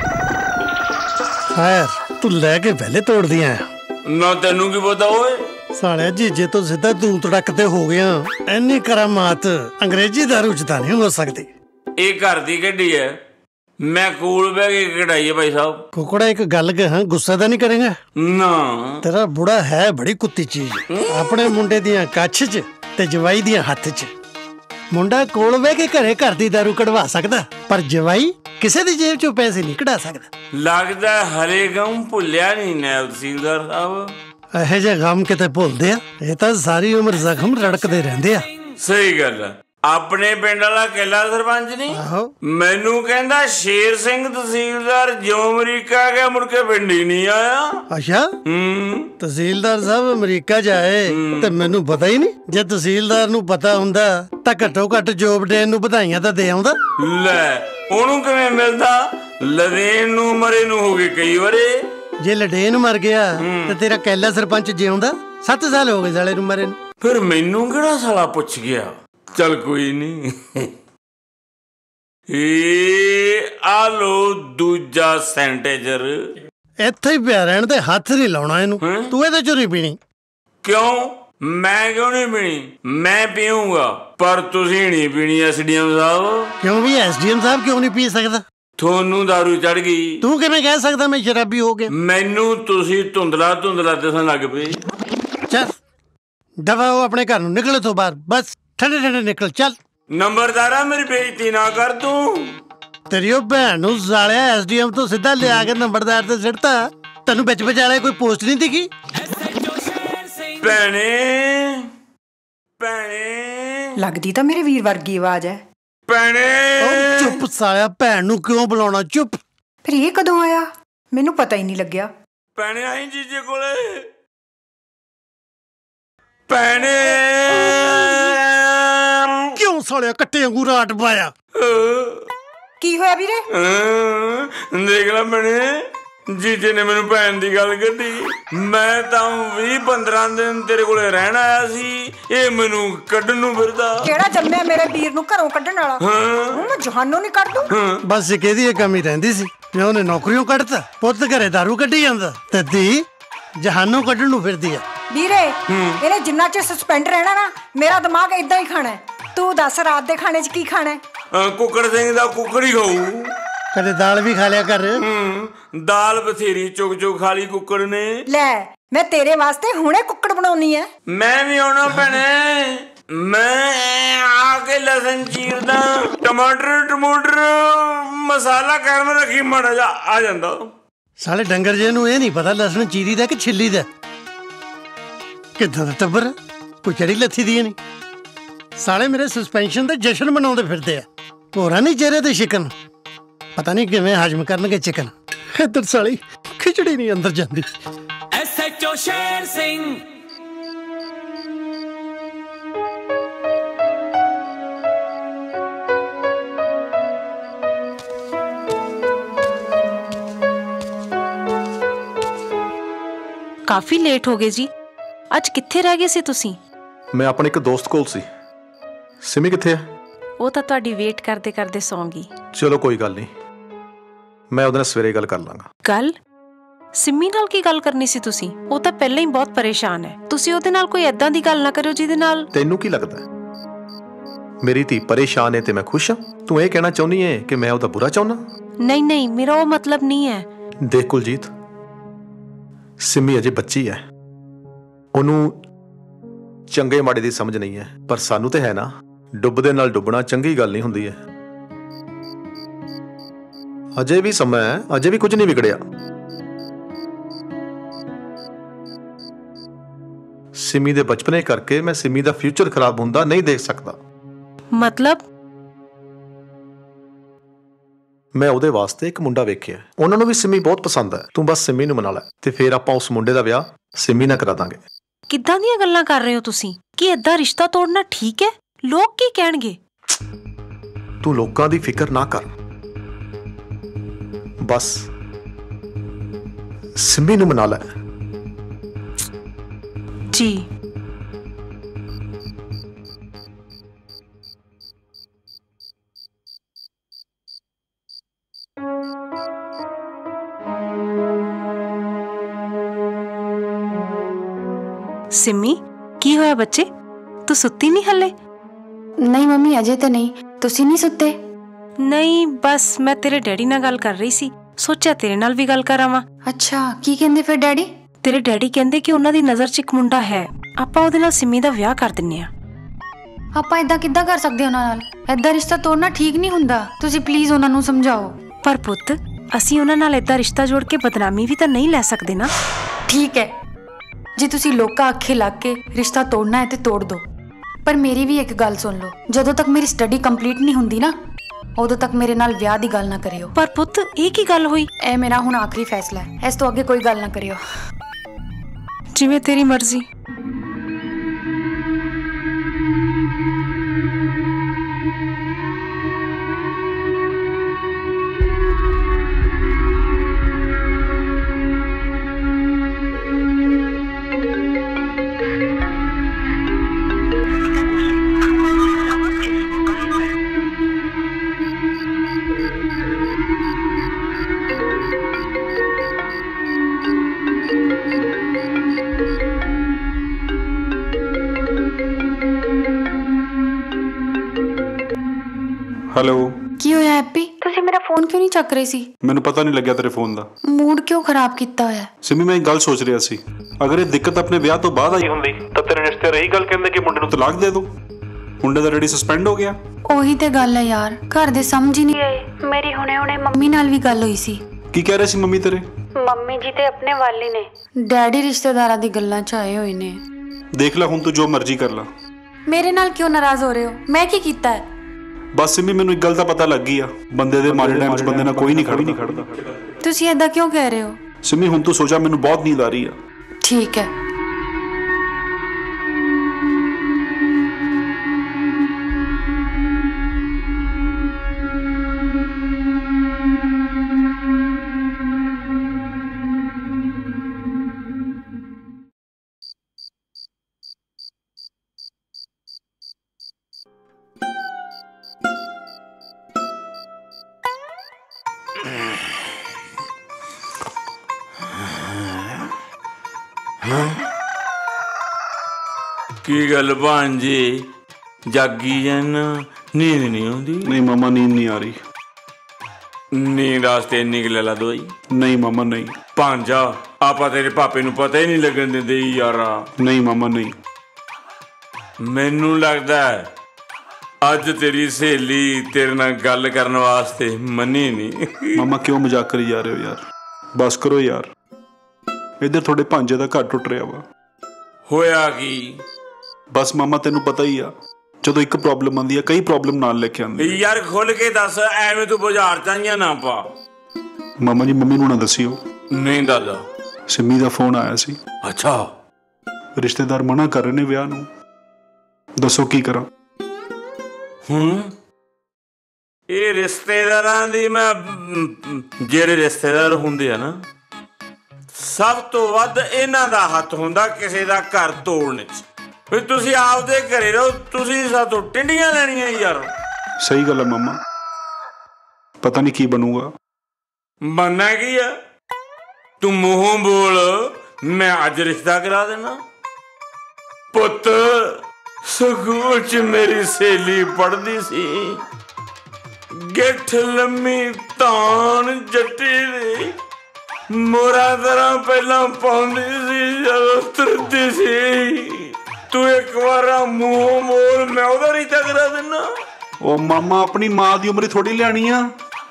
Speaker 3: ਖੈਰ, ਤੂੰ ਲੈ ਕੇ ਪਹਿਲੇ ਤੋੜਦੀਆਂ
Speaker 17: ਨਾ, ਤੈਨੂੰ ਕੀ ਪਤਾ ਓਏ?
Speaker 3: ਸਾਲਿਆ ਜੀਜੇ ਤੋਂ ਸਿੱਧਾ ਤੂੰ ਤੜਕ ਤੇ ਹੋ ਗਿਆ। ਐਨੀ ਕਰਾਮਾਤ ਅੰਗਰੇਜ਼ੀ ਦਾਰੂ ਚ ਤਾਂ ਨਹੀਂ ਹੋ ਸਕਦੀ।
Speaker 17: ਇਹ ਘਰ ਦੀ ਗੱਡੀ ਹੈ, ਮੈਂ ਕੋਲ ਬਹਿ ਕੇ ਕਢਾਈ ਹੈ ਭਾਈ ਸਾਹਿਬ।
Speaker 3: ਕੁਕੜਾ ਇੱਕ ਗੱਲ ਕਹਾਂ, ਗੁੱਸਾ ਤਾਂ ਨਹੀਂ ਕਰੇਗਾ?
Speaker 17: ਨਾ,
Speaker 3: ਤੇਰਾ ਬੁੜਾ ਹੈ ਬੜੀ ਕੁੱਤੀ ਚੀਜ਼। ਆਪਣੇ ਮੁੰਡੇ ਦੀਆਂ ਕੱਛ 'ਚ ਤੇ ਜਵਾਈ ਦੀਆਂ ਹੱਥ 'ਚ। ਮੁੰਡਾ ਕੋਲ ਬਹਿ ਕੇ ਘਰੇ ਘਰ ਦੀ ਦਾਰੂ ਕਢਵਾ ਸਕਦਾ, ਪਰ ਜਵਾਈ ਕਿਸੇ ਦੀ ਜੇਬ 'ਚੋਂ ਪੈਸੇ ਨਹੀਂ ਕਢਾ ਸਕਦਾ।
Speaker 17: ਲੱਗਦਾ ਹਰੇ ਗਮ ਭੁੱਲਿਆ ਨਹੀਂ ਨੈਬ ਤਹਿਸੀਲਦਾਰ ਸਾਹਿਬ।
Speaker 3: ਇਹੋ ਜਿਹੇ ਗਮ ਕਿਤੇ ਭੁੱਲਦੇ ਆ? ਇਹ ਤਾਂ ਸਾਰੀ ਉਮਰ ਜ਼ਖਮ ਰੜਕਦੇ ਰਹਿੰਦੇ ਆ।
Speaker 17: ਸਹੀ ਗੱਲ ਹੈ, ਆਪਣੇ ਪਿੰਡ ਵਾਲਾ ਕਿਲਾ ਸਰਪੰਚ ਨਹੀਂ ਮੈਨੂੰ ਕਹਿੰਦਾ ਸ਼ੇਰ ਸਿੰਘ ਤਹਿਸੀਲਦਾਰ ਜਿਉਂ ਅਮਰੀਕਾ ਗਿਆ ਮੁੜ ਕੇ ਪਿੰਡ ਹੀ ਨਹੀਂ ਆਇਆ।
Speaker 3: ਅੱਛਾ ਤਹਿਸੀਲਦਾਰ ਸਾਹਿਬ ਅਮਰੀਕਾ ਜਾਏ ਤੇ ਮੈਨੂੰ ਪਤਾ ਹੀ ਨਹੀਂ। ਜੇ ਤਹਿਸੀਲਦਾਰ ਨੂੰ ਪਤਾ ਹੁੰਦਾ ਤਾਂ ਘੱਟੋ ਘੱਟ ਜੋਬ ਡੇਨ ਨੂੰ ਵਧਾਈਆਂ ਤਾਂ ਦੇ ਆਉਂਦਾ।
Speaker 17: ਲੈ ਉਹਨੂੰ ਕਿਵੇਂ ਮਿਲਦਾ? ਲਦੇਨ ਨੂੰ ਮਰੇ ਨੂੰ ਹੋ ਗਏ ਕਈ ਵਾਰੇ।
Speaker 3: ਜੇ ਲਡੇਨ ਮਰ ਗਿਆ ਤੇ ਤੇਰਾ ਕੈਲਾ ਸਰਪੰਚ ਜਿਉਂਦਾ? 7 ਸਾਲ ਹੋ ਗਏ ਸਾਲੇ ਨੂੰ ਮਰੇ ਨੂੰ।
Speaker 17: ਫਿਰ ਮੈਨੂੰ ਕਿਹੜਾ ਸਾਲਾ ਪੁੱਛ ਗਿਆ? ਚੱਲ ਕੋਈ ਨਹੀਂ। ਆ ਲੋ ਦੂਜਾ ਸੈਂਟੇਜਰ।
Speaker 3: ਇੱਥੇ ਹੀ ਪਿਆ ਰਹਿਣ ਤੇ ਹੱਥ ਨਹੀਂ ਲਾਉਣਾ ਇਹਨੂੰ। ਤੂੰ ਇਹਦੇ ਚੋਂ ਨਹੀਂ ਪੀਣੀ।
Speaker 17: ਕਿਉਂ? ਮੈਂ ਕਿਉਂ ਨਹੀਂ ਪੀਣੀ? ਮੈਂ ਪੀਊਂਗਾ ਪਰ ਤੁਸੀਂ ਨਹੀਂ ਪੀਣੀ ਐਸਡੀਐਮ ਸਾਹਿਬ।
Speaker 3: ਕਿਉਂ ਵੀ ਐਸਡੀਐਮ ਸਾਹਿਬ ਕਿਉਂ ਨਹੀਂ ਪੀ ਸਕਦਾ?
Speaker 17: ਤੁਹਾਨੂੰ ਦਾਰੂ ਚੜ ਗਈ।
Speaker 3: ਤੂੰ ਕਿਵੇਂ ਕਹਿ ਸਕਦਾ ਮੈਂ ਸ਼ਰਾਬੀ ਹੋ ਗਿਆ?
Speaker 17: ਮੈਨੂੰ ਤੁਸੀਂ ਧੁੰਦਲਾ ਧੁੰਦਲਾ ਦਿਸਣ ਲੱਗ ਪਏ।
Speaker 3: ਚੱਲ ਦਵਾਓ ਆਪਣੇ ਘਰ ਨੂੰ, ਨਿਕਲ ਤੋਂ ਬਾਹਰ। ਬਸ ਠੰਡੇ ਠੰਡੇ ਨਿਕਲ ਚੱਲ।
Speaker 17: ਨੰਬਰਦਾਰਾ ਮੇਰੀ ਬੇਇੱਜ਼ਤੀ ਨਾ ਕਰ ਤੂੰ।
Speaker 3: ਤੇਰੀ ਉਹ ਭੈਣ ਨੂੰ ਸਾਲਿਆ ਐਸਡੀਐਮ ਤੋਂ ਸਿੱਧਾ ਲਿਆ ਕੇ ਨੰਬਰਦਾਰ ਤੇ ਸਿੱਟਤਾ। ਤੈਨੂੰ ਵਿੱਚ ਵਿਚਾਲੇ ਕੋਈ ਪੋਸਟ ਨਹੀਂ ਦਿਖੀ?
Speaker 17: ਭੈਣੇ ਭੈਣੇ
Speaker 10: ਲੱਗਦੀ ਤਾਂ ਮੇਰੇ ਵੀਰ ਵਰਗੀ ਆਵਾਜ਼ ਹੈ।
Speaker 17: ਭੈਣੇ
Speaker 3: ਚੁੱਪ ਸਾਲਿਆ, ਭੈਣ ਨੂੰ ਕਿਉਂ ਬੁਲਾਉਣਾ? ਚੁੱਪ।
Speaker 10: ਫਿਰ ਇਹ ਕਦੋਂ ਆਇਆ? ਮੈਨੂੰ ਪਤਾ ਹੀ ਨਹੀਂ ਲੱਗਿਆ।
Speaker 17: ਭੈਣੇ ਆਈ ਜੀਜੇ ਕੋਲੇ। ਭੈਣੇ
Speaker 3: ਕਿਉਂ ਸਾਲਿਆ ਕੱਟੇ ਵਾਂਗੂ ਰਾਟ ਪਾਇਆ?
Speaker 10: ਕੀ ਹੋਇਆ ਵੀਰੇ?
Speaker 17: ਦੇਖ ਲੈ ਭੈਣੇ, ਜੀਜੇ ਨੇ ਮੈਨੂੰ ਭੈਣ ਦੀ ਗੱਲ ਕੱਢੀ। ਮੈਂ ਤਾਂ 20-15 ਦਿਨ ਤੇਰੇ ਕੋਲੇ ਰਹਿਣ ਆਇਆ ਸੀ, ਇਹ ਮੈਨੂੰ ਕੱਢਣ ਨੂੰ ਫਿਰਦਾ।
Speaker 10: ਕਿਹੜਾ ਜੰਮਿਆ ਮੇਰੇ ਵੀਰ ਨੂੰ ਘਰੋਂ ਕੱਢਣ ਵਾਲਾ? ਮੈਂ ਜਹਾਨੋਂ ਨਹੀਂ ਕੱਢ ਦੂੰ।
Speaker 3: ਬਸ ਕਿਹਦੀ ਇਹ ਕਮੀ ਰਹਿੰਦੀ ਸੀ ਮੈਂ ਉਹਨੇ ਨੌਕਰੀਓਂ ਕੱਢਤਾ। ਪੁੱਤ ਘਰੇ ਦਾਰੂ ਕੱਢੀ ਜਾਂਦਾ ਤੇ ਧੀ ਜਹਾਨੋਂ ਕੱਢਣ ਨੂੰ ਫਿਰਦੀ ਆ।
Speaker 10: ਵੀਰੇ ਇਹਨੇ ਜਿੰਨਾ ਚਿਰ ਸਸਪੈਂਡ ਰਹਿਣਾ ਨਾ, ਮੇਰਾ ਦਿਮਾਗ ਇਦਾਂ ਹੀ ਖਾਣਾ। ਤੂੰ ਦੱਸ ਰਾਤ ਦੇ ਖਾਣੇ 'ਚ ਕੀ ਖਾਣਾ?
Speaker 17: ਕੁੱਕੜ ਸਿੰਘ ਦਾ ਕੁੱਕੜ ਹੀ ਖਾਊ।
Speaker 3: ਕਦੇ ਦਾਲ ਵੀ ਖਾ ਲਿਆ ਕਰ।
Speaker 17: ਦਾਲ ਬਥੇਰੀ ਚੁੱਕ ਚੁੱਕ ਖਾ ਲਈ ਕੁੱਕੜ ਨੇ।
Speaker 10: ਲੈ ਮੈਂ ਤੇਰੇ ਵਾਸਤੇ ਹੁਣੇ ਕੁੱਕੜ ਬਣਾਉਣੀ ਐ।
Speaker 17: ਮੈਂ ਵੀ ਆਉਣਾ ਭੈਣੇ। ਮੈਂ ਆ ਕੇ ਲਸਣ ਚੀਰਦਾ, ਟਮਾਟਰ ਮਸਾਲਾ ਗਰਮ ਰੱਖੀ ਮਾੜਾ ਜਾ ਆ ਜਾਂਦਾ।
Speaker 3: ਸਾਲੇ ਡੰਗਰ ਜੇ ਨੂੰ ਇਹ ਨਹੀਂ ਪਤਾ ਲਸਣ ਚੀਰੀ ਦਾ ਕਿ ਛਿੱਲੀ ਦਾ। ਕਿੱਦਾਂ ਦਾ ਟੱਬਰ, ਕੋਈ ਚੜੀ ਲੱਥੀ ਦੀ ਨਹੀਂ। ਸਾਲੇ ਮੇਰੇ ਸਸਪੈਂਸ਼ਨ ਦੇ ਜਸ਼ਨ ਮਨਾਉਂਦੇ ਫਿਰਦੇ ਆ। ਹੋਰਾਂ ਨਹੀਂ ਚਿਹਰੇ ਤੇ ਸ਼ਿਕਨ, ਪਤਾ ਨਹੀਂ ਕਿਵੇਂ ਹਜਮ ਕਰਨਗੇ ਚਿਕਨ। ਇੱਧਰ ਸਾਲੀ ਖਿਚੜੀ ਨਹੀਂ ਅੰਦਰ ਜਾਂਦੀ।
Speaker 1: ਐਸਐਚਓ ਸ਼ੇਰ ਸਿੰਘ।
Speaker 15: ਕਾਫੀ ਲੇਟ ਹੋ ਗਏ ਜੀ। ਅੱਜ ਕਿੱਥੇ ਰਹਿ ਗਏ ਸੀ ਤੁਸੀਂ?
Speaker 18: ਮੈਂ ਆਪਣੇ ਇੱਕ ਦੋਸਤ ਕੋਲ ਸੀ। ਸਿਮੀ ਕਿੱਥੇ ਹੈ?
Speaker 15: ਉਹ ਤਾਂ ਤੁਹਾਡੀ ਵੇਟ ਕਰਦੇ ਕਰਦੇ ਸੌਂ ਗਈ।
Speaker 18: ਚਲੋ ਕੋਈ ਗੱਲ ਨਹੀਂ, ਮੈਂ ਉਹਦੇ ਨਾਲ ਸਵੇਰੇ ਗੱਲ ਕਰ ਲਾਂਗਾ।
Speaker 15: ਗੱਲ? ਸਿਮੀ ਨਾਲ ਕੀ ਗੱਲ ਕਰਨੀ ਸੀ ਤੁਸੀਂ? ਉਹ ਤਾਂ ਪਹਿਲਾਂ ਹੀ ਬਹੁਤ ਪਰੇਸ਼ਾਨ ਹੈ। ਤੁਸੀਂ ਉਹਦੇ ਨਾਲ ਕੋਈ ਐਦਾਂ ਦੀ ਗੱਲ ਨਾ ਕਰਿਓ ਜਿਹਦੇ ਨਾਲ।
Speaker 18: ਤੈਨੂੰ ਕੀ ਲੱਗਦਾ ਮੇਰੀ ਧੀ ਪਰੇਸ਼ਾਨ ਹੈ ਤੇ ਮੈਂ ਖੁਸ਼ ਹਾਂ? ਤੂੰ ਇਹ ਕਹਿਣਾ ਚਾਹੁੰਦੀ ਹੈ ਕਿ ਮੈਂ ਉਹਦਾ ਬੁਰਾ ਚਾਹੁੰਦਾ?
Speaker 15: ਨਹੀਂ ਨਹੀਂ, ਮੇਰਾ ਉਹ ਮਤਲਬ ਨਹੀਂ ਹੈ।
Speaker 18: ਦੇਖ ਕੁਲਜੀਤ, ਸਿਮੀ ਅਜੇ ਬੱਚੀ ਹੈ, ਉਹਨੂੰ ਚੰਗੇ ਮਾੜੇ ਦੀ ਸਮਝ ਨਹੀਂ ਹੈ। ਪਰ ਸਾਨੂੰ ਤੇ ਹੈ ਨਾ, ਡੁੱਬਦੇ ਨਾਲ ਡੁੱਬਣਾ ਚੰਗੀ ਗੱਲ ਨਹੀਂ ਹੁੰਦੀ ਹੈ। ਅਜੇ ਵੀ ਸਮਾਂ ਹੈ, ਅਜੇ ਵੀ ਕੁਝ ਨਹੀਂ ਵਿਗੜਿਆ। ਸਿਮੀ ਦੇ ਬਚਪਨੇ ਕਰਕੇ ਮੈਂ ਸਿਮੀ ਦਾ ਫਿਊਚਰ ਖਰਾਬ ਹੁੰਦਾ ਨਹੀਂ ਦੇਖ ਸਕਦਾ।
Speaker 15: ਮਤਲਬ?
Speaker 18: ਮੈਂ ਉਹਦੇ ਵਾਸਤੇ ਇੱਕ ਮੁੰਡਾ ਵੇਖਿਆ, ਉਹਨਾਂ ਨੂੰ ਵੀ ਸਿਮੀ ਬਹੁਤ ਪਸੰਦ ਹੈ। ਤੂੰ ਬਸ ਸਿਮੀ ਨੂੰ ਮਨਾ ਲੈ ਤੇ ਫਿਰ ਆਪਾਂ ਉਸ ਮੁੰਡੇ ਦਾ ਵਿਆਹ ਸਿਮੀ ਨਾਲ ਕਰਾ ਦਾਂਗੇ।
Speaker 15: ਕਿੱਦਾਂ ਦੀਆਂ ਗੱਲਾਂ ਕਰ ਰਹੇ ਹੋ ਤੁਸੀਂ? ਕੀ ਏਦਾਂ ਰਿਸ਼ਤਾ ਤੋੜਨਾ ਠੀਕ ਹੈ? ਲੋਕ ਕੀ ਕਹਿਣਗੇ?
Speaker 18: ਤੂੰ ਲੋਕਾਂ ਦੀ ਫਿਕਰ ਨਾ ਕਰ, ਬਸ ਸਿਮੀ ਨੂੰ ਮਨਾ ਲੈ।
Speaker 15: ਜੀ। ਸਿਮੀ, ਕੀ ਹੋਇਆ ਬੱਚੇ? ਤੂੰ ਸੁੱਤੀ ਨਹੀਂ ਹਲੇ?
Speaker 8: ਨਹੀਂ ਮੰਮੀ, ਅਜੇ ਤਾਂ ਨਹੀਂ। ਤੁਸੀਂ ਨਹੀਂ ਸੁੱਤੇ?
Speaker 15: ਨਹੀਂ, ਬਸ ਮੈਂ ਤੇਰੇ ਡੈਡੀ ਨਾਲ ਗੱਲ ਕਰ ਰਹੀ ਸੀ, ਸੋਚਿਆ ਤੇਰੇ ਨਾਲ ਵੀ ਗੱਲ ਕਰਾਵਾਂ।
Speaker 8: ਅੱਛਾ, ਕੀ ਕਹਿੰਦੇ ਫਿਰ ਡੈਡੀ?
Speaker 15: ਤੇਰੇ ਡੈਡੀ ਕਹਿੰਦੇ ਕਿ ਉਹਨਾਂ ਦੀ ਨਜ਼ਰ 'ਚ ਇੱਕ ਮੁੰਡਾ ਹੈ, ਆਪਾਂ ਉਹਦੇ ਨਾਲ ਸਿਮੀ ਦਾ ਵਿਆਹ ਕਰ ਦਿੰਨੇ ਆ।
Speaker 8: ਆਪਾਂ ਇਦਾਂ ਕਿੱਦਾਂ ਕਰ ਸਕਦੇ ਉਹਨਾਂ ਨਾਲ? ਏਦਾਂ ਰਿਸ਼ਤਾ ਤੋੜਨਾ ਠੀਕ ਨਹੀਂ ਹੁੰਦਾ। ਤੁਸੀਂ ਪਲੀਜ਼ ਉਹਨਾਂ ਨੂੰ ਸਮਝਾਓ।
Speaker 15: ਪਰ ਪੁੱਤ, ਅਸੀਂ ਉਹਨਾਂ ਨਾਲ ਏਦਾਂ ਰਿਸ਼ਤਾ ਜੋੜ ਕੇ ਬਦਨਾਮੀ ਵੀ ਤਾਂ ਨਹੀਂ ਲੈ ਸਕਦੇ ਨਾ।
Speaker 8: ਠੀਕ ਹੈ, ਜੇ ਤੁਸੀਂ ਲੋਕਾਂ ਅੱਖੇ ਲੱਗ ਕੇ ਰਿਸ਼ਤਾ ਤੋੜਨਾ ਹੈ ਤੇ ਤੋੜ ਦਿਓ, पर मेरी भी एक गल सुन लो, ਜਦੋਂ तक मेरी स्टडी कंप्लीट नहीं हुंदी ना उदों तक मेरे नाल विआह दी गल ना करियो।
Speaker 15: पर पुੱਤ ਇਹ ਕੀ ਗੱਲ ਹੋਈ?
Speaker 8: ਇਹ मेरा हुण आखिरी फैसला है, इस तो अगे कोई गल ना करियो।
Speaker 15: जिवें तेरी मर्जी।
Speaker 9: ਹੈਲੋ
Speaker 8: ਕੀ ਹੋਇਆ ਹੈਪੀ? ਤੁਸੀਂ ਮੇਰਾ ਫੋਨ ਕਿਉਂ ਨਹੀਂ ਚੱਕ ਰਹੇ ਸੀ?
Speaker 9: ਮੈਨੂੰ ਪਤਾ ਨਹੀਂ ਲੱਗਿਆ ਤੇਰੇ ਫੋਨ ਦਾ।
Speaker 8: ਮੂਡ ਕਿਉਂ ਖਰਾਬ ਕੀਤਾ ਹੋਇਆ?
Speaker 9: ਸਿਮੀ ਮੈਂ ਇੱਕ ਗੱਲ ਸੋਚ ਰਿਹਾ ਸੀ, ਅਗਰ ਇਹ ਦਿੱਕਤ ਆਪਣੇ ਵਿਆਹ ਤੋਂ ਬਾਅਦ ਆਈ ਹੁੰਦੀ ਤਾਂ ਤੇਰੇ ਰਿਸ਼ਤੇਦਾਰ ਇਹੀ ਗੱਲ ਕਹਿੰਦੇ ਕਿ ਮੁੰਡੇ ਨੂੰ ਤਲਾਕ ਦੇ ਦੋ। ਮੁੰਡੇ ਦਾ ਰੈਡੀ ਸਸਪੈਂਡ ਹੋ ਗਿਆ।
Speaker 8: ਉਹੀ ਤੇ ਗੱਲ ਹੈ ਯਾਰ, ਘਰ ਦੇ ਸਮਝ ਹੀ ਨਹੀਂ ਰਹੇ। ਮੇਰੀ ਹੁਣੇ ਮੰਮੀ ਨਾਲ ਵੀ ਗੱਲ ਹੋਈ ਸੀ।
Speaker 9: ਕੀ ਕਹਿ ਰਹੇ ਸੀ ਮੰਮੀ ਤੇਰੇ?
Speaker 8: ਮੰਮੀ ਜੀ ਤੇ ਆਪਣੇ ਵਾਲੀ ਨੇ, ਡੈਡੀ ਰਿਸ਼ਤੇਦਾਰਾਂ ਦੀ ਗੱਲਾਂ ਚ ਆਏ ਹੋਏ ਨੇ।
Speaker 9: ਦੇਖ ਲੈ ਹੁਣ ਤੂੰ ਜੋ ਮਰਜ਼ੀ ਕਰ ਲੈ।
Speaker 8: ਮੇਰੇ ਨਾਲ ਕਿਉਂ ਨਾਰਾਜ਼ ਹੋ ਰਹੇ ਹੋ? ਮੈਂ ਕੀ ਕੀਤਾ ਹੈ?
Speaker 9: ਬਸ ਸਿਮੀ ਮੈਨੂੰ ਇੱਕ ਗੱਲ ਤਾਂ ਪਤਾ ਲੱਗ ਗਈ ਆ, ਬੰਦੇ ਦੇ ਮਾੜੇ ਟਾਈਮ 'ਚ ਬੰਦੇ ਨਾਲ ਕੋਈ ਨਹੀਂ ਖੜਦਾ।
Speaker 8: ਤੁਸੀਂ ਏਦਾਂ ਕਿਉਂ ਕਹਿ ਰਹੇ ਹੋ?
Speaker 9: ਸਿਮੀ ਹੁਣ ਤੂੰ ਸੋਚਾ, ਮੈਨੂੰ ਬਹੁਤ ਨੀਂਦ ਆ ਰਹੀ ਆ।
Speaker 8: ਠੀਕ ਹੈ।
Speaker 17: ਕੀ ਗੱਲ ਭਾਂਜੀ, ਜਾਗੀ ਜਨ ਨੀਂਦ ਨਹੀਂ ਆਉਂਦੀ?
Speaker 9: ਨਹੀਂ ਮਾਮਾ, ਨੀਂਦ ਨਹੀਂ ਆ ਰਹੀ।
Speaker 17: ਨੀਂਦ ਵਾਸਤੇ ਨਿਕਲ ਲਾ ਦਵਾਈ।
Speaker 9: ਨਹੀਂ ਮਾਮਾ ਨਹੀਂ।
Speaker 17: ਭਾਂਜਾ ਆਪਾਂ ਤੇਰੇ ਪਾਪੇ ਨੂੰ ਪਤਾ ਹੀ ਨਹੀਂ ਲੱਗਣ ਦਿੰਦੇ ਯਾਰਾ।
Speaker 9: ਨਹੀਂ ਮਾਮਾ ਨਹੀਂ।
Speaker 17: ਮੈਨੂੰ ਲੱਗਦਾ ਅੱਜ ਤੇਰੀ ਸਹੇਲੀ ਤੇਰੇ ਨਾਲ ਗੱਲ ਕਰਨ ਵਾਸਤੇ ਮੰਨੀ ਨਹੀਂ।
Speaker 9: ਮਾਮਾ ਕਿਉਂ ਮਜ਼ਾਕ ਕਰੀ ਜਾ ਰਹੇ ਹੋ ਯਾਰ? ਬਸ ਕਰੋ ਯਾਰ, ਇੱਧਰ ਤੁਹਾਡੇ ਭਾਂਜੇ ਦਾ ਘਰ ਟੁੱਟ ਰਿਹਾ ਵਾ।
Speaker 17: ਹੋਇਆ ਕੀ?
Speaker 9: ਬਸ ਮਾਮਾ ਤੈਨੂੰ ਪਤਾ ਹੀ ਆ, ਜਦੋਂ ਇੱਕ ਪ੍ਰੋਬਲਮ ਆਉਂਦੀ ਆ ਕਈ ਪ੍ਰੋਬਲਮ ਨਾਲ ਲੈ ਕੇ ਆਉਂਦੀ।
Speaker 17: ਯਾਰ ਖੁੱਲ ਕੇ ਦੱਸ, ਐਵੇਂ ਤੂੰ ਬਾਜ਼ਾਰ ਚਾਹੀਆਂ ਨਾ ਪਾ।
Speaker 9: ਮਾਮਾ ਜੀ ਮੰਮੀ ਨੂੰ ਨਾ ਦੱਸਿਓ।
Speaker 17: ਨਹੀਂ ਦਾਦਾ।
Speaker 9: ਸਿੰਮੀ ਦਾ ਫੋਨ ਆਇਆ ਸੀ।
Speaker 17: ਅੱਛਾ।
Speaker 9: ਰਿਸ਼ਤੇਦਾਰ ਮਨਾ ਕਰ ਰਹੇ ਨੇ ਵਿਆਹ ਨੂੰ। ਦੱਸੋ ਕੀ ਕਰਾਂ
Speaker 17: ਹੁਣ? ਇਹ ਰਿਸ਼ਤੇਦਾਰਾਂ ਦੀ ਮੈਂ ਜਿਹੜੇ ਰਿਸ਼ਤੇਦਾਰ ਹੁੰਦੇ ਆ ਨਾ, ਸਭ ਤੋਂ ਵੱਧ ਇਹਨਾਂ ਦਾ ਹੱਥ ਹੁੰਦਾ ਕਿਸੇ ਦਾ ਘਰ ਤੋੜਨ 'ਚ। ਵੀ ਤੁਸੀਂ ਆਪਦੇ ਘਰੇ ਰਹੋ, ਤੁਸੀਂ ਸਾਥੋਂ ਟਿੰਡੀਆਂ ਲੈਣੀਆਂ ਯਾਰ।
Speaker 9: ਸਹੀ ਗੱਲ ਹੈ ਮਾਮਾ, ਪਤਾ ਨਹੀਂ ਕੀ ਬਣੂਗਾ।
Speaker 17: ਬਣਨਾ ਕੀ ਆ? ਤੂੰ ਮੂੰਹੋਂ ਬੋਲ, ਮੈਂ ਅੱਜ ਰਿਸ਼ਤਾ ਕਰਾ ਦੇਣਾ। ਪੁੱਤ ਸਕੂਲ 'ਚ ਮੇਰੀ ਸਹੇਲੀ ਪੜ੍ਹਦੀ ਸੀ, ਗਿੱਠ ਲੰਮੀ ਧੌਣ ਜੱਟੀ ਦੀ, ਮੋਰਾ ਤਰ੍ਹਾਂ ਪਹਿਲਾਂ ਪਾਉਂਦੀ ਸੀ ਜਦੋਂ ਤੁਰਦੀ ਸੀ। ਤੂੰ ਇੱਕ ਵਾਰ ਮੂੰਹੋਂ ਬੋਲ, ਮੈਂ ਉਹਦਾ ਰਿਸ਼ਤਾ ਕਰਾ ਦੇਣਾ।
Speaker 9: ਉਹ ਮਾਮਾ ਆਪਣੀ ਮਾਂ ਦੀ ਉਮਰ ਥੋੜੀ ਲਿਆਣੀ ਆ।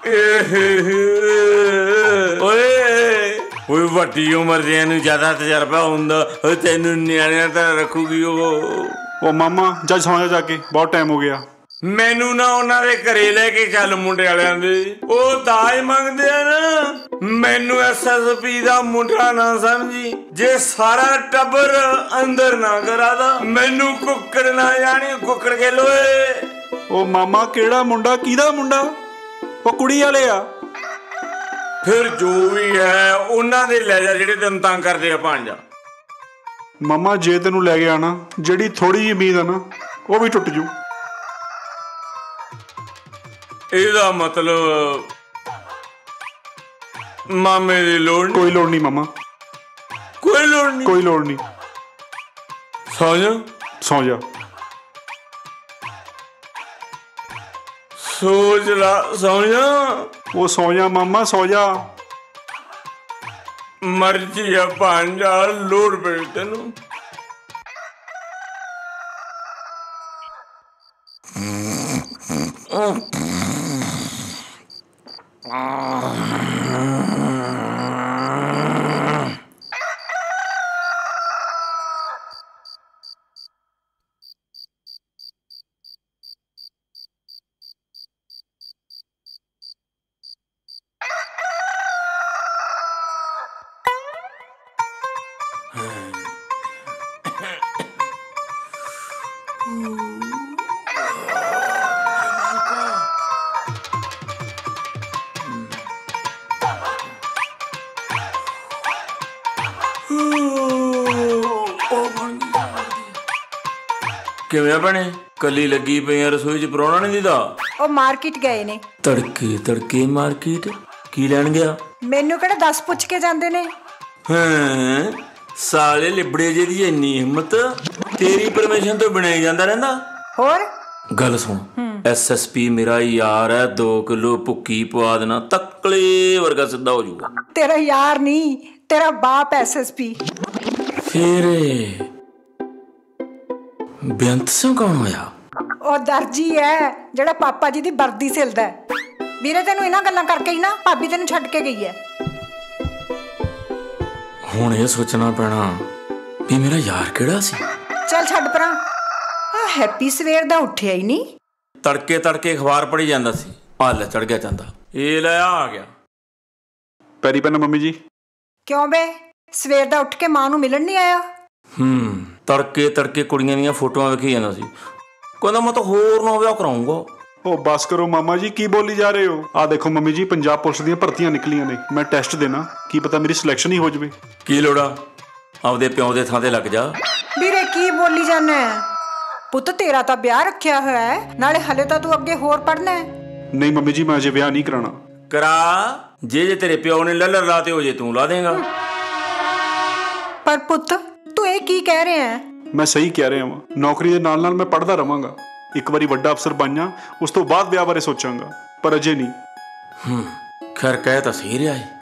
Speaker 9: ਓਏ
Speaker 17: ਵੱਡੀ ਉਮਰ ਦੇ ਨੂੰ ਜ਼ਿਆਦਾ ਤਜਰਬਾ ਹੁੰਦਾ, ਤੈਨੂੰ ਨਿਆਣਿਆਂ ਤਰ੍ਹਾਂ ਰੱਖੂਗੀ ਉਹ
Speaker 9: ਮਾਮਾ ਜਾ ਸੌਂ ਜਾ ਕੇ, ਬਹੁਤ ਟਾਈਮ ਹੋ ਗਿਆ।
Speaker 17: ਮੈਨੂੰ ਨਾ ਉਹਨਾਂ ਦੇ ਘਰੇ ਲੈ ਕੇ ਚੱਲ ਮੁੰਡੇ ਵਾਲਿਆਂ ਦੇ, ਉਹ ਦਾਜ ਮੰਗਦੇ ਆ ਨਾ। ਮੈਨੂੰ ਐਸਐਸਪੀ ਦਾ ਮੁੰਡਾ ਨਾ ਸਮਝੀ, ਜੇ ਸਾਰਾ ਟੱਬਰ ਅੰਦਰ ਨਾ ਕਰਾਦਾ ਮੈਨੂੰ ਕੁੱਕੜ ਨਾ ਜਾਣੀ, ਕੁੱਕੜ ਕੇ ਲੋਏ।
Speaker 9: ਉਹ ਮਾਮਾ ਕਿਹੜਾ ਮੁੰਡਾ? ਕਿਹਦਾ ਮੁੰਡਾ? ਉਹ ਕੁੜੀ ਵਾਲੇ ਆ।
Speaker 17: ਫਿਰ ਜੋ ਵੀ ਹੈ ਉਹਨਾਂ ਦੇ ਲੈ ਜਾ ਜਿਹੜੇ ਤੈਨੂੰ ਤੰਗ ਕਰਦੇ ਆ ਭਾਂਜਾ।
Speaker 9: ਮਾਮਾ ਜੇ ਤੈਨੂੰ ਲੈ ਗਿਆ ਨਾ, ਜਿਹੜੀ ਥੋੜੀ ਜਿਹੀ ਉਮੀਦ ਆ ਨਾ ਉਹ ਵੀ ਟੁੱਟ ਜੂ।
Speaker 17: ਇਹਦਾ ਮਤਲਬ ਮਾਮੇ ਦੀ ਲੋੜ ਨਹੀਂ?
Speaker 9: ਕੋਈ ਲੋੜ ਨਹੀਂ ਮਾਮਾ,
Speaker 17: ਕੋਈ ਲੋੜ ਨਹੀਂ।
Speaker 9: ਕੋਈ ਲੋੜ ਨਹੀਂ।
Speaker 17: ਸੌਂ ਜਾ,
Speaker 9: ਸੌਂ ਜਾ।
Speaker 17: ਸੋਚ ਲਾ, ਸੌਂ ਜਾ।
Speaker 9: ਉਹ ਸੌਂ ਜਾ ਮਾਮਾ, ਸੌਂ ਜਾ।
Speaker 17: ਮਰਜ਼ੀ ਆ ਭਾਂਜਾ, ਲੋੜ ਪੈ ਤੈਨੂੰ। ਕਿਵੇਂ ਬਣੇ ਕੱਲੀ ਲੱਗੀ ਪਈ ਆ ਰਸੋਈ 'ਚ ਪਰੋਣਾ ਨਹੀਂ ਦੀਦਾ।
Speaker 10: ਉਹ ਮਾਰਕੀਟ ਗਏ ਨੇ।
Speaker 17: ਤੜਕੇ ਤੜਕੇ ਮਾਰਕੀਟ ਕੀ ਲੈਣ ਗਿਆ?
Speaker 10: ਮੈਨੂੰ ਕਿਹੜਾ 10 ਪੁੱਛ ਕੇ ਜਾਂਦੇ ਨੇ।
Speaker 17: ਹਾਂ ਸਾਲੇ ਲਿਬੜੇ ਜੇ ਦੀ ਇੰਨੀ ਹਿੰਮਤ, ਤੇਰੀ ਪਰਮਿਸ਼ਨ ਤੋਂ ਬਿਨਾਂ ਹੀ ਜਾਂਦਾ ਰਹਿੰਦਾ।
Speaker 10: ਹੋਰ
Speaker 17: ਗੱਲ ਸੁਣ, ਐਸਐਸਪੀ ਮੇਰਾ ਯਾਰ ਹੈ, 2 ਕਿਲੋ ਭੁੱਕੀ ਪਵਾ ਦੇਣਾ, ਤੱਕਲੇ ਵਰਗਾ ਸਿੱਧਾ ਹੋ ਜਾਊਗਾ।
Speaker 10: ਤੇਰਾ ਯਾਰ ਨਹੀਂ, ਤੇਰਾ ਬਾਪ ਐਸਐਸਪੀ।
Speaker 17: ਫੇਰ ਬੇਅੰਤ ਸਿੰਘ ਕੌਣ ਹੋਇਆ?
Speaker 10: ਉਹ ਦਰਜੀ ਹੈ ਜਿਹੜਾ ਪਾਪਾ ਜੀ ਦੀ ਵਰਦੀ ਸਿਲਦਾ ਹੈ। ਵੀਰੇ ਤੈਨੂੰ ਇਹਨਾਂ ਗੱਲਾਂ ਕਰਕੇ ਹੀ ਨਾ ਭਾਬੀ ਤੈਨੂੰ ਛੱਡ ਕੇ ਗਈ ਹੈ।
Speaker 17: ਹੁਣ ਇਹ ਸੋਚਣਾ ਪੈਣਾ ਵੀ ਮੇਰਾ ਯਾਰ ਕਿਹੜਾ ਸੀ।
Speaker 10: ਚੱਲ ਛੱਡ ਪਰਾਂ। ਆ ਹੈਪੀ ਸਵੇਰ ਦਾ ਉੱਠਿਆ ਹੀ ਨਹੀਂ।
Speaker 17: ਤੜਕੇ ਤੜਕੇ ਅਖਬਾਰ ਪੜ੍ਹੀ ਜਾਂਦਾ ਸੀ, ਹੱਲ ਚੜ ਗਿਆ ਜਾਂਦਾ। ਇਹ ਲੈ ਆ ਗਿਆ।
Speaker 9: ਪੈਰੀ ਪੈਣਾ ਮੰਮੀ ਜੀ।
Speaker 10: ਕਿਉਂ ਬੇ, ਸਵੇਰ ਦਾ ਉੱਠ ਕੇ ਮਾਂ ਨੂੰ ਮਿਲਣ ਨਹੀਂ ਆਇਆ?
Speaker 17: ਤੜਕੇ ਤੜਕੇ ਕੁੜੀਆਂ ਦੀਆਂ ਫੋਟੋਆਂ ਵੇਖੀ ਜਾਂਦਾ ਸੀ, ਕਹਿੰਦਾ ਮੈਂ ਤਾਂ ਹੋਰ ਨਾ ਵਿਆਹ ਕਰਾਉਂਗਾ।
Speaker 9: ਉਹ ਬਸ ਕਰੋ ਮਾਮਾ ਜੀ, ਕੀ ਬੋਲੀ ਜਾ ਰਹੇ ਹੋ? ਆ ਦੇਖੋ ਮੰਮੀ ਜੀ, ਪੰਜਾਬ ਪੁਲਿਸ ਦੀਆਂ ਭਰਤੀਆਂ ਨਿਕਲੀਆਂ ਨੇ, ਮੈਂ ਟੈਸਟ ਦੇਣਾ, ਕੀ ਪਤਾ ਮੇਰੀ ਸਿਲੈਕਸ਼ਨ ਹੀ ਹੋ ਜਾਵੇ।
Speaker 17: ਕੀ ਲੋੜਾ, ਆਪਦੇ ਪਿਓ ਦੇ ਥਾਂ ਤੇ ਲੱਗ ਜਾ।
Speaker 10: ਵੀਰੇ ਕੀ ਬੋਲੀ ਜਾਂਦਾ ਹੈ? ਪੁੱਤ ਤੇਰਾ ਤਾਂ ਵਿਆਹ ਰੱਖਿਆ ਹੋਇਆ ਹੈ, ਨਾਲੇ ਹਲੇ ਤਾਂ ਤੂੰ ਅੱਗੇ ਹੋਰ ਪੜ੍ਹਨਾ ਹੈ।
Speaker 9: ਨਹੀਂ ਮੰਮੀ ਜੀ, ਮੈਂ ਅਜੇ ਵਿਆਹ ਨਹੀਂ ਕਰਾਉਣਾ।
Speaker 17: ਕਰਾ, ਜੇ ਤੇਰੇ ਪਿਓ ਨੇ ਲੱਲਰ ਲਾ ਤੇ ਹੋ ਜੇ ਤੂੰ ਲਾ ਦੇਗਾ।
Speaker 10: ਪਰ ਪੁੱਤ ਤੂੰ ਇਹ ਕੀ ਕਹਿ ਰਿਹਾ ਹੈ?
Speaker 9: ਮੈਂ ਸਹੀ ਕਹਿ ਰਿਹਾ ਹਾਂ, ਨੌਕਰੀ ਦੇ ਨਾਲ ਨਾਲ ਮੈਂ ਪੜ੍ਹਦਾ ਰਵਾਂਗਾ। ਇੱਕ ਵਾਰੀ ਵੱਡਾ ਅਫਸਰ ਬਣ ਜਾ, ਉਸ ਤੋਂ ਬਾਅਦ ਵਿਆਹ ਬਾਰੇ ਸੋਚਾਂਗਾ, ਪਰ ਅਜੇ ਨਹੀਂ।
Speaker 17: ਖੈਰ ਕਹਿ ਤਾਂ ਸਹੀ ਰਿਹਾ ਹੈ।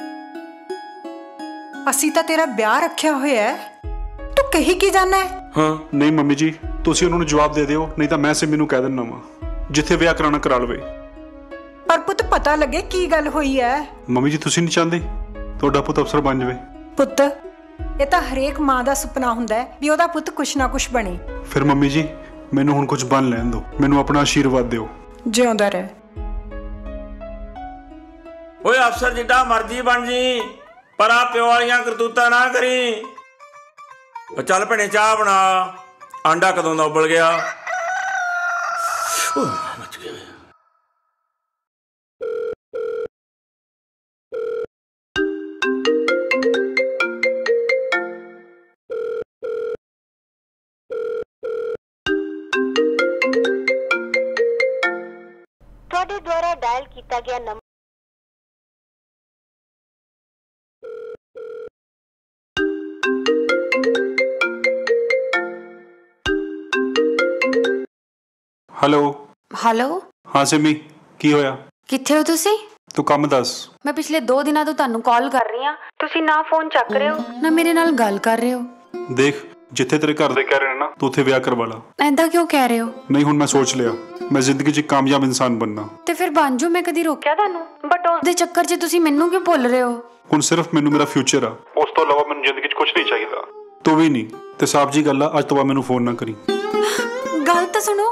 Speaker 10: ਅਸੀਂ ਤਾਂ ਤੇਰਾ ਵਿਆਹ ਰੱਖਿਆ ਹੋਇਆ ਹੈ, ਤੂੰ ਕਹੀ ਕੀ ਜਾਣਾ ਹੈ?
Speaker 9: ਹਾਂ ਨਹੀਂ ਮੰਮੀ ਜੀ, ਤੁਸੀਂ ਉਹਨਾਂ ਨੂੰ ਜਵਾਬ ਦੇ ਦਿਓ, ਨਹੀਂ ਤਾਂ ਮੈਂ ਸਿੰਮੀ ਨੂੰ ਕਹਿ ਦਿੰਦਾ ਵਾਂ ਜਿੱਥੇ ਵਿਆਹ ਕਰਾਉਣਾ ਕਰਾ ਲਵੇ।
Speaker 10: ਪਰ ਪੁੱਤ ਪਤਾ ਲੱਗੇ ਕੀ ਗੱਲ ਹੋਈ ਹੈ।
Speaker 9: ਮੰਮੀ ਜੀ ਤੁਸੀਂ ਨਹੀਂ ਚਾਹੁੰਦੇ ਤੁਹਾਡਾ ਪੁੱਤ ਅਫਸਰ ਬਣ ਜਾਵੇ?
Speaker 10: ਪੁੱਤ ਇਹ ਤਾਂ ਹਰੇਕ ਮਾਂ ਦਾ ਸੁਪਨਾ ਹੁੰਦਾ ਹੈ ਵੀ ਉਹਦਾ ਪੁੱਤ ਕੁਛ ਨਾ ਕੁਛ ਬਣੇ।
Speaker 9: ਫਿਰ ਮੰਮੀ ਜੀ ਮੈਨੂੰ ਹੁਣ ਕੁਝ ਬਣ ਲੈਣ ਦਿਓ, ਮੈਨੂੰ ਆਪਣਾ ਆਸ਼ੀਰਵਾਦ ਦਿਓ।
Speaker 10: ਜਿਉਂਦਾ ਰਹਿ।
Speaker 17: ਓਏ ਅਫਸਰ ਜਿੱਡਾ ਮਰਜ਼ੀ ਬਣ ਜੀ, ਪਰ ਆ ਪਿਓ ਵਾਲੀਆਂ ਕਰਤੂਤਾਂ ਨਾ ਕਰੀ। ਚੱਲ ਭੈਣੇ ਚਾਹ ਬਣਾ, ਆਂਡਾ ਕਦੋਂ ਦਾ ਉਬਲ ਗਿਆ। ਮੱਚ ਗਿਆ।
Speaker 19: ਤੁਹਾਡੇ ਦੁਆਰਾ ਡਾਇਲ ਕੀਤਾ ਗਿਆ ਨੰਬਰ
Speaker 9: ਹੈਲੋ।
Speaker 8: ਹੈਲੋ।
Speaker 9: ਹਾਂ ਸਿੰਮੀ, ਕੀ ਹੋਇਆ?
Speaker 8: ਕਿੱਥੇ ਹੋ ਤੁਸੀਂ?
Speaker 9: ਤੂੰ ਕੰਮ ਦੱਸ।
Speaker 8: ਮੈਂ ਪਿਛਲੇ 2 ਦਿਨਾਂ ਤੋਂ ਤੁਹਾਨੂੰ ਕਾਲ ਕਰ ਰਹੀ ਹਾਂ, ਤੁਸੀਂ ਨਾ ਫੋਨ ਚੱਕ ਰਹੇ ਹੋ ਨਾ ਮੇਰੇ ਨਾਲ ਗੱਲ ਕਰ ਰਹੇ ਹੋ।
Speaker 9: ਦੇਖ, ਜਿੱਥੇ ਤੇਰੇ ਘਰ ਦੇ ਕਹਿ ਰਹੇ ਨੇ ਨਾ, ਤੂੰ ਉੱਥੇ ਵਿਆਹ ਕਰਵਾ ਲਾ।
Speaker 8: ਐਦਾਂ ਕਿਉਂ ਕਹਿ ਰਹੇ ਹੋ?
Speaker 9: ਨਹੀਂ ਹੁਣ ਮੈਂ ਸੋਚ ਲਿਆ, ਮੈਂ ਜ਼ਿੰਦਗੀ 'ਚ ਕਾਮਯਾਬ ਇਨਸਾਨ ਬਣਨਾ।
Speaker 8: ਤੇ ਫਿਰ ਬਣ ਜਾਓ, ਮੈਂ ਕਦੀ ਰੋਕਿਆ ਤੁਹਾਨੂੰ? ਬਟ ਉਸ ਦੇ ਚੱਕਰ 'ਚ ਤੁਸੀਂ ਮੈਨੂੰ ਕਿਉਂ ਭੁੱਲ ਰਹੇ ਹੋ?
Speaker 9: ਹੁਣ ਸਿਰਫ ਮੈਨੂੰ ਮੇਰਾ ਫਿਊਚਰ ਆ, ਉਸ ਤੋਂ ਇਲਾਵਾ ਮੈਨੂੰ ਜ਼ਿੰਦਗੀ 'ਚ ਕੁਝ ਨਹੀਂ ਚਾਹੀਦਾ। ਤੂੰ ਵੀ ਨਹੀਂ। ਤੇ ਸਾਫ ਜੀ ਗੱਲ ਆ, ਅੱਜ ਤੋਂ ਬਾਅਦ ਮੈਨੂੰ ਫੋਨ ਨਾ ਕਰੀ।
Speaker 8: ਗੱਲ ਤਾਂ ਸੁਣੋ।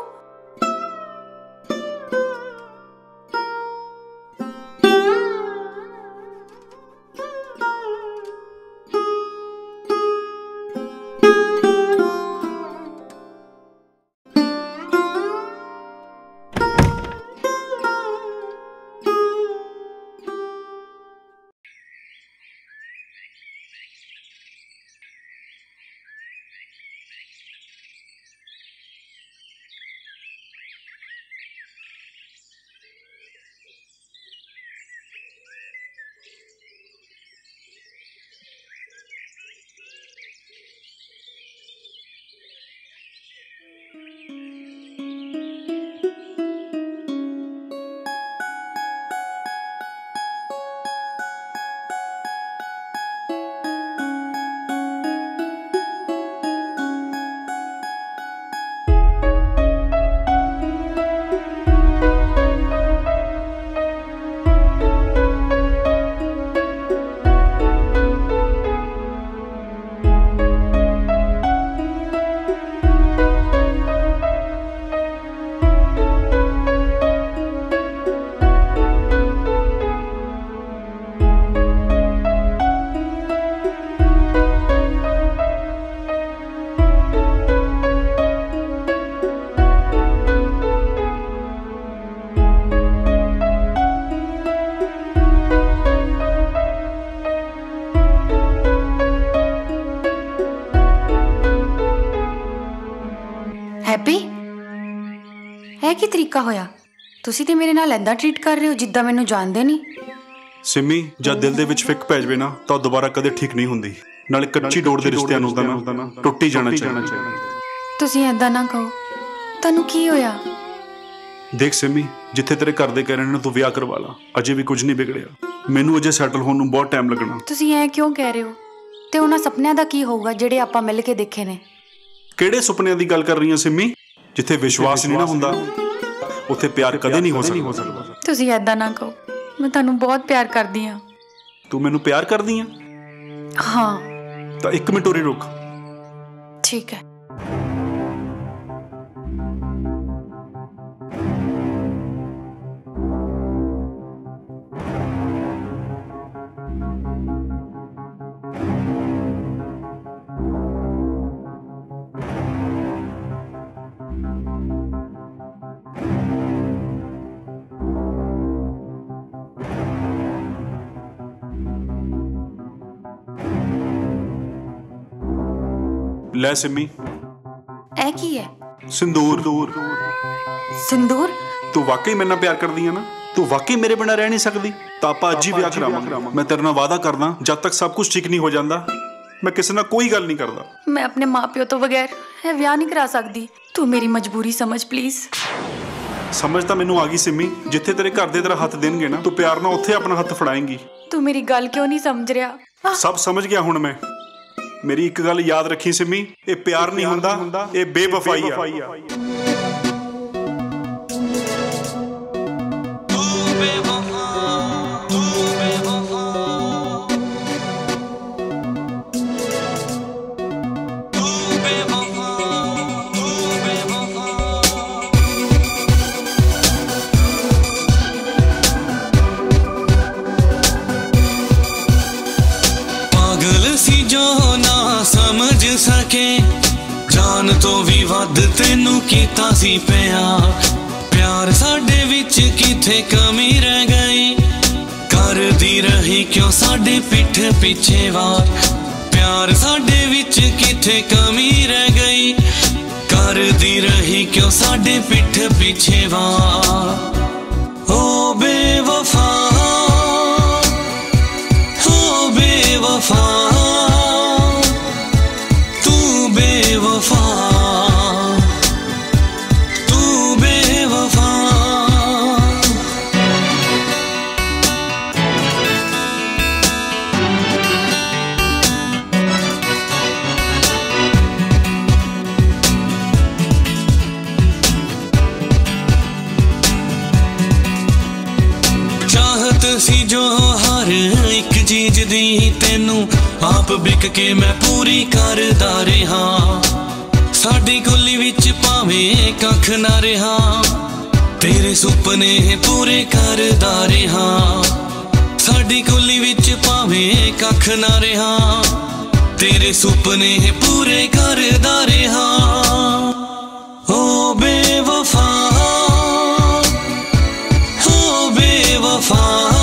Speaker 8: हैप्पी है की तरीका होया? ਤੁਸੀਂ ਤੇ ਮੇਰੇ ਨਾਲ ਐਦਾਂ ਟਰੀਟ ਕਰ ਰਹੇ ਹੋ ਜਿੱਦਾਂ ਮੈਨੂੰ ਜਾਣਦੇ ਨਹੀਂ।
Speaker 9: ਸਿੰਮੀ, ਜਦ ਦਿਲ ਦੇ ਵਿੱਚ ਫਿੱਕ ਪੈ ਜਾਵੇ ਨਾ ਤਾਂ ਦੁਬਾਰਾ ਕਦੇ ਠੀਕ ਨਹੀਂ ਹੁੰਦੀ। ਨਾਲੇ ਕੱਚੀ ਡੋਰ ਦੇ ਰਿਸ਼ਤਿਆਂ ਨੂੰ ਤਾਂ ਨਾ ਟੁੱਟ ਹੀ ਜਾਣਾ ਚਾਹੀਦਾ।
Speaker 8: ਤੁਸੀਂ ਐਦਾਂ ਨਾ ਕਹੋ। ਤੁਹਾਨੂੰ ਕੀ ਹੋਇਆ?
Speaker 9: ਦੇਖ ਸਿੰਮੀ, ਜਿੱਥੇ ਤੇਰੇ ਘਰ ਦੇ ਕਹਿ ਰਹੇ ਨੇ ਤੂੰ ਵਿਆਹ ਕਰਵਾ ਲਾ, ਅਜੇ ਵੀ ਕੁਝ ਨਹੀਂ ਵਿਗੜਿਆ। ਮੈਨੂੰ ਅਜੇ ਸੈਟਲ ਹੋਣ ਨੂੰ ਬਹੁਤ ਟਾਈਮ ਲੱਗਣਾ।
Speaker 8: ਤੁਸੀਂ ਐ ਕਿਉਂ ਕਹਿ ਰਹੇ ਹੋ? ਤੇ ਉਹਨਾਂ ਸੁਪਨਿਆਂ ਦਾ ਕੀ ਹੋਊਗਾ ਜਿਹੜੇ ਆਪਾਂ ਮਿਲ ਕੇ ਦੇਖੇ ਨੇ?
Speaker 9: ਕਿਹੜੇ ਸੁਪਨਿਆਂ ਦੀ ਗੱਲ ਕਰ ਰਹੀ ਹੈ ਸਿੰਮੀ? ਜਿੱਥੇ ਵਿਸ਼ਵਾਸ ਨਹੀਂ ਨਾ ਹੁੰਦਾ ਉੱਥੇ ਪਿਆਰ ਕਦੇ ਨਹੀਂ ਹੋ ਸਕਦਾ।
Speaker 8: ਤੁਸੀਂ ਐਦਾਂ ਨਾ ਕਹੋ। ਮੈਂ ਤੁਹਾਨੂੰ ਬਹੁਤ ਪਿਆਰ ਕਰਦੀ ਹਾਂ।
Speaker 9: ਤੂੰ ਮੈਨੂੰ ਪਿਆਰ ਕਰਦੀ ਆ?
Speaker 8: ਹਾਂ।
Speaker 9: ਤਾਂ 1 ਮਿੰਟ ਉਰੇ ਰੁਕ।
Speaker 8: ਠੀਕ ਹੈ।
Speaker 9: ਲੈ ਸਿੰਮੀ,
Speaker 8: ਇਹ ਕੀ ਹੈ?
Speaker 9: ਸਿੰਦੂਰ।
Speaker 8: ਸਿੰਦੂਰ?
Speaker 9: ਤੂੰ ਵਾਕਈ ਮੇਰੇ ਨਾਲ ਪਿਆਰ ਕਰਦੀ ਆ ਨਾ? ਤੂੰ ਵਾਕਈ ਮੇਰੇ ਬਿਨਾਂ ਰਹਿ ਨਹੀਂ ਸਕਦੀ? ਤਾਂ ਆਪਾਂ ਅੱਜ ਹੀ ਵਿਆਹ ਕਰਾਵਾਂਗੇ। ਮੈਂ ਤੇਰੇ ਨਾਲ ਵਾਅਦਾ ਕਰਦਾ, ਜਦ ਤੱਕ ਸਭ ਕੁਝ ਠੀਕ ਨਹੀਂ ਹੋ ਜਾਂਦਾ ਮੈਂ ਕਿਸੇ ਨਾਲ ਕੋਈ ਗੱਲ ਨਹੀਂ ਕਰਦਾ।
Speaker 8: ਮੈਂ ਆਪਣੇ ਮਾਪਿਓ ਤੋਂ ਬਗੈਰ ਇਹ ਵਿਆਹ ਨਹੀਂ ਕਰਾ ਸਕਦੀ। ਤੂੰ ਮੇਰੀ ਮਜਬੂਰੀ ਸਮਝ ਪਲੀਜ਼।
Speaker 9: ਸਮਝ ਤਾਂ ਮੈਨੂੰ ਆ ਗਈ ਸਿੰਮੀ। ਜਿੱਥੇ ਤੇਰੇ ਘਰ ਦੇ ਤੇਰਾ ਹੱਥ ਦੇਣਗੇ ਨਾ, ਤੂੰ ਪਿਆਰ ਨਾਲ ਉੱਥੇ ਆਪਣਾ ਹੱਥ ਫੜਾਏਂਗੀ।
Speaker 8: ਤੂੰ ਮੇਰੀ ਗੱਲ ਕਿਉਂ ਨਹੀਂ ਸਮਝ ਰਿਹਾ?
Speaker 9: ਸਭ ਸਮਝ ਗਿਆ ਹੁਣ ਮੈਂ। ਮੇਰੀ ਇੱਕ ਗੱਲ ਯਾਦ ਰੱਖੀ ਸਿੰਮੀ, ਇਹ ਪਿਆਰ ਨਹੀਂ ਹੁੰਦਾ, ਇਹ ਬੇਵਫਾਈ ਆ।
Speaker 1: समझ सके जान तो भी वध तेनू कीता सी प्यार साडे विच किथे कमी रह गई करदी रही क्यों साडे पिठ पीछे वार प्यार साडे विच किथे कमी रह गई करदी रही क्यों साडे पिठ पीछे वार ओ बेवफा ओ बेवफा सी जो हर एक चीज दी तेनू आप बिक के मैं पूरी करदा रहा साडी गोली विच भावें कख ना रहा तेरे सुपने पूरे करदा रहा साडी गोली विच भावें कख ना रहा तेरे सुपने पूरे करदा रहा ओ बेवफा ओ बेवफा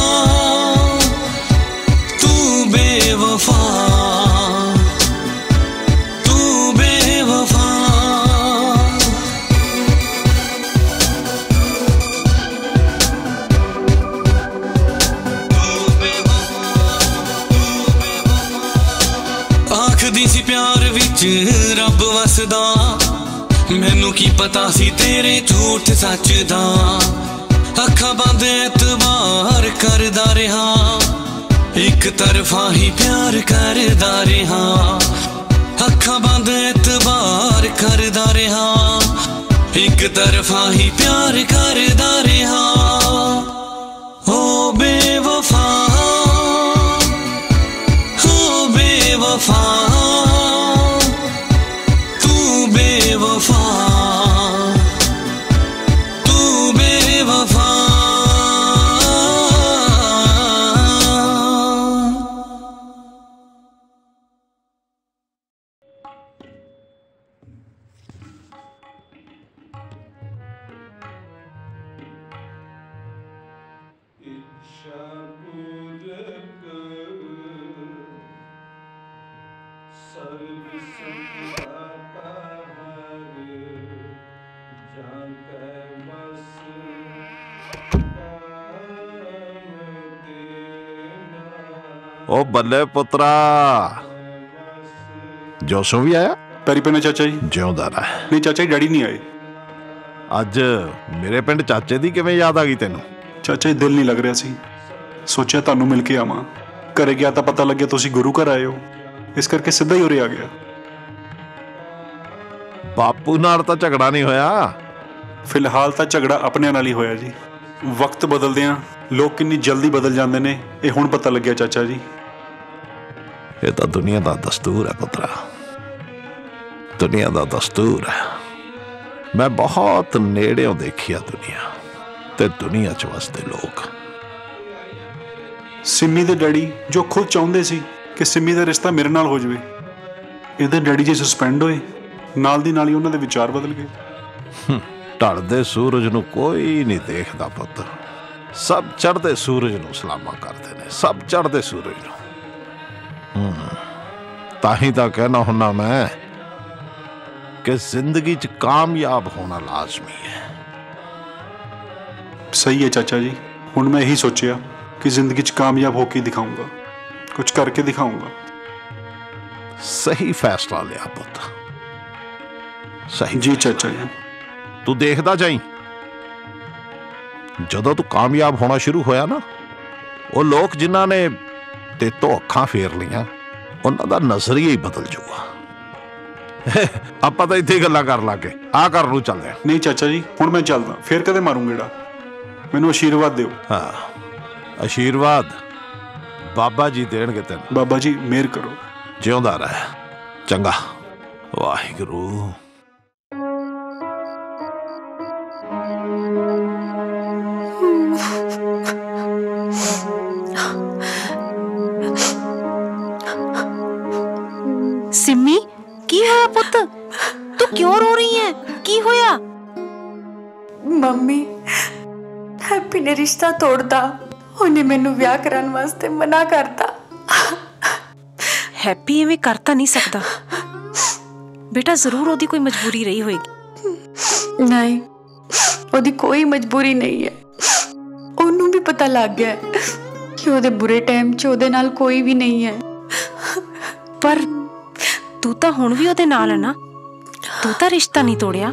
Speaker 1: रब वसदा मैनू की पता सी तेरे झूठ सच दा अखा बंद एतबार करदा रहा एक तरफा ही प्यार करदा रहा अखा बंद एतबार करदा रहा एक तरफा ही प्यार करदा रहा ओ बेवफा ओ बेवफा
Speaker 16: ओ बल्ले पुत्रा, जोशो भी आया?
Speaker 9: पैरी पैने चाचा जी।
Speaker 16: जिਉਂਦਾ ਰਹਿ।
Speaker 9: नहीं चाचा जी, डैडी नहीं आए।
Speaker 16: ਅੱਜ ਮੇਰੇ ਪਿੰਡ ਚਾਚੇ ਦੀ ਕਿਵੇਂ ਯਾਦ ਆ ਗਈ ਤੈਨੂੰ?
Speaker 9: ਚਾਚਾ ਜੀ ਦਿਲ ਨਹੀਂ ਲੱਗ ਰਿਹਾ ਸੀ, ਸੋਚਿਆ ਤੁਹਾਨੂੰ ਮਿਲ ਕੇ ਆਵਾਂ। ਘਰੇ ਗਿਆ ਤਾਂ ਪਤਾ ਲੱਗਿਆ ਤੁਸੀਂ ਗੁਰੂ ਘਰ ਆਏ ਹੋ, ਇਸ ਕਰਕੇ ਸਿੱਧਾ ਹੀ ਉਰੇ ਆ ਗਿਆ।
Speaker 16: ਬਾਪੂ ਨਾਲ ਤਾਂ ਝਗੜਾ ਨਹੀਂ ਹੋਇਆ?
Speaker 9: ਫਿਲਹਾਲ ਤਾਂ ਝਗੜਾ ਆਪਣਿਆਂ ਨਾਲ ਹੀ ਹੋਇਆ ਜੀ। ਵਕਤ ਬਦਲਦਿਆਂ ਲੋਕ ਕਿੰਨੀ ਜਲਦੀ ਬਦਲ ਜਾਂਦੇ ਨੇ, ਇਹ ਹੁਣ ਪਤਾ ਲੱਗਿਆ ਚਾਚਾ ਜੀ।
Speaker 16: ਇਹ ਤਾਂ ਦੁਨੀਆ ਦਾ ਦਸਤੂਰ ਹੈ ਪੁੱਤਰਾ, ਦੁਨੀਆ ਦਾ ਦਸਤੂਰ ਹੈ। ਮੈਂ ਬਹੁਤ ਨੇੜਿਓਂ ਦੇਖਿਆ ਦੁਨੀਆ, ਤੇ ਦੁਨੀਆ 'ਚ ਵਸਦੇ ਲੋਕ।
Speaker 9: ਸਿੰਮੀ ਦੇ ਡੈਡੀ ਜੋ ਖੁਦ ਚਾਹੁੰਦੇ ਸੀ ਕਿ ਸਿੰਮੀ ਦਾ ਰਿਸ਼ਤਾ ਮੇਰੇ ਨਾਲ ਹੋ ਜਾਵੇ, ਇਹਦੇ ਡੈਡੀ ਜੀ ਸਸਪੈਂਡ ਹੋਏ, ਨਾਲ ਦੀ ਨਾਲ ਹੀ ਉਹਨਾਂ ਦੇ ਵਿਚਾਰ ਬਦਲ ਗਏ।
Speaker 16: ਢਲਦੇ ਸੂਰਜ ਨੂੰ ਕੋਈ ਨਹੀਂ ਦੇਖਦਾ ਪੁੱਤ, ਸਭ ਚੜ੍ਹਦੇ ਸੂਰਜ ਨੂੰ ਸਲਾਮਾਂ ਕਰਦੇ ਨੇ, ਸਭ ਚੜ੍ਹਦੇ ਸੂਰਜ ਨੂੰ। ਤਾਂ ਹੀ ਤਾਂ ਕਹਿਣਾ ਹੁੰਦਾ ਮੈਂ ਕਿ ਜ਼ਿੰਦਗੀ 'ਚ ਕਾਮਯਾਬ ਹੋਣਾ ਲਾਜ਼ਮੀ ਹੈ।
Speaker 9: ਸਹੀ ਹੈ ਚਾਚਾ ਜੀ, ਹੁਣ ਮੈਂ ਇਹੀ ਸੋਚਿਆ ਕਿ ਜ਼ਿੰਦਗੀ 'ਚ ਕਾਮਯਾਬ ਹੋ ਕੇ ਦਿਖਾਊਂਗਾ, ਕੁਝ ਕਰਕੇ ਦਿਖਾਊਂਗਾ।
Speaker 16: ਸਹੀ ਫੈਸਲਾ ਲਿਆ ਪੁੱਤ, ਸਹੀ
Speaker 9: ਜੀ ਚਾਚਾ ਜੀ।
Speaker 16: ਤੂੰ ਦੇਖਦਾ ਜਾਈਂ, ਜਦੋਂ ਤੂੰ ਕਾਮਯਾਬ ਹੋਣਾ ਸ਼ੁਰੂ ਹੋਇਆ ਨਾ, ਉਹ ਲੋਕ ਜਿਨ੍ਹਾਂ ਨੇ ਤੇਤੋਂ ਅੱਖਾਂ ਫੇਰ ਲਈਆਂ, ਉਹਨਾਂ ਦਾ ਨਜ਼ਰੀਆ ਹੀ ਬਦਲ ਜਾਊਗਾ। ਆਪਾਂ ਤਾਂ ਇੱਥੇ ਗੱਲਾਂ ਕਰ ਲਾਂਗੇ, ਆ ਘਰ ਨੂੰ ਚੱਲਦੇ ਆ।
Speaker 9: ਨਹੀਂ ਚਾਚਾ ਜੀ, ਹੁਣ ਮੈਂ ਚੱਲਦਾ, ਫੇਰ ਕਦੇ ਮਾਰੂ ਗੇੜਾ। ਮੈਨੂੰ ਆਸ਼ੀਰਵਾਦ ਦਿਓ।
Speaker 16: ਹਾਂ, ਆਸ਼ੀਰਵਾਦ ਬਾਬਾ ਜੀ ਦੇਣਗੇ ਤੈਨੂੰ।
Speaker 9: ਬਾਬਾ ਜੀ ਮਿਹਰ ਕਰੋ।
Speaker 16: ਜਿਉਂਦਾ ਰਹਿ। ਚੰਗਾ, ਵਾਹਿਗੁਰੂ।
Speaker 15: सिमी की होया पुत, तू क्यों रो रही है? की होया?
Speaker 8: मम्मी, हैप्पी ने रिश्ता तोड़ता, उन्हें मैनू ब्याह करन वास्ते मना करता।
Speaker 15: हैप्पी एवें करता नहीं सकता बेटा, जरूर ओदी कोई मजबूरी रही होएगी।
Speaker 8: नहीं, ओदी कोई मजबूरी नहीं है। ओनू भी पता लग गया कि ओदे बुरे टाइम च ओदे नाल कोई भी नहीं है।
Speaker 15: पर तू तो हुण भी ओदे नाल है ना, तू तो रिश्ता नहीं तोड़िया।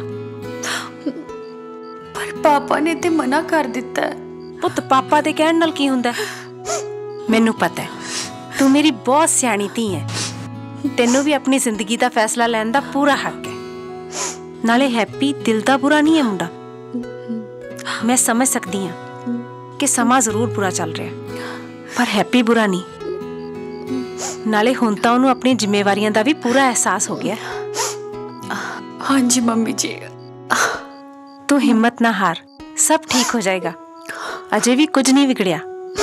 Speaker 8: पर पापा ने ते मना कर दिता है।
Speaker 15: पुत पापा दे कहण नाल की हुंदा? मैनू पता है तू मेरी बहुत सियाणी धी है, तेनू भी अपनी जिंदगी दा फैसला लैण दा पूरा हक है। नाले हैप्पी दिल दा बुरा नहीं है मुंडा, मैं समझ सकती हाँ कि समा जरूर बुरा चल रहा है, पर हैप्पी बुरा नहीं। नाले हुण तां उहनूं अपनी जिम्मेवारियां दा भी पूरा एहसास हो गया।
Speaker 8: हाँ जी मम्मी जी।
Speaker 15: तू हिम्मत ना हार, सब ठीक हो जाएगा, अजे भी कुछ नहीं बिगड़िया।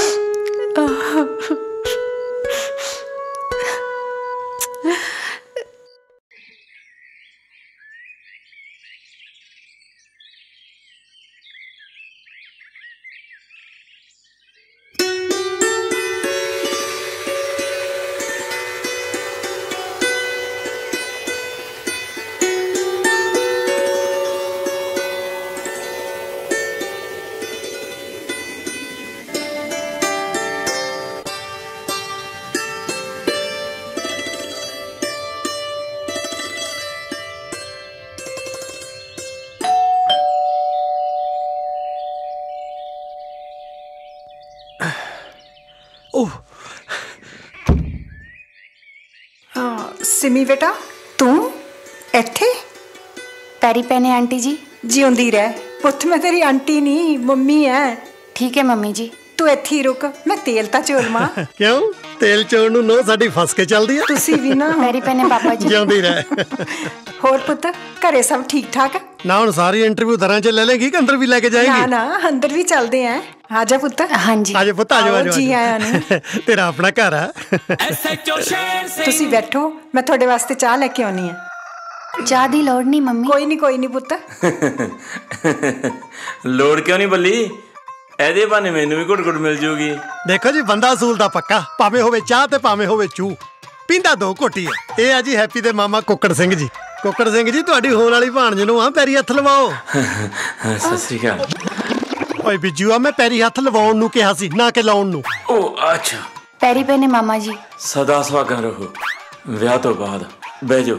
Speaker 10: सिमी बेटा, तू इत्थे?
Speaker 8: पैरी पैने आंटी जी।
Speaker 10: जिउंदी रह पुੱਤ, मैं तेरी आंटी नहीं मम्मी है।
Speaker 8: ठीक है मम्मी जी।
Speaker 10: तू ਇੱਥੇ ਹੀ रुक, मैं तेल ਤਾਂ ਚੋਲਵਾਂ।
Speaker 3: ਕਿਉਂ ਤੇਲ ਚੋਣ ਨੂੰ ਨੋ ਸਾਡੀ ਫਸ ਕੇ ਚੱਲਦੀ ਆ?
Speaker 10: ਤੁਸੀਂ ਵੀ ਨਾ।
Speaker 8: ਪੈਰੀ ਪੈਨੇ ਪਾਪਾ ਜੀ।
Speaker 3: ਜਿਉਂਦੀ ਰਹਿ।
Speaker 10: ਹੋਰ ਪੁੱਤ, ਘਰੇ ਸਭ ਠੀਕ ਠਾਕ?
Speaker 3: ਨਾ ਹੁਣ ਸਾਰੀ ਇੰਟਰਵਿਊ ਦਰਾਂ 'ਚ ਲੈ ਲੇਗੀ ਕਿ ਅੰਦਰ ਵੀ ਲੈ ਕੇ ਜਾਏਗੀ?
Speaker 10: ਨਾ ਨਾ, ਅੰਦਰ ਵੀ ਚੱਲਦੇ ਆਂ। ਆ ਜਾ ਪੁੱਤ।
Speaker 8: हाँ जी।
Speaker 3: ਆਜੋ ਪੁੱਤ, ਆਜੋ ਆਜੋ।
Speaker 10: ਜੀ ਆਇਆਂ ਨੂੰ।
Speaker 3: ਤੇਰਾ ਆਪਣਾ ਘਰ ਆ।
Speaker 10: ਤੁਸੀਂ ਬੈਠੋ, ਮੈਂ ਤੁਹਾਡੇ ਵਾਸਤੇ ਚਾਹ ਲੈ ਕੇ ਆਉਣੀ ਆ।
Speaker 8: ਚਾਹ ਦੀ ਲੋੜ ਨਹੀਂ ਮੰਮੀ।
Speaker 10: ਕੋਈ ਨਹੀਂ ਪੁੱਤ।
Speaker 17: ਲੋੜ ਕਿਉਂ ਨਹੀਂ ਬੱਲੀ, ਇਹਦੇ ਬਹਾਨੇ ਮੈਨੂੰ ਵੀ ਘੁੱਟ ਘੁੱਟ ਮਿਲ ਜੂਗੀ।
Speaker 3: ਦੇਖੋ ਜੀ, ਬੰਦਾ ਅਸੂਲ ਦਾ ਪੱਕਾ, ਭਾਵੇਂ ਹੋਵੇ ਚਾਹ ਤੇ ਭਾਵੇਂ ਹੋਵੇ ਚੂ, ਪੀਂਦਾ ਦੋ ਘੁੱਟੀ ਹੈ। ਇਹ ਆ ਜੀ ਹੈਪੀ ਦੇ ਮਾਮਾ ਕੁੱਕੜ ਸਿੰਘ ਜੀ। ਕੁੱਕੜ ਸਿੰਘ ਜੀ, ਤੁਹਾਡੀ ਹੋਣ ਵਾਲੀ ਭਾਣਜ ਨੂੰ ਆ ਪੈਰੀ ਹੱਥ ਲਵਾਓ।
Speaker 17: ਸਤਿ ਸ਼੍ਰੀ ਅਕਾਲ।
Speaker 3: ਓਏ ਬਿੱਜੂ ਆ, ਮੈਂ ਪੈਰੀ ਹੱਥ ਲਵਾਉਣ ਨੂੰ ਕਿਹਾ ਸੀ, ਨਾ ਕਿ ਲਾਉਣ ਨੂੰ।
Speaker 17: ਓ ਅੱਛਾ।
Speaker 8: ਪੈਰੀ ਪੈ ਨੇ ਮਾਮਾ ਜੀ।
Speaker 17: ਸਦਾ ਸੁਹਾਗਣ ਰਹੋ। ਵਿਆਹ ਤੋਂ ਬਾਅਦ ਬਹਿ ਜਾਓ।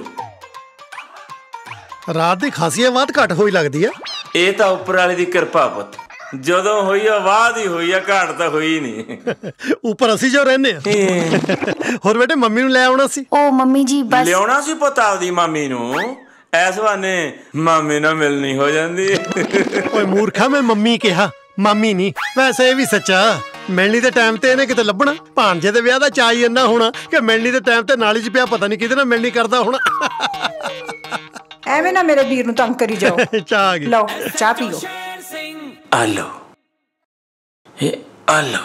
Speaker 3: ਰਾਤ ਦੀ ਖਾਸੀ ਆਵਾਜ਼ ਘੱਟ ਹੋਈ ਲੱਗਦੀ ਆ।
Speaker 17: ਇਹ ਤਾਂ ਉੱਪਰ ਵਾਲੇ ਦੀ ਕਿਰਪਾ ਪੁੱਤ, ਜਦੋਂ ਹੋਈ ਆ ਆਵਾਜ਼ ਹੀ ਹੋਈ ਆ, ਘਾਟ ਤਾਂ ਹੋਈ ਨਹੀਂ।
Speaker 3: ਉੱਪਰ ਅਸੀਂ ਜੋ ਰਹਿੰਦੇ ਆ। ਹੋਰ ਬੇਟੇ ਮੰਮੀ ਨੂੰ ਲੈ ਆਉਣਾ ਸੀ।
Speaker 8: ਓ ਮੰਮੀ ਜੀ ਬਸ
Speaker 17: ਲਿਆਉਣਾ ਸੀ ਪੁੱਤ ਆਪਦੀ ਮਾਮੀ ਨੂੰ, ਐਸ ਬਹਾਨੇ ਮਾਮੀ ਨਾਲ ਮਿਲਣੀ ਹੋ ਜਾਂਦੀ।
Speaker 3: ਓਏ ਮੂਰਖਾ, ਮੈਂ ਮੰਮੀ ਕਿਹਾ, ਮਾਮੀ ਨਹੀਂ। ਵੈਸੇ ਇਹ ਵੀ ਸੱਚਾ, ਮਿਲਣੀ ਦੇ ਟਾਈਮ ਤੇ ਇਹਨੇ ਕਿਤੇ ਲੱਭਣਾ। ਭਾਂਜੇ ਦੇ ਵਿਆਹ ਦਾ ਚਾਅ ਹੀ ਇੰਨਾ ਹੋਣਾ ਕਿ ਮਿਲਣੀ ਦੇ ਟਾਈਮ ਤੇ ਨਾਲੀ 'ਚ ਪਿਆ ਪਤਾ ਨਹੀਂ ਕਿਹਦੇ ਨਾਲ ਮਿਲਣੀ ਕਰਦਾ ਹੋਣਾ।
Speaker 10: ਐਵੇਂ ਨਾ ਮੇਰੇ ਵੀਰ ਨੂੰ ਤੰਗ ਕਰੀ ਜਾਓ।
Speaker 3: ਚਾਹ ਆ ਗਈ,
Speaker 10: ਲਓ ਚਾਹ ਪੀਓ।
Speaker 17: ਆਲੋ ਆਲੋ।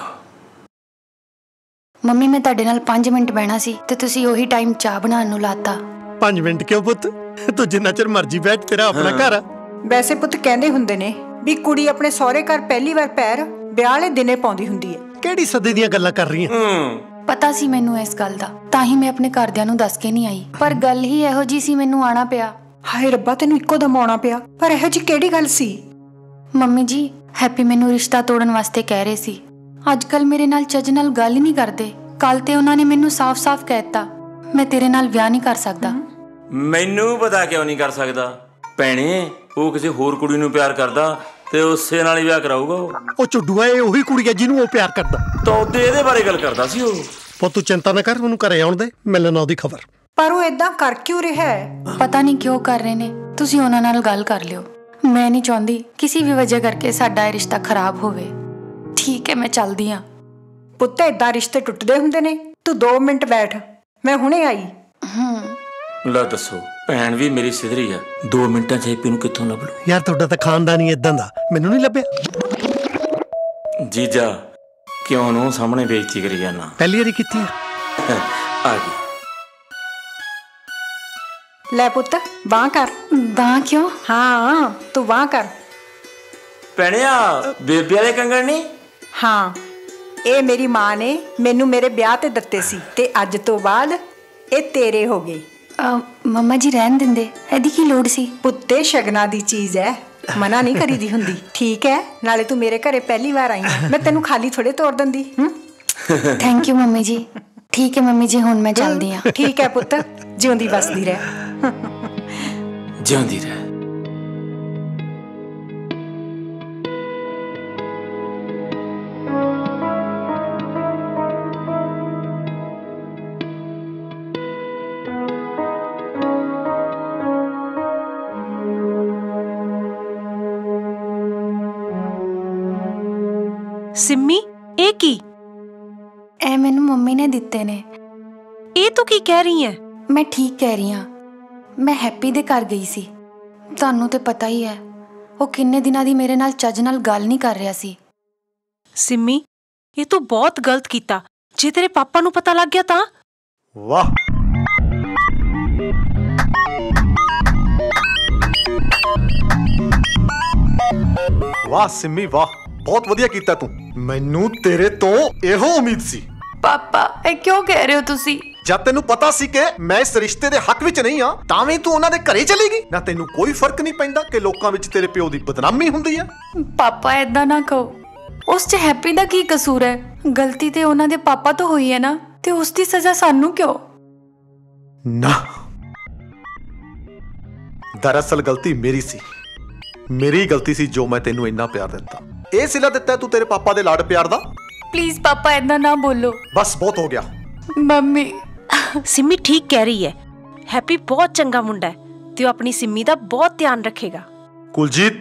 Speaker 8: ਮੰਮੀ ਮੈਂ ਤੁਹਾਡੇ ਨਾਲ 5 ਮਿੰਟ ਬਹਿਣਾ ਸੀ ਤੇ ਤੁਸੀਂ ਉਹੀ ਟਾਈਮ ਚਾਹ ਬਣਾਉਣ ਨੂੰ ਲਾਤਾ।
Speaker 3: 5 ਮਿੰਟ ਕਿਉਂ ਪੁੱਤ, ਤੂੰ ਜਿੰਨਾ ਚਿਰ ਮਰਜੀ ਬੈਠ, ਤੇਰਾ ਆਪਣਾ ਘਰ ਆ।
Speaker 10: ਵੈਸੇ ਪੁੱਤ ਕਹਿੰਦੇ ਹੁੰਦੇ ਨੇ ਵੀ ਕੁੜੀ ਆਪਣੇ ਸਹੁਰੇ ਘਰ ਪਹਿਲੀ ਵਾਰ ਪੈਰ ਵਿਆਹ ਵਾਲੇ ਦਿਨੇ ਪਾਉਂਦੀ ਹੁੰਦੀ ਹੈ।
Speaker 3: ਕਿਹੜੀ ਸੱਦੇ ਦੀਆਂ ਗੱਲਾਂ ਕਰ ਰਹੀ ਹੈ?
Speaker 8: ਪਤਾ ਸੀ ਮੈਨੂੰ ਇਸ ਗੱਲ ਦਾ, ਤਾਂ ਹੀ ਮੈਂ ਆਪਣੇ ਘਰਦਿਆਂ ਨੂੰ ਦੱਸ ਕੇ ਨਹੀਂ ਆਈ। ਪਰ ਗੱਲ ਹੀ ਇਹੋ ਜੀ ਸੀ, ਮੈਨੂੰ ਆਣਾ ਪਿਆ।
Speaker 10: ਹਾਏ ਰੱਬਾ, ਤੈਨੂੰ ਇੱਕੋ ਦਮ ਆਉਣਾ ਪਿਆ। ਪਰ ਇਹੋ ਜੀ ਕਿਹੜੀ ਗੱਲ ਸੀ?
Speaker 8: ਮੰਮੀ ਜੀ, ਹੈਪੀ ਮੈਨੂੰ ਰਿਸ਼ਤਾ ਤੋੜਨ ਵਾਸਤੇ ਕਹਿ ਰਹੇ ਸੀ। ਅੱਜ ਕੱਲ ਮੇਰੇ ਨਾਲ ਚੱਜ ਨਾਲ ਗੱਲ ਹੀ ਨਹੀਂ ਕਰਦੇ। ਕੱਲ ਤੇ ਉਹਨਾਂ ਨੇ ਮੈਨੂੰ ਸਾਫ਼-ਸਾਫ਼ ਕਹਿ ਦਿੱਤਾ, ਮੈਂ ਤੇਰੇ ਨਾਲ ਵਿਆਹ ਨਹੀਂ ਕਰ ਸਕਦਾ।
Speaker 17: ਮੈਨੂੰ ਪਤਾ ਕਿਉਂ ਨਹੀਂ ਕਰ ਸਕਦਾ ਭੈਣੇ, ਉਹ ਕਿਸੇ ਹੋਰ ਕੁੜੀ ਨੂੰ ਪਿਆਰ ਕਰਦਾ ਤੇ ਉਸੇ ਨਾਲ ਹੀ ਵਿਆਹ ਕਰਾਊਗਾ।
Speaker 3: ਉਹ ਚੁੱਡੂਆ, ਇਹ ਉਹੀ ਕੁੜੀ ਹੈ ਜਿਹਨੂੰ ਉਹ ਪਿਆਰ ਕਰਦਾ।
Speaker 17: ਤਾਂ ਉਹਦੇ ਇਹਦੇ ਬਾਰੇ ਗੱਲ ਕਰਦਾ ਸੀ ਉਹ।
Speaker 3: ਪੁੱਤ ਤੂੰ ਚਿੰਤਾ ਨਾ ਕਰ, ਉਹਨੂੰ ਘਰੇ ਆਉਣ ਦੇ, ਮਿਲਣ ਉਹਦੀ ਖਬਰ।
Speaker 10: ਪਰ ਉਹ ਏਦਾਂ ਕਰ ਕਿਉਂ ਰਿਹਾ ਹੈ?
Speaker 8: ਪਤਾ ਨਹੀਂ ਕਿਉਂ ਕਰ ਰਹੇ ਨੇ। ਤੁਸੀਂ ਉਹਨਾਂ ਨਾਲ ਗੱਲ ਕਰ ਲਿਓ। ਮੈਂ ਨਹੀਂ ਚਾਹੁੰਦੀ ਕਿਸੇ ਵੀ ਵਜ੍ਹਾ ਕਰਕੇ ਸਾਡਾ ਇਹ ਰਿਸ਼ਤਾ ਖਰਾਬ ਹੋਵੇ। ਠੀਕ ਹੈ, ਮੈਂ ਚੱਲਦੀ ਹਾਂ।
Speaker 10: ਪੁੱਤ ਏਦਾਂ ਰਿਸ਼ਤੇ ਟੁੱਟਦੇ ਹੁੰਦੇ ਨੇ? ਤੂੰ 2 ਮਿੰਟ ਬੈਠ, ਮੈਂ ਹੁਣੇ ਆਈ।
Speaker 17: ਲੈ ਦੱਸੋ, ਭੈਣ ਵੀ ਮੇਰੀ ਸਿਧਰੀ ਆ, 2 ਮਿੰਟਾਂ 'ਚ ਹੈਪੀ ਨੂੰ ਕਿੱਥੋਂ ਲੱਭ ਲੂ?
Speaker 3: ਯਾਰ ਤੁਹਾਡਾ ਤਾਂ ਖਾਨਦਾਨ ਹੀ ਇਦਾਂ ਦਾ, ਮੈਨੂੰ ਨਹੀਂ ਲੱਭਿਆ।
Speaker 17: ਜੀਜਾ ਕਿਉਂ ਨੂੰ ਸਾਹਮਣੇ ਬੇਇੱਜ਼ਤੀ ਕਰੀ ਜਾਣਾ?
Speaker 3: ਪਹਿਲੀ ਵਾਰੀ ਕੀਤੀ
Speaker 17: ਆ ਗਈ।
Speaker 10: ਲੈ ਪੁੱਤ ਬਾਂਹ ਕਰ।
Speaker 8: ਬਾਂਹ ਕਿਉਂ?
Speaker 10: ਹਾਂ ਤੂੰ ਬਾਂਹ ਕਰ।
Speaker 17: ਭੈਣਿਆ ਬੇਬੇ ਵਾਲੇ ਕੰਗਣ ਨਹੀਂ?
Speaker 10: ਹਾਂ, ਇਹ ਮੇਰੀ ਮਾਂ ਨੇ ਮੈਨੂੰ ਮੇਰੇ ਵਿਆਹ ਤੇ ਦਿੱਤੇ ਸੀ ਤੇ ਅੱਜ ਤੋਂ ਬਾਅਦ ਇਹ ਤੇਰੇ ਹੋ ਗਏ।
Speaker 8: ਮੰਮਾ ਜੀ ਰਹਿਣ ਦਿੰਦੇ, ਇਹਦੀ ਕੀ ਲੋੜ ਸੀ?
Speaker 10: ਪੁੱਤੇ ਸ਼ਗਨਾਂ ਦੀ ਚੀਜ਼ ਹੈ, ਮਨਾ ਨਹੀਂ ਕਰੀਦੀ ਹੁੰਦੀ। ਠੀਕ ਹੈ, ਨਾਲੇ ਤੂੰ ਮੇਰੇ ਘਰੇ ਪਹਿਲੀ ਵਾਰ ਆਈ ਹੈ, ਮੈਂ ਤੈਨੂੰ ਖਾਲੀ ਥੋੜੇ ਤੋਰ ਦਿੰਦੀ।
Speaker 8: ਥੈਂਕ ਯੂ ਮੰਮੀ ਜੀ। ਠੀਕ ਹੈ ਮੰਮੀ ਜੀ, ਹੁਣ ਮੈਂ ਚੱਲਦੀ ਹਾਂ।
Speaker 10: ਠੀਕ ਹੈ ਪੁੱਤ, ਜਿਉਂਦੀ ਵਸਦੀ ਰਹਿ।
Speaker 17: ਜਿਉਂਦੀ ਰਹਿ।
Speaker 15: ਸਿੰਮੀ, ਇਹ ਕੀ?
Speaker 8: ਇਹ ਮੈਨੂੰ ਮੰਮੀ ਨੇ ਦਿੱਤੇ ਨੇ।
Speaker 15: ਇਹ ਤੂੰ ਕੀ ਕਹਿ ਰਹੀ ਹੈ?
Speaker 8: ਮੈਂ ਠੀਕ ਕਹਿ ਰਹੀ ਹਾਂ। ਮੈਂ ਹੈਪੀ ਦੇ ਘਰ ਗਈ ਸੀ। ਤੁਹਾਨੂੰ ਤੇ ਪਤਾ ਹੀ ਹੈ, ਉਹ ਕਿੰਨੇ ਦਿਨਾਂ ਦੀ ਮੇਰੇ ਨਾਲ ਚੱਜ ਨਾਲ ਗੱਲ ਨਹੀਂ ਕਰ ਰਿਹਾ ਸੀ।
Speaker 15: ਸਿੰਮੀ, ਇਹ ਤੂੰ ਬਹੁਤ ਗਲਤ ਕੀਤਾ। ਜੇ ਤੇਰੇ ਪਾਪਾ ਨੂੰ ਪਤਾ ਲੱਗ ਗਿਆ ਤਾਂ?
Speaker 18: ਵਾਹ, ਵਾਹ ਸਿੰਮੀ ਵਾਹ, ਬਹੁਤ ਵਧੀਆ ਕੀਤਾ ਤੂੰ। ਮੈਨੂੰ ਤੇਰੇ ਤੋਂ ਇਹੋ ਉਮੀਦ ਸੀ।
Speaker 8: ਪਾਪਾ, ਇਹ ਕਿਉਂ ਕਹਿ ਰਹੇ ਹੋ ਤੁਸੀਂ?
Speaker 18: ਜਦ ਤੈਨੂੰ ਪਤਾ ਸੀ ਕਿ ਮੈਂ ਇਸ ਰਿਸ਼ਤੇ ਦੇ ਹੱਕ ਵਿੱਚ ਨਹੀਂ ਆ, ਤਾਂ ਵੀ ਤੂੰ ਉਹਨਾਂ ਦੇ ਘਰੇ ਚਲੀ ਗਈ ਨਾ। ਤੈਨੂੰ ਕੋਈ ਫਰਕ ਨਹੀਂ ਪੈਂਦਾ ਕਿ ਲੋਕਾਂ ਵਿੱਚ ਤੇਰੇ ਪਿਓ ਦੀ ਬਦਨਾਮੀ ਹੁੰਦੀ ਆ।
Speaker 8: ਪਾਪਾ ਏਦਾਂ ਨਾ ਕਹੋ। ਉਸ 'ਚ ਹੈਪੀ ਦਾ ਕੀ ਕਸੂਰ ਹੈ? ਗਲਤੀ ਤੇ ਉਹਨਾਂ ਦੇ ਪਾਪਾ ਤੋਂ ਹੋਈ ਹੈ ਨਾ, ਤੇ ਉਸ ਦੀ ਸਜ਼ਾ ਸਾਨੂੰ ਕਿਉਂ?
Speaker 18: ਨਾ, ਦਰਅਸਲ ਗਲਤੀ ਮੇਰੀ ਸੀ। ਮੇਰੀ ਗਲਤੀ ਸੀ ਜੋ ਮੈਂ ਤੈਨੂੰ ਇੰਨਾ ਪਿਆਰ ਦਿੱਤਾ। ਇਹ ਸਿਲਾ ਦਿੱਤਾ ਤੂੰ ਤੇਰੇ ਪਾਪਾ ਦੇ ਲਾਡ ਪਿਆਰ ਦਾ।
Speaker 8: ਪਲੀਜ਼ ਪਾਪਾ ਏਦਾਂ ਨਾ ਬੋਲੋ।
Speaker 18: ਬਸ ਬਹੁਤ ਹੋ ਗਿਆ।
Speaker 8: ਮੰਮੀ,
Speaker 15: ਸਿੰਮੀ ਠੀਕ ਕਹਿ ਰਹੀ ਹੈ। ਹੈਪੀ ਬਹੁਤ ਚੰਗਾ ਮੁੰਡਾ ਹੈ ਤੇ ਉਹ ਆਪਣੀ ਸਿੰਮੀ ਦਾ ਬਹੁਤ ਧਿਆਨ ਰੱਖੇਗਾ।
Speaker 18: ਕੁਲਜੀਤ,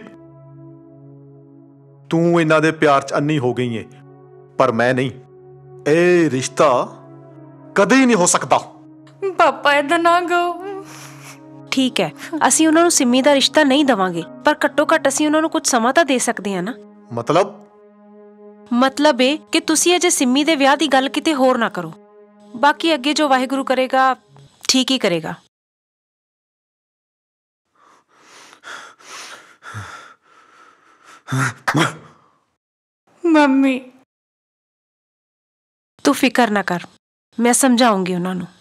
Speaker 18: ਤੂੰ ਇਹਨਾਂ ਦੇ ਪਿਆਰ 'ਚ ਅੰਨੀ ਹੋ ਗਈ ਏ, ਪਰ ਮੈਂ ਨਹੀਂ। ਇਹ ਰਿਸ਼ਤਾ ਕਦੇ ਹੀ ਨਹੀਂ ਹੋ ਸਕਦਾ।
Speaker 8: ਪਾਪਾ ਏਦਾਂ ਨਾ ਕਹੋ।
Speaker 15: ਠੀਕ ਹੈ, ਅਸੀਂ ਉਹਨਾਂ ਨੂੰ ਸਿੰਮੀ ਦਾ ਰਿਸ਼ਤਾ ਨਹੀਂ ਦੇਵਾਂਗੇ, ਪਰ ਘੱਟੋ ਘੱਟ ਅਸੀਂ ਉਹਨਾਂ ਨੂੰ ਕੁਝ ਸਮਾਂ ਤਾਂ ਦੇ ਸਕਦੇ ਹਾਂ ਨਾ। ਮਤਲਬ ਇਹ ਕਿ ਤੁਸੀਂ ਅਜੇ ਸਿੰਮੀ ਦੇ ਵਿਆਹ ਦੀ ਗੱਲ ਕਿਤੇ ਹੋਰ ਨਾ ਕਰੋ। ਬਾਕੀ ਅੱਗੇ ਜੋ ਵਾਹਿਗੁਰੂ ਕਰੇਗਾ ਠੀਕ ਹੀ ਕਰੇਗਾ।
Speaker 8: ਮੰਮੀ,
Speaker 15: ਤੂੰ ਫਿਕਰ ਨਾ ਕਰ, ਮੈਂ ਸਮਝਾਉਂਗੀ ਉਹਨਾਂ ਨੂੰ।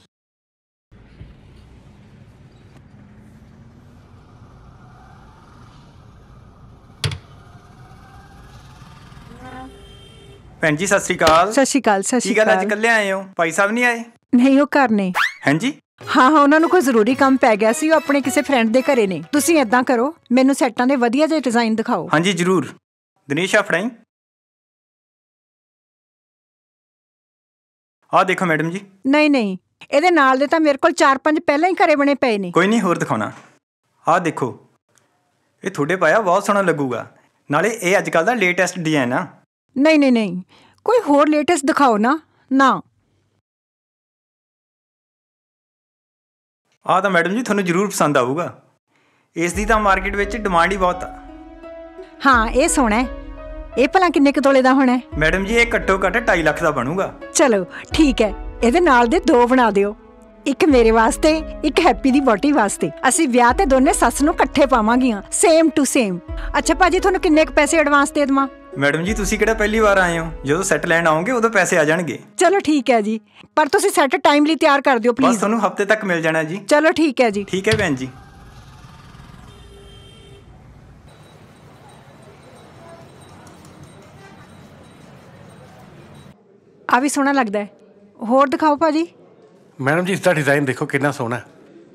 Speaker 20: ਭੈਣ ਜੀ ਸਤਿ ਸ਼੍ਰੀ ਅਕਾਲ।
Speaker 21: ਸਤਿ ਸ਼੍ਰੀ ਅਕਾਲ। ਸਤਿ ਸ਼੍ਰੀ
Speaker 20: ਕੀ ਗੱਲ ਅੱਜ
Speaker 21: ਅਕਾਲ।
Speaker 20: ਇਕੱਲੇ ਆਏ ਹੋ? ਭਾਈ ਸਾਹਿਬ ਨਹੀਂ ਆਏ?
Speaker 21: ਨਹੀਂ, ਉਹ ਘਰ ਨੇ।
Speaker 20: ਹਾਂਜੀ।
Speaker 21: ਹਾਂ ਉਹਨਾਂ ਨੂੰ ਕੋਈ ਜ਼ਰੂਰੀ ਕੰਮ ਪੈ ਗਿਆ ਸੀ, ਉਹ ਆਪਣੇ ਕਿਸੇ ਫਰੈਂਡ ਦੇ ਘਰੇ ਨੇ। ਤੁਸੀਂ ਏਦਾਂ ਕਰੋ, ਮੈਨੂੰ ਸੈੱਟਾਂ ਦੇ ਵਧੀਆ ਜਿਹੇ ਡਿਜ਼ਾਈਨ ਦਿਖਾਓ।
Speaker 20: ਹਾਂਜੀ ਜ਼ਰੂਰ। ਦਿਨੇਸ਼ ਆ ਫੜਾਈ। ਆਹ ਦੇਖੋ ਮੈਡਮ ਜੀ।
Speaker 21: ਨਹੀਂ ਨਹੀਂ, ਇਹਦੇ ਨਾਲ ਦੇ ਤਾਂ ਮੇਰੇ ਕੋਲ 4-5 ਪਹਿਲਾਂ ਹੀ ਘਰੇ ਬਣੇ ਪਏ ਨੇ।
Speaker 20: ਕੋਈ ਨਹੀਂ, ਹੋਰ ਦਿਖਾਉਣਾ। ਆਹ ਦੇਖੋ, ਇਹ ਤੁਹਾਡੇ ਪਾਇਆ ਬਹੁਤ ਸੋਹਣਾ ਲੱਗੂਗਾ, ਨਾਲੇ ਇਹ ਅੱਜ ਕੱਲ੍ਹ ਦਾ ਲੇਟੈਸਟ ਡਿਜ਼ਾਈਨ ਆ।
Speaker 21: ਨਹੀਂ ਨਹੀਂ ਨਹੀਂ, ਕੋਈ ਹੋਰ ਲੇਟੈਸਟ ਦਿਖਾਓ ਨਾ। ਨਾ
Speaker 20: ਆਹ ਤਾਂ ਮੈਡਮ ਜੀ ਤੁਹਾਨੂੰ ਜ਼ਰੂਰ ਪਸੰਦ ਆਊਗਾ, ਇਸ ਦੀ ਤਾਂ ਮਾਰਕੀਟ ਵਿੱਚ ਡਿਮਾਂਡ ਹੀ ਬਹੁਤ ਆ।
Speaker 21: ਹਾਂ ਇਹ ਸੋਹਣਾ ਹੈ। ਇਹ ਭਲਾ ਕਿੰਨੇ ਕੁ ਤੋਲੇ ਦਾ ਹੋਣਾ ਹੈ?
Speaker 20: ਮੈਡਮ ਜੀ ਇਹ ਘੱਟੋ ਘੱਟ 2.5 ਲੱਖ ਦਾ ਬਣੂਗਾ।
Speaker 21: ਚਲੋ ਠੀਕ ਹੈ, ਇਹਦੇ ਨਾਲ ਦੇ 2 ਬਣਾ ਦਿਓ, ਇੱਕ ਮੇਰੇ ਵਾਸਤੇ, ਇੱਕ ਹੈਪੀ ਦੀ ਵਹੁਟੀ ਵਾਸਤੇ। ਅਸੀਂ ਵਿਆਹ ਤੇ ਦੋਨੇ ਸੱਸ ਨੂੰ ਇਕੱਠੇ ਪਾਵਾਂਗੀਆਂ, ਸੇਮ ਟੂ ਸੇਮ। ਅੱਛਾ ਭਾਜੀ, ਤੁਹਾਨੂੰ ਕਿੰਨੇ ਕੁ ਪੈਸੇ ਐਡਵਾਂਸ ਦੇ ਦੇਵਾਂ?
Speaker 20: ਮੈਡਮ ਜੀ ਤੁਸੀਂ ਕਿਹੜਾ ਪਹਿਲੀ ਵਾਰ ਆਏ ਹੋ, ਜਦੋਂ ਸੈੱਟ ਲੈਣ ਆਓਗੇ ਉਦੋਂ ਪੈਸੇ ਆ ਜਾਣਗੇ।
Speaker 21: ਚਲੋ ਠੀਕ ਹੈ ਜੀ, ਪਰ ਤੁਸੀਂ ਸੈੱਟ ਟਾਈਮਲੀ ਤਿਆਰ ਕਰ ਦਿਓ ਪਲੀਜ਼।
Speaker 20: ਬਸ ਤੁਹਾਨੂੰ ਹਫਤੇ ਤੱਕ ਮਿਲ ਜਾਣਾ ਜੀ।
Speaker 21: ਚਲੋ ਠੀਕ ਹੈ ਜੀ।
Speaker 20: ਠੀਕ ਹੈ ਭੈਣ ਜੀ।
Speaker 21: ਆ ਵੀ ਸੋਹਣਾ ਲੱਗਦਾ ਹੈ, ਹੋਰ ਦਿਖਾਓ ਭਾਜੀ।
Speaker 3: ਮੈਡਮ ਜੀ ਇਸਦਾ ਡਿਜ਼ਾਈਨ ਦੇਖੋ ਕਿੰਨਾ ਸੋਹਣਾ ਹੈ।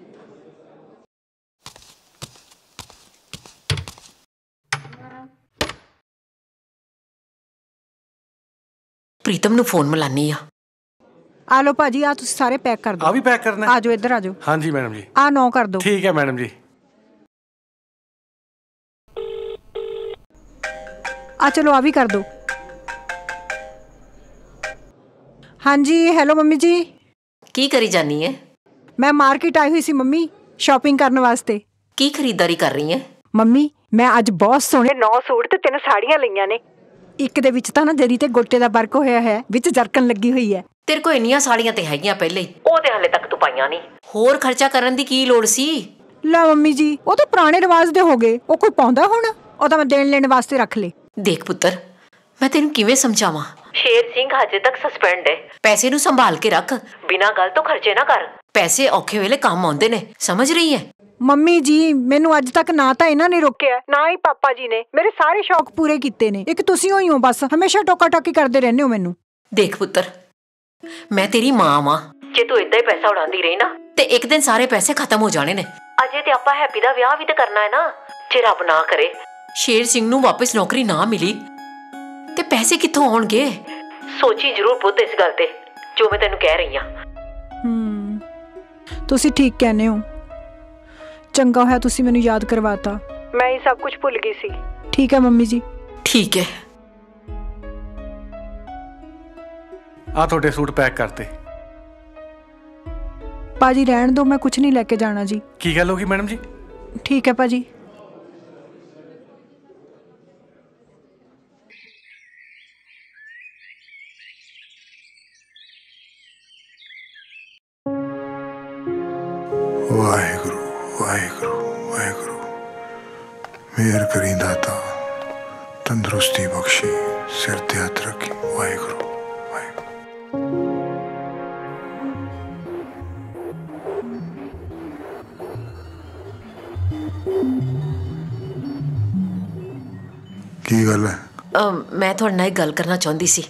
Speaker 22: ਪ੍ਰੀਤਮ ਨੂੰ ਫੋਨ ਮਿਲਾਨੀ ਆ।
Speaker 21: ਆ ਲਓ ਭਾਜੀ, ਆ ਤੁਸੀਂ ਸਾਰੇ ਪੈਕ ਕਰ ਦਿਓ।
Speaker 3: ਆ ਵੀ ਪੈਕ ਕਰਨਾ?
Speaker 21: ਆ ਜਾਓ ਇੱਧਰ ਆ ਜਾਓ।
Speaker 3: ਹਾਂਜੀ ਮੈਡਮ ਜੀ।
Speaker 21: ਆ 9 ਕਰ ਦਿਓ।
Speaker 3: ਠੀਕ ਹੈ ਮੈਡਮ ਜੀ।
Speaker 21: ਆ ਚਲੋ ਆ ਵੀ ਕਰ ਦਿਓ। ਹਾਂਜੀ ਹੈਲੋ ਮੰਮੀ ਜੀ।
Speaker 22: ਕੀ ਕਰੀ ਜਾਨੀ ਹੈ?
Speaker 21: ਮੈਂ ਮਾਰਕੀਟ ਆਈ ਹੋਈ ਸੀ ਮੰਮੀ, ਸ਼ਾਪਿੰਗ ਕਰਨ ਵਾਸਤੇ।
Speaker 22: ਕੀ ਖਰੀਦਦਾਰੀ ਕਰ ਰਹੀ ਹੈ?
Speaker 21: ਮੰਮੀ ਮੈਂ ਅੱਜ ਬਹੁਤ ਸੋਹਣੇ 9 ਸੂਟ ਤੇ 3 ਸਾੜੀਆਂ ਲਈਆਂ ਨੇ। ਇੱਕ ਦੇ ਵਿੱਚ ਤਾਂ ਨਾ ਜਰੀ ਤੇ ਗੋਟੇ ਦਾ ਵਰਕ ਹੋਇਆ ਹੈ, ਵਿੱਚ ਜਰਕਨ ਲੱਗੀ ਹੋਈ ਹੈ।
Speaker 22: ਤੇਰੇ ਕੋਲ ਇੰਨੀਆਂ ਸਾੜੀਆਂ ਤੇ ਹੈਗੀਆਂ ਪਹਿਲੇ ਹੀ, ਉਹ ਤੇ ਹਾਲੇ ਤੱਕ ਤੂੰ ਪਾਈਆਂ ਨਹੀਂ। ਹੋਰ ਖਰਚਾ ਕਰਨ ਦੀ ਕੀ ਲੋੜ ਸੀ?
Speaker 21: ਲੈ ਮੰਮੀ ਜੀ, ਉਹ ਤਾਂ ਪੁਰਾਣੇ ਰਿਵਾਜ ਦੇ ਹੋ ਗਏ, ਉਹ ਕੋਈ ਪਾਉਂਦਾ ਹੁਣ? ਉਹ ਤਾਂ ਮੈਂ ਦੇਣ ਲੈਣ ਵਾਸਤੇ ਰੱਖ ਲਏ।
Speaker 22: ਦੇਖ ਪੁੱਤਰ, ਮੈਂ ਤੈਨੂੰ ਕਿਵੇਂ ਸਮਝਾਵਾਂ? ਸ਼ੇਰ ਸਿੰਘ ਹਜੇ ਤੱਕ ਸਸਪੈਂਡ ਹੈ। ਪੈਸੇ ਨੂੰ ਸੰਭਾਲ ਕੇ ਰੱਖ, ਬਿਨਾਂ ਗੱਲ ਤੋਂ ਖਰਚੇ ਨਾ ਕਰ। ਪੈਸੇ ਔਖੇ ਵੇਲੇ ਕੰਮ ਆਉਂਦੇ ਨੇ, ਸਮਝ ਰਹੀ ਹੈ?
Speaker 21: ਮੰਮੀ ਜੀ ਮੈਨੂੰ ਅੱਜ ਤੱਕ ਨਾ ਤਾਂ ਇਹਨਾਂ ਨੇ ਰੋਕਿਆ, ਨਾ ਹੀ ਪਾਪਾ ਜੀ ਨੇ। ਮੇਰੇ ਸਾਰੇ ਸ਼ੌਕ ਪੂਰੇ ਕੀਤੇ ਨੇ, ਇੱਕ ਤੁਸੀਂ ਹੋਈ ਹੋ ਬਸ, ਹਮੇਸ਼ਾ ਟੋਕਾ ਟਾਕੀ ਕਰਦੇ ਰਹਿੰਦੇ ਹੋ ਮੈਨੂੰ।
Speaker 22: ਦੇਖ ਪੁੱਤਰ, ਮੈਂ ਤੇਰੀ ਮਾਂ ਵਾਂ। ਜੇ ਤੂੰ ਏਦਾਂ ਹੀ ਪੈਸਾ ਉਡਾਉਂਦੀ ਰਹੀ ਨਾ ਤੇ ਇੱਕ ਦਿਨ ਸਾਰੇ ਪੈਸੇ ਖਤਮ ਹੋ ਜਾਣੇ ਨੇ। ਅਜੇ ਤੇ ਆਪਾਂ ਹੈਪੀ ਦਾ ਵਿਆਹ ਵੀ ਤੇ ਕਰਨਾ ਹੈ ਨਾ। ਜੇ ਰੱਬ ਨਾ ਕਰੇ ਸ਼ੇਰ ਸਿੰਘ ਨੂੰ ਵਾਪਸ ਨੌਕਰੀ ਨਾ ਮਿਲੀ ਤੇ ਪੈਸੇ ਕਿੱਥੋਂ ਆਉਣਗੇ? ਸੋਚੀ ਜ਼ਰੂਰ ਪੁੱਤ ਇਸ ਗੱਲ ਤੇ, ਜੋ ਮੈਂ ਤੈਨੂੰ ਕਹਿ ਰਹੀ ਹਾਂ।
Speaker 21: ਤੁਸੀਂ ਠੀਕ ਕਹਿੰਦੇ ਹੋ। ਚੰਗਾ ਹੋਇਆ ਤੁਸੀਂ ਮੈਨੂੰ ਯਾਦ ਕਰਵਾਤਾ, ਮੈਂ ਇਹ ਸਭ ਕੁਝ ਭੁੱਲ ਗਈ ਸੀ। ਠੀਕ ਹੈ ਮੰਮੀ ਜੀ।
Speaker 22: ਠੀਕ ਹੈ।
Speaker 3: ਆ ਤੁਹਾਡੇ ਸੂਟ ਪੈਕ ਕਰਤੇ।
Speaker 21: ਭਾਜੀ ਰਹਿਣ ਦਿਓ, ਮੈਂ ਕੁਝ ਨਹੀਂ ਲੈ ਕੇ ਜਾਣਾ ਜੀ।
Speaker 3: ਕੀ ਗੱਲ ਹੋ ਗਈ ਮੈਡਮ ਜੀ?
Speaker 21: ਠੀਕ ਹੈ ਭਾਜੀ।
Speaker 5: ਵਾਹਿਗੁਰੂ ਵਾਹਿਗੁਰੂ ਵਾਹਿਗੁਰੂ, ਮਿਹਰ ਕਰੀ ਦਾਤਾ, ਤੰਦਰੁਸਤੀ ਬਖਸ਼ੀ, ਸਿਰ ਤੇ ਹੱਥ ਰੱਖੀ। ਵਾਹਿਗੁਰੂ ਕੀ ਗੱਲ ਹੈ?
Speaker 22: ਮੈਂ ਤੁਹਾਡੇ ਨਾਲ ਇੱਕ ਗੱਲ ਕਰਨਾ ਚਾਹੁੰਦੀ ਸੀ।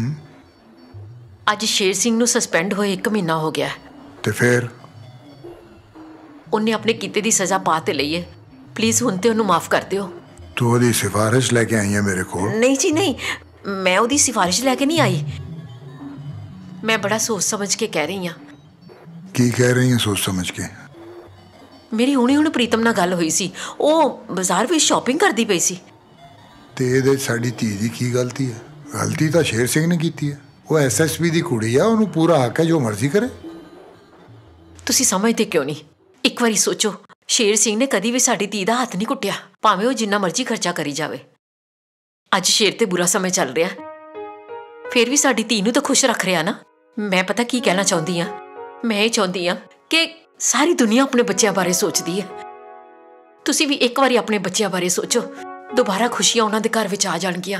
Speaker 22: ਅੱਜ ਸ਼ੇਰ ਸਿੰਘ ਨੂੰ ਸਸਪੈਂਡ ਹੋਏ 1 ਮਹੀਨਾ ਹੋ ਗਿਆ।
Speaker 5: ਤੇ ਫਿਰ
Speaker 22: ਉਹਨੇ ਆਪਣੇ ਕੀਤੇ ਦੀ ਸਜ਼ਾ ਪਾ ਤੇ ਲਈ ਹੈ। ਪਲੀਜ਼ ਹੁਣ ਤੇ ਉਹਨੂੰ ਮਾਫ ਕਰ ਦਿਓ।
Speaker 5: ਤੂੰ ਉਹਦੀ ਸਿਫਾਰਿਸ਼ ਲੈ ਕੇ ਆਈ ਹੈ ਮੇਰੇ ਕੋਲ?
Speaker 22: ਨਹੀਂ ਜੀ ਨਹੀਂ, ਮੈਂ ਉਹਦੀ ਸਿਫਾਰਿਸ਼ ਲੈ ਕੇ ਨਹੀਂ ਆਈ। ਮੈਂ ਬੜਾ ਸੋਚ ਸਮਝ ਕੇ ਕਹਿ ਰਹੀ ਹਾਂ।
Speaker 5: ਕੀ ਕਹਿ ਰਹੀ ਹੈ ਸੋਚ ਸਮਝ ਕੇ?
Speaker 22: ਮੇਰੀ ਹੁਣ ਪ੍ਰੀਤਮ ਨਾਲ ਗੱਲ ਹੋਈ ਸੀ, ਉਹ ਬਾਜ਼ਾਰ ਵਿੱਚ ਸ਼ਾਪਿੰਗ ਕਰਦੀ ਪਈ ਸੀ।
Speaker 5: ਤੇ ਇਹਦੇ ਸਾਡੀ ਧੀ ਦੀ ਕੀ ਗਲਤੀ ਹੈ? ਗਲਤੀ ਤਾਂ ਸ਼ੇਰ ਸਿੰਘ ਨੇ ਕੀਤੀ ਹੈ। ਉਹ ਐਸਐਸਪੀ ਦੀ ਕੁੜੀ ਆ, ਉਹਨੂੰ ਪੂਰਾ ਹੱਕ ਹੈ ਜੋ ਮਰਜ਼ੀ ਕਰੇ।
Speaker 22: ਤੁਸੀਂ ਸਮਝਦੇ ਕਿਉਂ ਨਹੀਂ? ਇੱਕ ਵਾਰੀ ਸੋਚੋ, ਸ਼ੇਰ ਸਿੰਘ ਨੇ ਕਦੀ ਵੀ ਸਾਡੀ ਧੀ ਦਾ ਹੱਥ ਨਹੀਂ ਕੁੱਟਿਆ, ਭਾਵੇਂ ਉਹ ਜਿੰਨਾ ਮਰਜ਼ੀ ਖਰਚਾ ਕਰੀ ਜਾਵੇ। ਅੱਜ ਸ਼ੇਰ ਤੇ ਬੁਰਾ ਸਮੇਂ ਚੱਲ ਰਿਹਾ, ਫਿਰ ਵੀ ਸਾਡੀ ਧੀ ਨੂੰ ਤਾਂ ਖੁਸ਼ ਰੱਖ ਰਿਹਾ ਨਾ। ਮੈਂ ਪਤਾ ਕੀ ਕਹਿਣਾ ਚਾਹੁੰਦੀ ਹਾਂ? ਮੈਂ ਇਹ ਚਾਹੁੰਦੀ ਹਾਂ ਕਿ ਸਾਰੀ ਦੁਨੀਆ ਆਪਣੇ ਬੱਚਿਆਂ ਬਾਰੇ ਸੋਚਦੀ ਹੈ। ਤੁਸੀਂ ਵੀ ਇੱਕ ਵਾਰੀ ਆਪਣੇ ਬੱਚਿਆਂ ਬਾਰੇ ਸੋਚੋ, ਦੁਬਾਰਾ ਖੁਸ਼ੀਆਂ ਉਹਨਾਂ ਦੇ ਘਰ ਵਿੱਚ ਆ ਜਾਣਗੀਆਂ।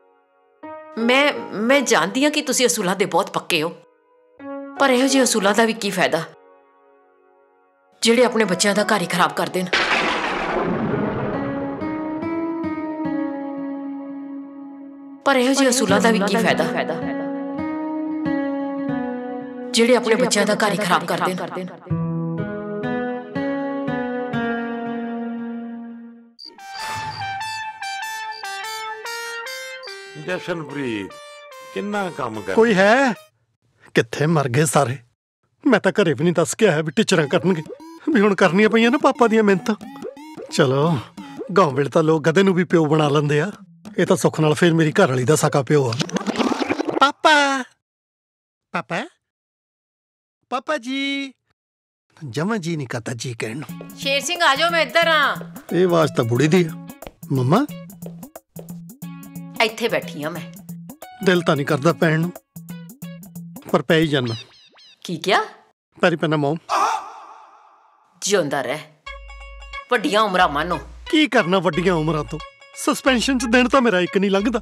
Speaker 22: ਮੈਂ ਜਾਣਦੀ ਹਾਂ ਕਿ ਤੁਸੀਂ ਅਸੂਲਾਂ ਦੇ ਬਹੁਤ ਪੱਕੇ ਹੋ, ਪਰ ਇਹੋ ਜਿਹੇ ਅਸੂਲਾਂ ਦਾ ਵੀ ਕੀ ਫਾਇਦਾ ਜਿਹੜੇ ਆਪਣੇ ਬੱਚਿਆਂ ਦਾ ਘਰ ਹੀ ਖਰਾਬ ਕਰ ਦੇਣ। ਪਰ ਇਹੋ ਜਿਹੇ ਅਸੂਲਾਂ ਦਾ ਵੀ ਕੀ ਫਾਇਦਾ ਜਿਹੜੇ ਆਪਣੇ ਬੱਚਿਆਂ ਦਾ ਘਰ ਹੀ ਖਰਾਬ ਕਰਦੇ ਨੇ।
Speaker 16: ਜਸ਼ਨਪ੍ਰੀਤ ਕਿੰਨਾ ਕੰਮ ਕਰ
Speaker 3: ਕੋਈ ਹੈ? ਕਿੱਥੇ ਮਰ ਗਏ ਸਾਰੇ। ਮੈਂ ਤਾਂ ਘਰੇ ਵੀ ਨਹੀਂ ਦੱਸ ਕੇ ਆਇਆ ਵੀ ਟੀਚਰਾਂ ਕਰਨਗੇ, ਵੀ ਹੁਣ ਕਰਨੀਆਂ ਪਈਆਂ ਨਾ ਪਾਪਾ ਦੀਆਂ ਮਿਹਨਤਾਂ। ਚਲੋ ਗਾਉਂ ਵੇਲੇ ਤਾਂ ਲੋਕ ਗਧੇ ਨੂੰ ਵੀ ਪਿਓ ਬਣਾ ਲੈਂਦੇ ਆ, ਇਹ ਤਾਂ ਸੁੱਖ ਨਾਲ ਫਿਰ ਮੇਰੀ ਘਰ ਵਾਲੀ ਦਾ ਸਕਾ ਪਿਓ ਆ। ਪਾਪਾ ਪਾਪਾ ਪਾਪਾ ਜੀ, ਜਮਾ ਜੀ ਨਹੀਂ ਕਰਦਾ ਜੀ ਕਹਿਣ ਨੂੰ।
Speaker 22: ਸ਼ੇਰ ਸਿੰਘ ਆ ਜਾਓ, ਮੈਂ ਇੱਧਰ ਆ।
Speaker 3: ਇਹ ਆਵਾਜ਼ ਤਾਂ ਬੁੜੀ ਦੀ ਆ। ਮੰਮਾ
Speaker 22: ਇੱਥੇ ਬੈਠੀ ਆ ਮੈਂ।
Speaker 3: ਦਿਲ ਤਾਂ ਨਹੀਂ ਕਰਦਾ ਪੈਣ ਨੂੰ, ਪਰ ਪੈ ਹੀ ਜਾਨਾ।
Speaker 22: ਕੀ ਕਿਹਾ?
Speaker 3: ਪੈਰੀ ਪੈਣਾ ਮੋਮ।
Speaker 22: ਜਿਉਂਦਾ ਰਹਿ, ਵੱਡੀਆਂ ਉਮਰਾਂ ਮਾਨੋ।
Speaker 3: ਕੀ ਕਰਨਾ ਵੱਡੀਆਂ ਉਮਰਾਂ ਤੋਂ? ਸਸਪੈਂਸ਼ਨ 'ਚ ਦਿਨ ਤਾਂ ਮੇਰਾ ਇੱਕ ਨਹੀਂ ਲੰਘਦਾ।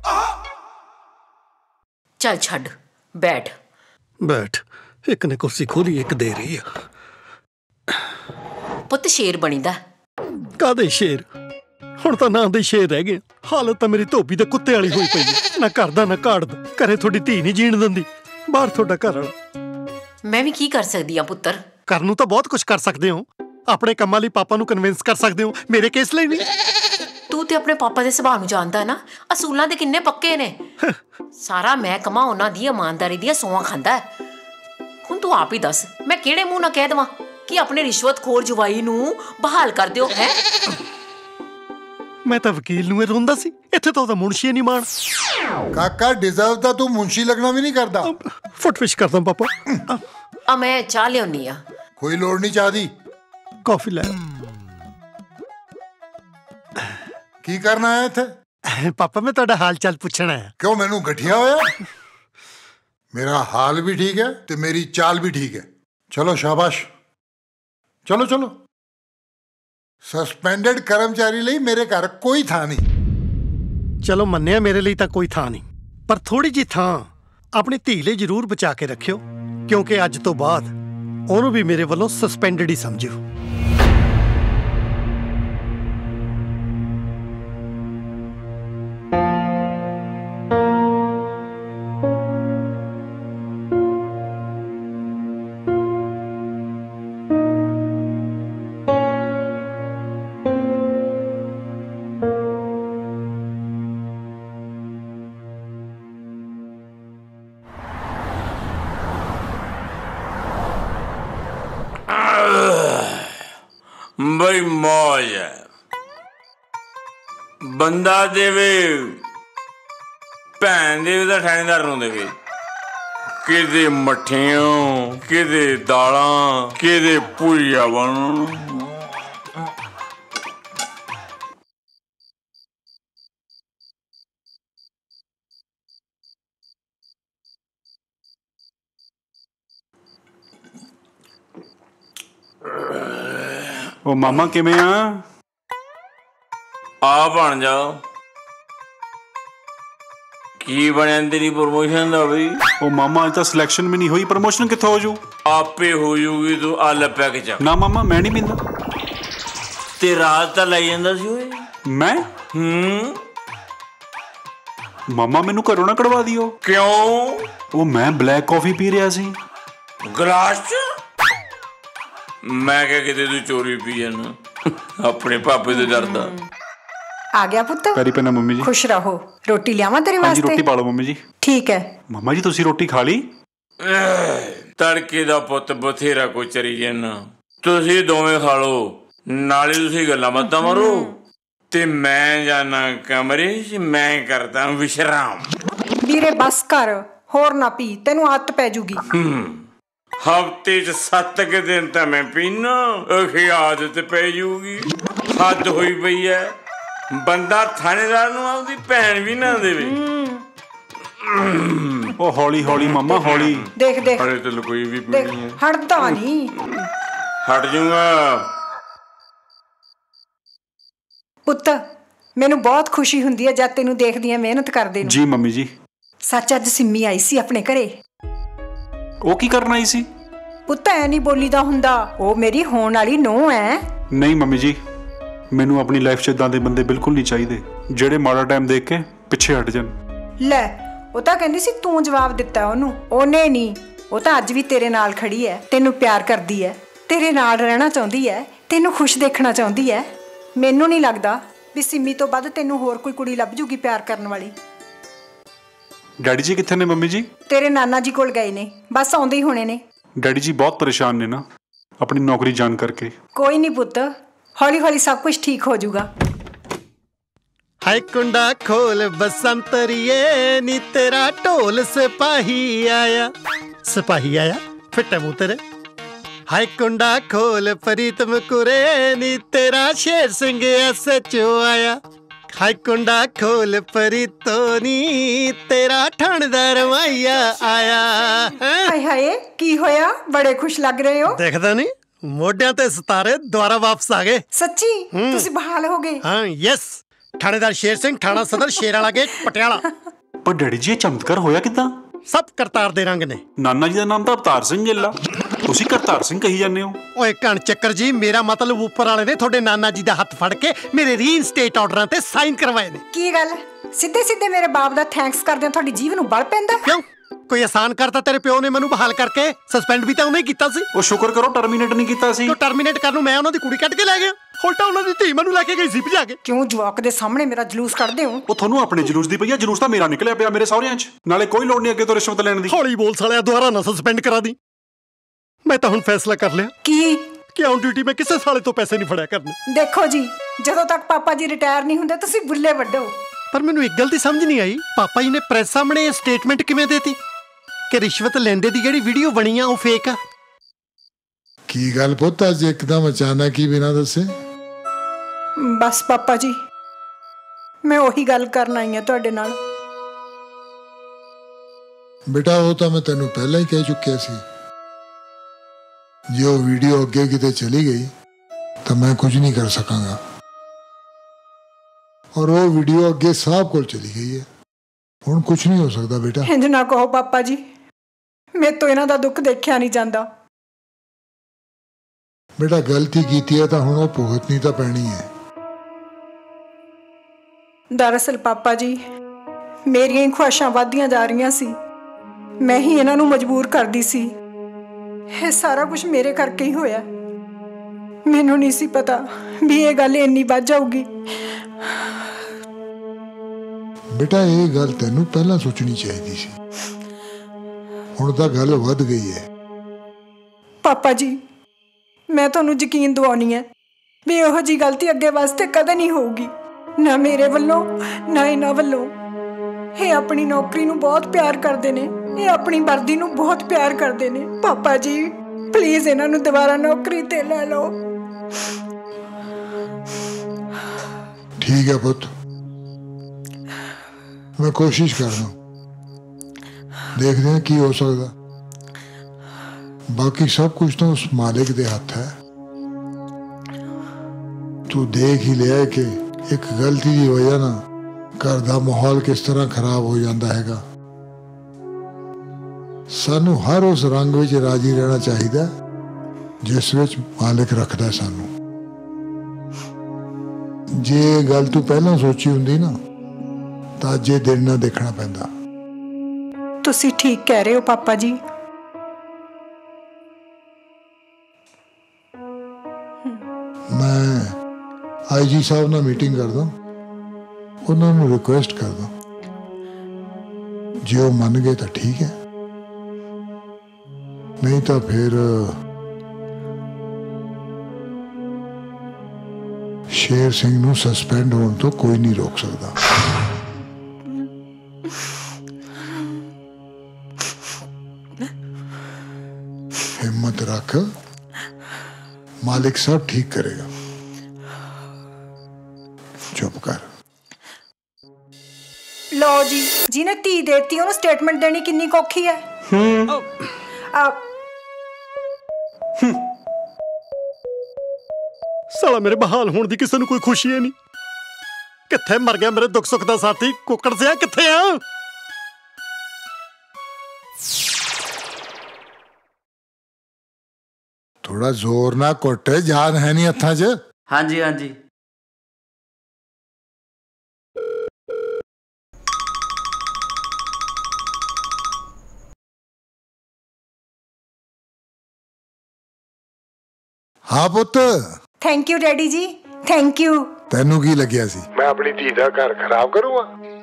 Speaker 22: ਚੱਲ ਛੱਡ, ਬੈਠ
Speaker 3: ਬੈਠ। ਇੱਕ ਨੇ ਕੁਰਸੀ ਖੋਲੀ, ਇੱਕ ਦੇ ਰਹੀ ਆ।
Speaker 22: ਪੁੱਤ ਸ਼ੇਰ ਬਣੀਦਾ।
Speaker 3: ਕਾਹਦੇ ਸ਼ੇਰ? ਹੁਣ ਤਾਂ ਨਾਂ ਦੇ ਸ਼ੇਰ ਰਹਿ ਗਏ। ਹਾਲਤ ਤਾਂ ਮੇਰੀ ਧੋਬੀ ਦੇ ਕੁੱਤੇ ਵਾਲੀ ਹੋਈ ਪਈ ਹੈ। ਨਾ ਘਰ ਦਾ ਨਾ ਘਾੜ ਦਾ। ਘਰੇ ਤੁਹਾਡੀ ਧੀ ਨਹੀਂ ਜੀਣ ਦਿੰਦੀ, ਬਾਹਰ ਤੁਹਾਡਾ ਘਰ ਵਾਲਾ।
Speaker 22: ਮੈਂ ਵੀ ਕੀ ਕਰ ਸਕਦੀ ਆ ਪੁੱਤਰ?
Speaker 3: ਕਰਨ ਨੂੰ ਤਾਂ ਬਹੁਤ ਕੁਝ ਕਰ ਸਕਦੇ ਹੋ। ਆਪਣੇ ਕੰਮਾਂ ਲਈ ਪਾਪਾ ਨੂੰ ਕਨਵਿੰਸ ਕਰ ਸਕਦੇ ਹੋ, ਮੇਰੇ ਕੇਸ ਲਈ ਨਹੀਂ।
Speaker 22: ਤੂੰ ਤੇ ਆਪਣੇ ਪਾਪਾ ਦੇ ਸੁਭਾਅ ਨੂੰ ਜਾਣਦਾ ਨਾ, ਅਸੂਲਾਂ ਦੇ ਕਿੰਨੇ ਪੱਕੇ ਨੇ। ਸਾਰਾ ਮੈਂ ਕਮਾ ਉਹਨਾਂ ਦੀ ਇਮਾਨਦਾਰੀ ਦੀਆਂ ਸੌਆਂ ਖਾਂਦਾ। ਹੁਣ ਤੂੰ ਆਪ ਹੀ ਦੱਸ, ਮੈਂ ਕਿਹੜੇ ਮੂੰਹ ਨਾਲ ਕਹਿ ਦੇਵਾਂ ਕਿ ਆਪਣੇ ਰਿਸ਼ਵਤਖੋਰ ਜਵਾਈ ਨੂੰ ਬਹਾਲ ਕਰ ਦਿਓ ਹੈ?
Speaker 3: ਮੈਂ ਤਾਂ ਵਕੀਲ ਨੂੰ ਇਹ ਰੋਂਦਾ ਸੀ, ਇੱਥੇ ਤਾਂ ਉਹਦਾ ਮੁਨਸ਼ੀ ਨਹੀਂ ਮਾਣ।
Speaker 5: ਕਾਕਾ ਡਿਜ਼ਰਵ ਤਾਂ ਤੂੰ ਮੁਨਸ਼ੀ ਲੱਗਣਾ ਵੀ ਨਹੀਂ ਕਰਦਾ।
Speaker 3: ਫੁੱਟਫਿਸ਼ ਕਰਦਾ ਪਾਪਾ।
Speaker 22: ਆ ਮੈਂ ਚਾਹ ਲਿਆਉਣੀ ਆ।
Speaker 5: ਕੋਈ ਲੋੜ ਨਹੀਂ ਚਾਹ ਦੀ।
Speaker 3: ਕਾਫੀ ਲੈ।
Speaker 5: ਕੀ ਕਰਨਾ ਹੈ ਇੱਥੇ?
Speaker 3: ਪਾਪਾ ਮੈਂ ਤੁਹਾਡਾ ਹਾਲ ਚਾਲ ਪੁੱਛਣਾ ਹੈ।
Speaker 5: ਕਿਉਂ ਮੈਨੂੰ ਗਠੀਆ ਹੋਇਆ? ਮੇਰਾ ਹਾਲ ਵੀ ਠੀਕ ਹੈ ਤੇ ਮੇਰੀ ਚਾਲ ਵੀ ਠੀਕ ਹੈ। ਚਲੋ ਸ਼ਾਬਾਸ਼, ਚਲੋ ਚਲੋ। ਸਸਪੈਂਡਡ ਕਰਮਚਾਰੀ ਲਈ ਮੇਰੇ ਘਰ ਕੋਈ ਥਾਂ ਨਹੀਂ।
Speaker 3: ਚਲੋ ਮੰਨਿਆ, ਮੇਰੇ ਲਈ ਤਾਂ ਕੋਈ ਥਾਂ ਨਹੀਂ, ਪਰ ਥੋੜੀ ਜਿਹੀ ਥਾਂ ਆਪਣੀ ਧੀ ਲਈ ਜ਼ਰੂਰ ਬਚਾ ਕੇ ਰੱਖਿਓ, ਕਿਉਂਕਿ ਅੱਜ ਤੋਂ ਬਾਅਦ ਉਹਨੂੰ ਵੀ ਮੇਰੇ ਵੱਲੋਂ ਸਸਪੈਂਡਡ ਹੀ ਸਮਝਿਓ।
Speaker 17: ਬਈ ਮੌਜ ਹੈ। ਬੰਦਾ ਦੇਵੇ, ਭੈਣ ਦੇਵੇ ਤਾਂ ਠਾਣੇਦਾਰ ਨੂੰ ਦੇਵੇ। ਕਿਤੇ ਮੱਠੀਆਂ, ਕਿਤੇ ਦਾਲਾਂ, ਕਿਤੇ ਪੂਰੀਆਂ ਬਣਨ।
Speaker 9: ਉਹ ਮਾਮਾ ਕਿਵੇਂ
Speaker 17: ਆ ਬਣ ਜਾ। ਕੀ ਬਣਿਆ ਤੇਰੀ ਪ੍ਰਮੋਸ਼ਨ ਦਾ ਬਈ?
Speaker 9: ਉਹ ਮਾਮਾ ਅੱਜ ਤਾਂ ਸਿਲੈਕਸ਼ਨ ਵੀ ਨਹੀਂ ਹੋਈ, ਪ੍ਰਮੋਸ਼ਨ ਕਿੱਥੋਂ ਹੋ ਜੂ?
Speaker 17: ਆਪੇ ਹੋ ਜੂਗੀ, ਤੂੰ ਆ ਲੱਪਿਆ ਕੇ ਚੱਕ।
Speaker 9: ਨਾ ਮਾਮਾ ਮੈਂ ਨਹੀਂ ਪੀਂਦਾ।
Speaker 17: ਤੇ ਰਾਤ ਤਾਂ ਲੈ ਜਾਂਦਾ ਸੀ ਓਏ।
Speaker 9: ਮੈਂ? ਮਾਮਾ ਮੈਨੂੰ ਘਰੋਂ ਨਾ ਕਢਵਾ ਦਿਓ।
Speaker 17: ਕਿਉਂ?
Speaker 9: ਉਹ ਮੈਂ ਬਲੈਕ ਕਾਫੀ ਪੀ ਰਿਹਾ ਸੀ
Speaker 17: ਗਲਾਸ ਚ। ਮੈਂ ਕਿਹਾ ਕਿਤੇ ਤੂੰ ਚੋਰੀ ਪੀ ਜਾਣਾ, ਆਪਣੇ ਪਾਪੇ ਦੇ ਡਰਦਾ।
Speaker 10: ਆ ਗਿਆ ਪੁੱਤ।
Speaker 9: ਪੈਰੀ ਪੈਣਾ ਮੰਮੀ ਜੀ।
Speaker 10: ਖੁਸ਼ ਰਹੋ। ਰੋਟੀ ਲਿਆਵਾਂ ਤੇਰੇ
Speaker 9: ਹਾਂਜੀ
Speaker 10: ਵਾਸਤੇ?
Speaker 9: ਰੋਟੀ ਪਾ ਲਓ ਮੰਮੀ ਜੀ।
Speaker 10: ਠੀਕ ਹੈ।
Speaker 9: ਮੰਮਾ ਜੀ ਤੁਸੀਂ ਰੋਟੀ ਖਾ ਲਈ?
Speaker 17: ਤੜਕੇ ਦਾ ਪੁੱਤ ਬਥੇਰਾ ਕੋ ਚਰੀ ਜਾਣਾ। ਤੁਸੀਂ ਦੋਵੇਂ ਖਾ ਲਓ, ਨਾਲੇ ਤੁਸੀਂ ਗੱਲਾਂ ਬਾਤਾਂ ਮਾਰੋ ਤੇ ਮੈਂ ਜਾਣਾ ਕਮਰੇ 'ਚ, ਮੈਂ ਕਰਦਾ ਵਿਸ਼ਰਾਮ।
Speaker 10: ਵੀਰੇ ਬਸ ਕਰ, ਹੋਰ ਨਾ ਪੀ, ਤੈਨੂੰ ਆਦਤ ਪੈ ਜੂਗੀ।
Speaker 17: ਹਫ਼ਤੇ 'ਚ 7 ਕੁ ਦਿਨ ਤਾਂ ਮੈਂ ਪੀਣਾ, ਇਹ ਆਦਤ ਪੈ ਜੂਗੀ। ਹੱਦ ਹੋਈ ਪਈ ਐ। ਬੰਦਾ ਥਾਣੇਦਾਰ ਨੂੰ ਆਪਦੀ ਭੈਣ ਵੀ ਨਾ ਦੇਵੇ।
Speaker 9: ਉਹ ਹੌਲੀ ਹੌਲੀ ਮਾਮਾ ਹੌਲੀ।
Speaker 10: ਦੇਖ ਦੇਖ,
Speaker 17: ਹਲੇ ਤੇ ਕੋਈ ਵੀ
Speaker 10: ਦੇਖ,
Speaker 17: ਪੀਣੀ ਹੈ।
Speaker 10: ਹਟਦਾ ਨਹੀਂ।
Speaker 17: ਹਟ ਜੂਗਾ
Speaker 10: ਪੁੱਤ, ਮੈਨੂੰ ਬਹੁਤ ਖੁਸ਼ੀ ਹੁੰਦੀ ਹੈ ਜਦ ਤੈਨੂੰ ਦੇਖਦੀ ਆ ਮਿਹਨਤ ਕਰਦੇ ਨੂੰ।
Speaker 9: ਜੀ ਮੰਮੀ ਜੀ।
Speaker 10: ਸੱਚ ਅੱਜ ਸਿੰਮੀ ਆਈ ਸੀ ਆਪਣੇ ਘਰੇ।
Speaker 9: ਉਹ ਕੀ ਕਰਨ ਆਈ ਸੀ?
Speaker 10: ਪੁੱਤ ਐ ਨਹੀਂ ਬੋਲੀਦਾ ਹੁੰਦਾ, ਉਹ ਮੇਰੀ ਹੋਣ ਵਾਲੀ ਨੂੰਹ ਐ।
Speaker 9: ਨਹੀਂ ਮੰਮੀ ਜੀ, ਮੈਨੂੰ ਆਪਣੀ ਲਾਈਫ 'ਚ ਇਦਾਂ ਦੇ ਬੰਦੇ ਬਿਲਕੁਲ ਨਹੀਂ ਚਾਹੀਦੇ ਜਿਹੜੇ ਮਾੜਾ ਟਾਈਮ ਦੇਖ ਕੇ ਪਿੱਛੇ ਹਟ ਜਾਣ।
Speaker 10: ਲੈ ਉਹ ਤਾਂ ਕਹਿੰਦੀ ਸੀ ਤੂੰ ਜਵਾਬ ਦਿੱਤਾ ਉਹਨੂੰ। ਉਹਨੇ ਨਹੀਂ, ਉਹ ਤਾਂ ਅੱਜ ਵੀ ਤੇਰੇ ਨਾਲ ਖੜੀ ਹੈ, ਤੈਨੂੰ ਪਿਆਰ ਕਰਦੀ ਹੈ, ਤੇਰੇ ਨਾਲ ਰਹਿਣਾ ਚਾਹੁੰਦੀ ਹੈ, ਤੈਨੂੰ ਖੁਸ਼ ਦੇਖਣਾ ਚਾਹੁੰਦੀ ਹੈ। ਮੈਨੂੰ ਨਹੀਂ ਲੱਗਦਾ ਵੀ ਸਿੰਮੀ ਤੋਂ ਵੱਧ ਤੈਨੂੰ ਹੋਰ ਕੋਈ ਕੁੜੀ ਲੱਭ ਜੂਗੀ ਪਿਆਰ ਕਰਨ ਵਾਲੀ।
Speaker 9: ਡੈਡੀ ਜੀ ਕਿੱਥੇ ਨੇ ਮੰਮੀ ਜੀ?
Speaker 10: ਤੇਰੇ ਨਾਨਾ ਜੀ ਕੋਲ ਗਏ ਨੇ, ਬਸ ਆਉਂਦੇ ਹੀ ਹੋਣੇ ਨੇ।
Speaker 9: ਡੈਡੀ ਜੀ ਬਹੁਤ ਪਰੇਸ਼ਾਨ ਨੇ ਨਾ ਆਪਣੀ ਨੌਕਰੀ ਜਾਣ ਕਰਕੇ।
Speaker 10: ਕੋਈ ਨਹੀਂ ਪੁੱਤ, ਹੌਲੀ ਹੌਲੀ ਸਭ ਕੁਝ ਠੀਕ ਹੋ ਜਾਊਗਾ।
Speaker 3: हाय कुंडा खोल बसंतरिए नी तेरा ढोल सिपाही आया। सिपाही आया फिटे मुंह तेरे। हाय कुंडा खोल प्रीतम कुरे नी तेरा शेर सिंह SHO आया। हाय कुंडा खोल प्रीतो नी तेरा थानेदार माइया आया।
Speaker 10: हाय हाय की होया, बड़े खुश लग रहे हो।
Speaker 3: देखदा नहीं मोढियां ते सितारे दोबारा वापस आ गए।
Speaker 10: सच्ची तुसी बहाल हो गए।
Speaker 3: हाँ यस, थानेदार शेर सिंह, थाना सदर शेराला गेट पटियाला।
Speaker 9: पर डैडी जी ये चमत्कार होया किदां?
Speaker 3: सब करतार दे रंग ने।
Speaker 9: नाना जी दा नाम तां अवतार सिंह गिੱਲ ਆ, ਤੁਸੀਂ ਕਰਤਾਰ ਸਿੰਘ ਕਹੀ ਜਾਂਦੇ ਹੋ।
Speaker 3: ਓਏ ਕਣ ਚੱਕਰ ਜੀ, ਮੇਰਾ ਮਤਲਬ ਉੱਪਰ ਵਾਲੇ ਨੇ ਤੁਹਾਡੇ ਨਾਨਾ ਜੀ ਦਾ ਹੱਥ ਫੜ ਕੇ ਮੇਰੇ ਰੀਇਨਸਟੇਟ ਆਰਡਰਾਂ ਤੇ ਸਾਈਨ ਕਰਵਾਏ ਨੇ।
Speaker 10: ਕੀ ਗੱਲ ਸਿੱਧੇ ਸਿੱਧੇ ਮੇਰੇ ਬਾਪ ਦਾ ਥੈਂਕਸ ਕਰਦੇ ਤੁਹਾਡੀ ਜੀਭ ਨੂੰ ਬਲ ਪੈਂਦਾ?
Speaker 3: ਕਿਉਂ ਕੋਈ ਆਸਾਨ ਕਰਤਾ ਤੇਰੇ ਪਿਓ ਨੇ ਮੈਨੂੰ ਬਹਾਲ ਕਰਕੇ? ਸਸਪੈਂਡ ਵੀ ਤਾਂ ਉਹਨੇ ਕੀਤਾ ਸੀ।
Speaker 9: ਉਹ ਸ਼ੁਕਰ ਕਰੋ ਟਰਮੀਨੇਟ ਨਹੀਂ ਕੀਤਾ ਸੀ।
Speaker 3: ਤੋ ਟਰਮੀਨੇਟ ਕਰਨ ਨੂੰ ਮੈਂ ਉਹਨਾਂ ਦੀ ਕੁੜੀ ਕੱਢ ਕੇ ਲੈ ਗਿਆ, ਉਲਟਾ ਉਹਨਾਂ ਦੀ ਧੀ ਮੈਨੂੰ ਲੈ ਕੇ ਗਈ ਸੀ ਭਜਾ ਕੇ।
Speaker 10: ਕਿਉਂ ਜਵਾਕ ਦੇ ਸਾਹਮਣੇ ਮੇਰਾ ਜਲੂਸ ਕੱਢਦੇ ਹੋ?
Speaker 9: ਉਹ ਤੁਹਾਨੂੰ ਆਪਣੇ ਜਲੂਸ ਦੀ ਪਈ ਆ, ਜਲੂਸ ਤਾਂ ਮੇਰਾ ਨਿਕਲਿਆ ਪਿਆ ਮੇਰੇ ਸਹੁਰਿਆਂ 'ਚ। ਨਾਲੇ ਕੋਈ ਲੋੜ ਨਹੀਂ ਅੱਗੇ ਤੋਂ ਰਿਸ਼ਵਤ ਲੈਣ ਦੀ।
Speaker 3: ਹੌਲੀ ਬੋਲ ਸਾਲਿਆ, ਦੁਬਾਰਾ ਨਾ ਸਸਪੈਂਡ ਕਰਾ ਦੀ। ਮੈਂ ਤਾਂ ਹੁਣ ਫੈਸਲਾ ਕਰ ਲਿਆ ਕਿ ਔਨ ਡਿਊਟੀ ਮੈਂ ਕਿਸੇ ਸਾਲੇ ਤੋਂ ਪੈਸੇ ਨਹੀਂ ਫੜਿਆ ਕਰਨੇ।
Speaker 10: ਦੇਖੋ ਜੀ, ਜਦੋਂ ਤੱਕ ਪਾਪਾ ਜੀ ਰਿਟਾਇਰ ਨਹੀਂ ਹੁੰਦੇ ਤੁਸੀਂ ਬੁੱਲੇ ਵੱਡੋ।
Speaker 3: ਪਰ ਮੈਨੂੰ ਇੱਕ ਗੱਲ ਦੀ ਸਮਝ ਨਹੀਂ ਆਈ, ਪਾਪਾ ਜੀ ਨੇ ਪ੍ਰੈਸ ਸਾਹਮਣੇ ਇਹ ਸਟੇਟਮੈਂਟ ਕਿਵੇਂ ਦੇਤੀ ਕਿ ਰਿਸ਼ਵਤ ਲੈਂਦੇ ਦੀ ਜਿਹੜੀ ਵੀਡੀਓ ਬਣੀ ਆ ਉਹ ਫੇਕ ਆ?
Speaker 5: ਕੀ ਗੱਲ ਪੁੱਤ ਅੱਜ ਇੱਕਦਮ ਅਚਾਨਕ ਹੀ ਬਿਨਾਂ ਦੱਸੇ?
Speaker 10: ਬਸ ਪਾਪਾ ਜੀ, ਮੈਂ ਉਹੀ ਗੱਲ ਕਰਨ ਆਈ ਹਾਂ ਤੁਹਾਡੇ ਨਾਲ।
Speaker 5: ਬੇਟਾ ਉਹ ਤਾਂ ਮੈਂ ਤੈਨੂੰ ਪਹਿਲਾਂ ਹੀ ਕਹਿ ਚੁੱਕਿਆ ਸੀ, ਜੇ ਉਹ ਵੀਡੀਓ ਅੱਗੇ ਕਿਤੇ ਚਲੀ ਗਈ ਤਾਂ ਮੈਂ ਕੁਝ ਨਹੀਂ ਕਰ ਸਕਾਂਗਾ। ਔਰ ਉਹ ਵੀਡੀਓ ਅੱਗੇ ਸਾਹਿਬ ਕੋਲ ਚਲੀ ਗਈ ਹੈ, ਹੁਣ ਕੁਝ ਨਹੀਂ ਹੋ ਸਕਦਾ ਬੇਟਾ।
Speaker 10: ਇੰਜ ਨਾ ਕਹੋ ਪਾਪਾ ਜੀ, ਮੇਰੇ ਤੋਂ ਇਹਨਾਂ ਦਾ ਦੁੱਖ ਦੇਖਿਆ ਨਹੀਂ ਜਾਂਦਾ।
Speaker 5: ਬੇਟਾ ਗਲਤੀ ਕੀਤੀ ਹੈ ਤਾਂ ਹੁਣ ਉਹ ਭੁਗਤਣੀ ਤਾਂ ਪੈਣੀ ਹੈ।
Speaker 10: ਦਰਅਸਲ ਪਾਪਾ ਜੀ, ਮੇਰੀਆਂ ਹੀ ਖੁਆਇਸ਼ਾਂ ਵੱਧਦੀਆਂ ਜਾ ਰਹੀਆਂ ਸੀ, ਮੈਂ ਹੀ ਇਹਨਾਂ ਨੂੰ ਮਜਬੂਰ ਕਰਦੀ ਸੀ। ਇਹ ਸਾਰਾ ਕੁਝ ਮੇਰੇ ਕਰਕੇ ਹੀ ਹੋਇਆ। ਮੈਨੂੰ ਨਹੀਂ ਸੀ ਪਤਾ ਵੀ ਇਹ ਗੱਲ ਇੰਨੀ ਵੱਧ ਜਾਊਗੀ।
Speaker 5: ਬੇਟਾ ਇਹ ਗੱਲ ਤੈਨੂੰ ਪਹਿਲਾਂ ਸੋਚਣੀ ਚਾਹੀਦੀ ਸੀ, ਹੁਣ ਤਾਂ ਗੱਲ ਵੱਧ ਗਈ ਹੈ।
Speaker 10: ਪਾਪਾ ਜੀ, ਮੈਂ ਤੁਹਾਨੂੰ ਯਕੀਨ ਦਿਵਾਉਣੀ ਹੈ ਵੀ ਇਹੋ ਜਿਹੀ ਗਲਤੀ ਅੱਗੇ ਵਾਸਤੇ ਕਦੇ ਨਹੀਂ ਹੋਊਗੀ, ਨਾ ਮੇਰੇ ਵੱਲੋਂ ਨਾ ਇਹਨਾਂ ਵੱਲੋਂ। ਇਹ ਆਪਣੀ ਨੌਕਰੀ ਨੂੰ ਬਹੁਤ ਪਿਆਰ ਕਰਦੇ ਨੇ, ਇਹ ਆਪਣੀ ਵਰਦੀ ਨੂੰ ਬਹੁਤ ਪਿਆਰ ਕਰਦੇ ਨੇ। ਪਾਪਾ ਜੀ ਪਲੀਜ਼ ਇਹਨਾਂ ਨੂੰ ਦੁਬਾਰਾ ਨੌਕਰੀ ਤੇ ਲੈ ਲਓ।
Speaker 5: ਠੀਕ ਹੈ ਪੁੱਤ, मैं कोशिश कर रहा हूं, देखते हैं की हो सकता। बाकी सब कुछ तो उस मालिक दे हाथ है। तू देख ही लिया कि एक गलती की वजह ना घर दा माहौल किस तरह खराब हो जाता हैगा। सानू हर उस रंग विच राजी रहना चाहिए जिस विच मालिक रखता है सानू। जे गल तू पहला सोची हुंदी ना ਤਾਂ ਜੇ ਦਿਨ ਨਾ ਦੇਖਣਾ ਪੈਂਦਾ।
Speaker 10: ਤੁਸੀਂ ਠੀਕ ਕਹਿ ਰਹੇ ਹੋ ਪਾਪਾ ਜੀ।
Speaker 5: ਮੈਂ IG ਸਾਹਿਬ ਨਾਲ ਮੀਟਿੰਗ ਕਰਦਾ, ਉਹਨਾਂ ਨੂੰ ਰਿਕੁਐਸਟ ਕਰਦਾ, ਜੇ ਉਹ ਮੰਨ ਗਏ ਤਾਂ ਠੀਕ ਹੈ, ਨਹੀਂ ਤਾਂ ਫਿਰ ਸ਼ੇਰ ਸਿੰਘ ਨੂੰ ਸਸਪੈਂਡ ਹੋਣ ਤੋਂ ਕੋਈ ਨਹੀਂ ਰੋਕ ਸਕਦਾ। हिम्मत रख, मालिक सब ठीक करेगा। चुप कर।
Speaker 10: लो जी, जिन्हें धी देती ਉਹਨੂੰ ਸਟੇਟਮੈਂਟ ਦੇਣੀ ਕਿੰਨੀ ਔਖੀ ਹੈ।
Speaker 3: ਸਾਲਾ ਮੇਰੇ ਬਹਾਲ ਹੋਣ ਦੀ ਕਿਸੇ ਨੂੰ ਕੋਈ ਖੁਸ਼ੀ ਹੈ ਨਹੀਂ। ਕਿੱਥੇ ਮਰ ਗਿਆ ਮੇਰੇ ਦੁੱਖ ਸੁੱਖ ਦਾ ਸਾਥੀ? ਕੁੱਕੜ ਸਿਆ ਕਿੱਥੇ ਆ?
Speaker 5: थोड़ा जोर ना कुट, जान है नहीं हत्थां च।
Speaker 11: हाँ जी हाँ जी।
Speaker 5: हाँ पुत,
Speaker 10: थैंक यू डैडी जी, थैंक यू।
Speaker 5: तेनू की लग्या सी मैं अपनी धी दा घर खराब करूंगा?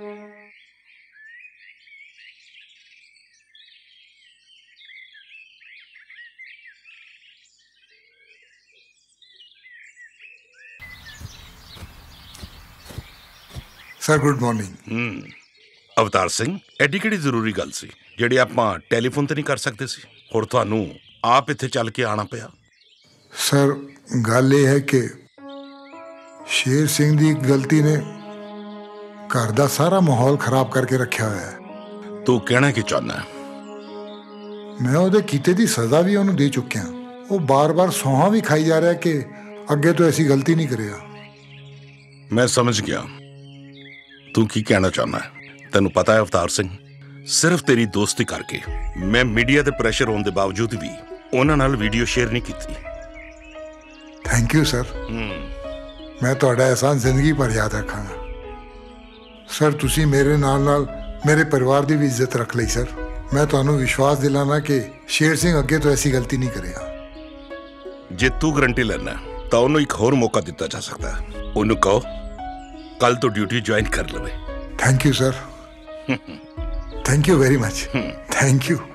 Speaker 5: Sir good morning.
Speaker 16: Avtar Singh, ਐਡੀ ਕਿਹੜੀ ਜ਼ਰੂਰੀ ਗੱਲ ਸੀ ਜਿਹੜੀ ਆਪਾਂ ਟੈਲੀਫੋਨ ਤੇ ਨਹੀਂ ਕਰ ਸਕਦੇ ਸੀ? ਹੋਰ ਤੁਹਾਨੂੰ ਆਪ ਇੱਥੇ ਚੱਲ ਕੇ ਆਣਾ ਪਿਆ।
Speaker 5: ਸਰ ਗੱਲ ਇਹ ਹੈ ਕਿ ਸ਼ੇਰ ਸਿੰਘ ਦੀ ਗਲਤੀ ਨੇ ਘਰ ਦਾ ਸਾਰਾ ਮਾਹੌਲ ਖਰਾਬ ਕਰਕੇ ਰੱਖਿਆ ਹੋਇਆ ਹੈ।
Speaker 16: ਤੂੰ ਕਹਿਣਾ ਕੀ ਚਾਹੁੰਦਾ ਹੈ?
Speaker 5: ਮੈਂ ਉਹਦੇ ਕੀਤੇ ਦੀ ਸਜ਼ਾ ਵੀ ਉਹਨੂੰ ਦੇ ਚੁੱਕਿਆ। ਉਹ ਬਾਰ-ਬਾਰ ਸੌਹਾਂ ਵੀ ਖਾਈ ਜਾ ਰਿਹਾ ਕਿ ਅੱਗੇ ਤੋਂ ਐਸੀ ਗਲਤੀ ਨਹੀਂ ਕਰੇਗਾ।
Speaker 16: ਮੈਂ ਸਮਝ ਗਿਆ ਤੂੰ ਕੀ ਕਹਿਣਾ ਚਾਹੁੰਦਾ ਹੈ। ਤੈਨੂੰ ਪਤਾ ਹੈ ਅਵਤਾਰ ਸਿੰਘ, ਸਿਰਫ ਤੇਰੀ ਦੋਸਤੀ ਕਰਕੇ ਮੈਂ ਮੀਡੀਆ ਤੇ ਪ੍ਰੈਸ਼ਰ ਹੋਣ ਦੇ ਬਾਵਜੂਦ ਵੀ ਉਹਨਾਂ ਨਾਲ ਵੀਡੀਓ ਸ਼ੇਅਰ ਨਹੀਂ ਕੀਤੀ।
Speaker 5: Thank you sir. ਮੈਂ ਤੁਹਾਡਾ ਅਹਿਸਾਨ ਜ਼ਿੰਦਗੀ ਭਰ ਯਾਦ ਰੱਖਾਂਗਾ। ਸਰ ਤੁਸੀਂ ਮੇਰੇ ਨਾਲ ਮੇਰੇ ਪਰਿਵਾਰ ਦੀ ਵੀ ਇੱਜ਼ਤ ਰੱਖ ਲਈ ਸਰ। ਮੈਂ ਤੁਹਾਨੂੰ ਵਿਸ਼ਵਾਸ ਦਿਲਾਣਾ ਕਿ ਸ਼ੇਰ ਸਿੰਘ ਅੱਗੇ ਤੋਂ ਐਸੀ ਗਲਤੀ ਨਹੀਂ ਕਰੇਗਾ।
Speaker 16: ਜੇ ਤੂੰ ਗਰੰਟੀ ਲੈਣਾ ਤਾਂ ਉਹਨੂੰ ਇੱਕ ਹੋਰ ਮੌਕਾ ਦਿੱਤਾ ਜਾ ਸਕਦਾ ਹੈ। ਉਹਨੂੰ ਕਹੋ ਕੱਲ ਤੋਂ ਡਿਊਟੀ ਜੁਆਇਨ ਕਰ ਲਵੇ।
Speaker 5: Thank you sir. Thank you very much. Thank you.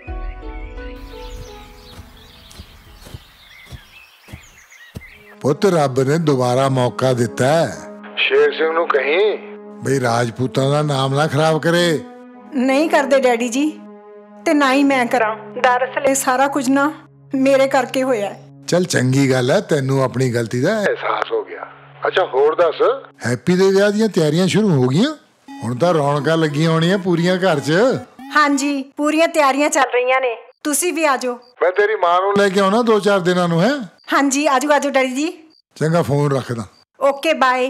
Speaker 5: ਪੁੱਤ ਰੱਬ ਨੇ ਦੁਬਾਰਾ ਮੌਕਾ ਦਿੱਤਾ ਹੈ। ਸ਼ੇਰ ਸਿੰਘ ਨੂੰ ਕਹੀਂ ਬਈ ਰਾਜਪੂਤਾਂ ਦਾ ਨਾਮ ਨਾ ਖਰਾਬ ਕਰੇ।
Speaker 10: ਨਹੀਂ ਕਰਦੇ ਡੈਡੀ ਜੀ, ਤੇ ਨਾ ਹੀ ਮੈਂ ਕਰਾਂ। ਦਰਅਸਲ ਇਹ ਸਾਰਾ ਕੁਝ ਨਾ ਮੇਰੇ ਕਰਕੇ ਹੋਇਆ।
Speaker 5: ਚੱਲ ਚੰਗੀ ਗੱਲ ਹੈ, ਤੈਨੂੰ ਆਪਣੀ ਗਲਤੀ ਦਾ ਅਹਿਸਾਸ ਹੋ ਗਿਆ। ਅੱਛਾ ਹੋਰ ਦੱਸ, ਹੈਪੀ ਦੇ ਵਿਆਹ ਦੀਆਂ ਤਿਆਰੀਆਂ ਸ਼ੁਰੂ ਹੋ ਗਈਆਂ? ਹੁਣ ਤਾਂ ਰੌਣਕਾਂ ਲੱਗੀਆਂ ਹੋਣੀਆਂ ਪੂਰੀਆਂ ਘਰ 'ਚ।
Speaker 10: ਹਾਂਜੀ ਪੂਰੀਆਂ ਤਿਆਰੀਆਂ ਚੱਲ ਰਹੀਆਂ ਨੇ, ਤੁਸੀਂ ਵੀ ਆ ਜਾਓ।
Speaker 5: ਮੈਂ ਤੇਰੀ ਮਾਂ ਨੂੰ ਲੈ ਕੇ ਆਉਣਾ 2-4 ਦਿਨਾਂ ਨੂੰ। ਹੈ
Speaker 10: ਹਾਂਜੀ ਆਜੋ ਆਜੋ ਡੈਡੀ ਜੀ।
Speaker 5: ਚੰਗਾ ਫੋਨ ਰੱਖਦਾ।
Speaker 10: Okay bye.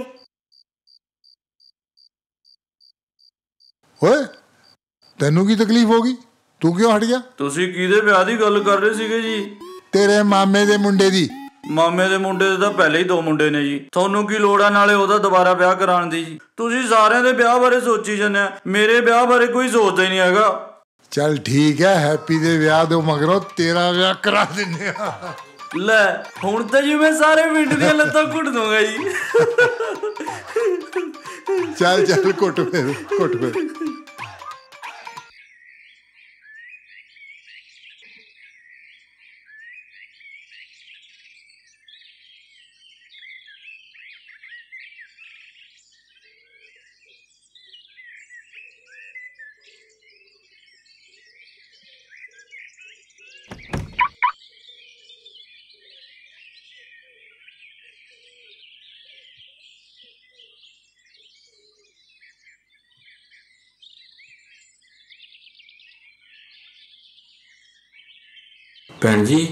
Speaker 5: ਓਏ ਤੈਨੂੰ ਕੀ ਤਕਲੀਫ ਹੋ ਗਈ? ਤੂੰ ਕਿਉਂ ਹਟ ਗਿਆ?
Speaker 11: ਤੁਸੀਂ ਕਿਹਦੇ ਵਿਆਹ ਦੀ ਗੱਲ ਕਰ ਰਹੇ ਸੀਗੇ ਜੀ?
Speaker 5: ਤੇਰੇ ਮਾਮੇ ਦੇ ਮੁੰਡੇ ਦੀ।
Speaker 11: ਮਾਮੇ ਦੇ ਮੁੰਡੇ ਦੇ ਤਾਂ ਪਹਿਲੇ ਹੀ 2 ਮੁੰਡੇ ਨੇ ਜੀ। ਤੁਹਾਨੂੰ ਕੀ ਲੋੜ ਆ ਨਾਲੇ ਉਹਦਾ ਦੁਬਾਰਾ ਵਿਆਹ ਕਰਾਉਣ ਦੀ ਜੀ? ਤੁਸੀਂ ਸਾਰਿਆਂ ਦੇ ਵਿਆਹ ਬਾਰੇ ਸੋਚੀ ਜਾਂਦੇ ਆ, ਮੇਰੇ ਵਿਆਹ ਬਾਰੇ ਕੋਈ ਸੋਚਦਾ ਹੀ ਨਹੀਂ ਹੈਗਾ।
Speaker 5: ਚੱਲ ਠੀਕ ਹੈ, ਹੈਪੀ ਦੇ ਵਿਆਹ ਤੋਂ ਮਗਰੋਂ ਤੇਰਾ ਵਿਆਹ ਕਰਾ ਦਿੰਦੇ ਆ।
Speaker 11: ਲੈ ਹੁਣ ਤਾਂ ਜੀ ਮੈਂ ਸਾਰੇ ਪਿੰਡ ਦੀਆਂ ਲੱਤਾਂ ਘੁੱਟ ਦੂੰਗਾ ਜੀ।
Speaker 5: ਚੱਲ ਚੱਲ ਘੁੱਟ ਫਿਰ।
Speaker 17: ਭੈਣ ਜੀ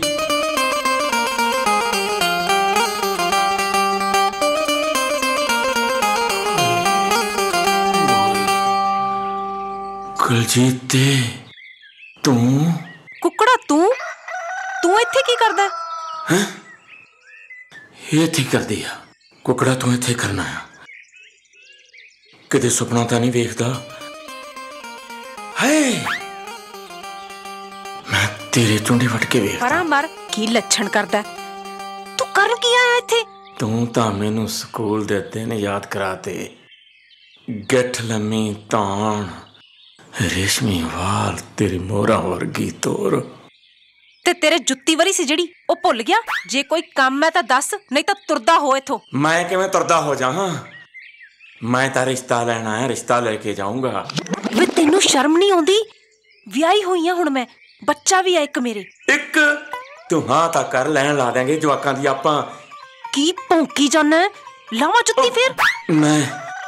Speaker 17: ਕੁਲਜੀਤ ਤੂੰ
Speaker 15: ਕੁੱਕੜਾ ਤੂੰ ਇੱਥੇ ਕੀ ਕਰਦਾ
Speaker 17: ਹੈ? ਇਹ ਇੱਥੇ ਕਰਦੀ ਆ ਕੁਕੜਾ? ਤੂੰ ਇੱਥੇ ਕਰਨਾ ਆ? ਕਿਤੇ ਸੁਪਨਾ ਤਾਂ ਨਹੀਂ ਵੇਖਦਾ? ਹਾਏ ਮੈਂ ਤੇਰੇ ਚੁੰਡੇ ਵੱਟ ਕੇ ਵੇਖ।
Speaker 15: ਪਰਾਂ ਮਰ, ਕੀ ਲੱਛਣ ਕਰਦਾ? ਤੂੰ ਕਰਨ ਕੀ ਆਇਆ ਇੱਥੇ?
Speaker 17: ਤੂੰ ਤਾਂ ਮੈਨੂੰ ਸਕੂਲ ਦੇ ਦਿਨ ਯਾਦ ਕਰਾਤੇ। ਗੱਠ ਲੰਮੀ ਤਾਣ, ਰੇਸ਼ਮੀ ਵਾਲ, ਤੇਰੀ ਮੋਹਰਾਂ ਵਰਗੀ ਤੋਰ।
Speaker 15: ਤੇ ਤੇਰੇ ਜੁੱਤੀ ਵਾਲੀ ਸੀ ਜਿਹੜੀ, ਉਹ ਭੁੱਲ ਗਿਆ? ਜੇ ਕੋਈ ਕੰਮ ਹੈ ਤਾਂ ਦੱਸ, ਨਹੀਂ ਤਾਂ ਤੁਰਦਾ ਹੋ ਇੱਥੋਂ।
Speaker 17: ਮੈਂ ਕਿਵੇਂ ਤੁਰਦਾ ਹੋ ਜਾਵਾਂ? ਮੈਂ ਤਾਂ ਰਿਸ਼ਤਾ ਲੈਣਾ ਹੈ, ਰਿਸ਼ਤਾ ਲੈ ਕੇ ਜਾਊਂਗਾ।
Speaker 15: ਵੇ ਤੈਨੂੰ ਸ਼ਰਮ ਨਹੀਂ ਆਉਂਦੀ? ਵਿਆਹੀ ਹੋਈ ਆ ਹੁਣ ਮੈਂ, ਬੱਚਾ ਵੀ ਆ ਇੱਕ ਮੇਰੇ।
Speaker 17: ਇੱਕ ਤੂੰ ਹਾਂ ਤਾਂ ਕਰ, ਲੈਣ ਲਾ ਦੇਂਗੇ ਜਵਾਕਾਂ ਦੀ ਆਪਾਂ।
Speaker 15: ਕੀ ਭੌਂਕੀ ਜਾਨਾ? ਲਾਵਾਂ ਜੁੱਤੀ ਫੇਰ।
Speaker 17: ਮੈਂ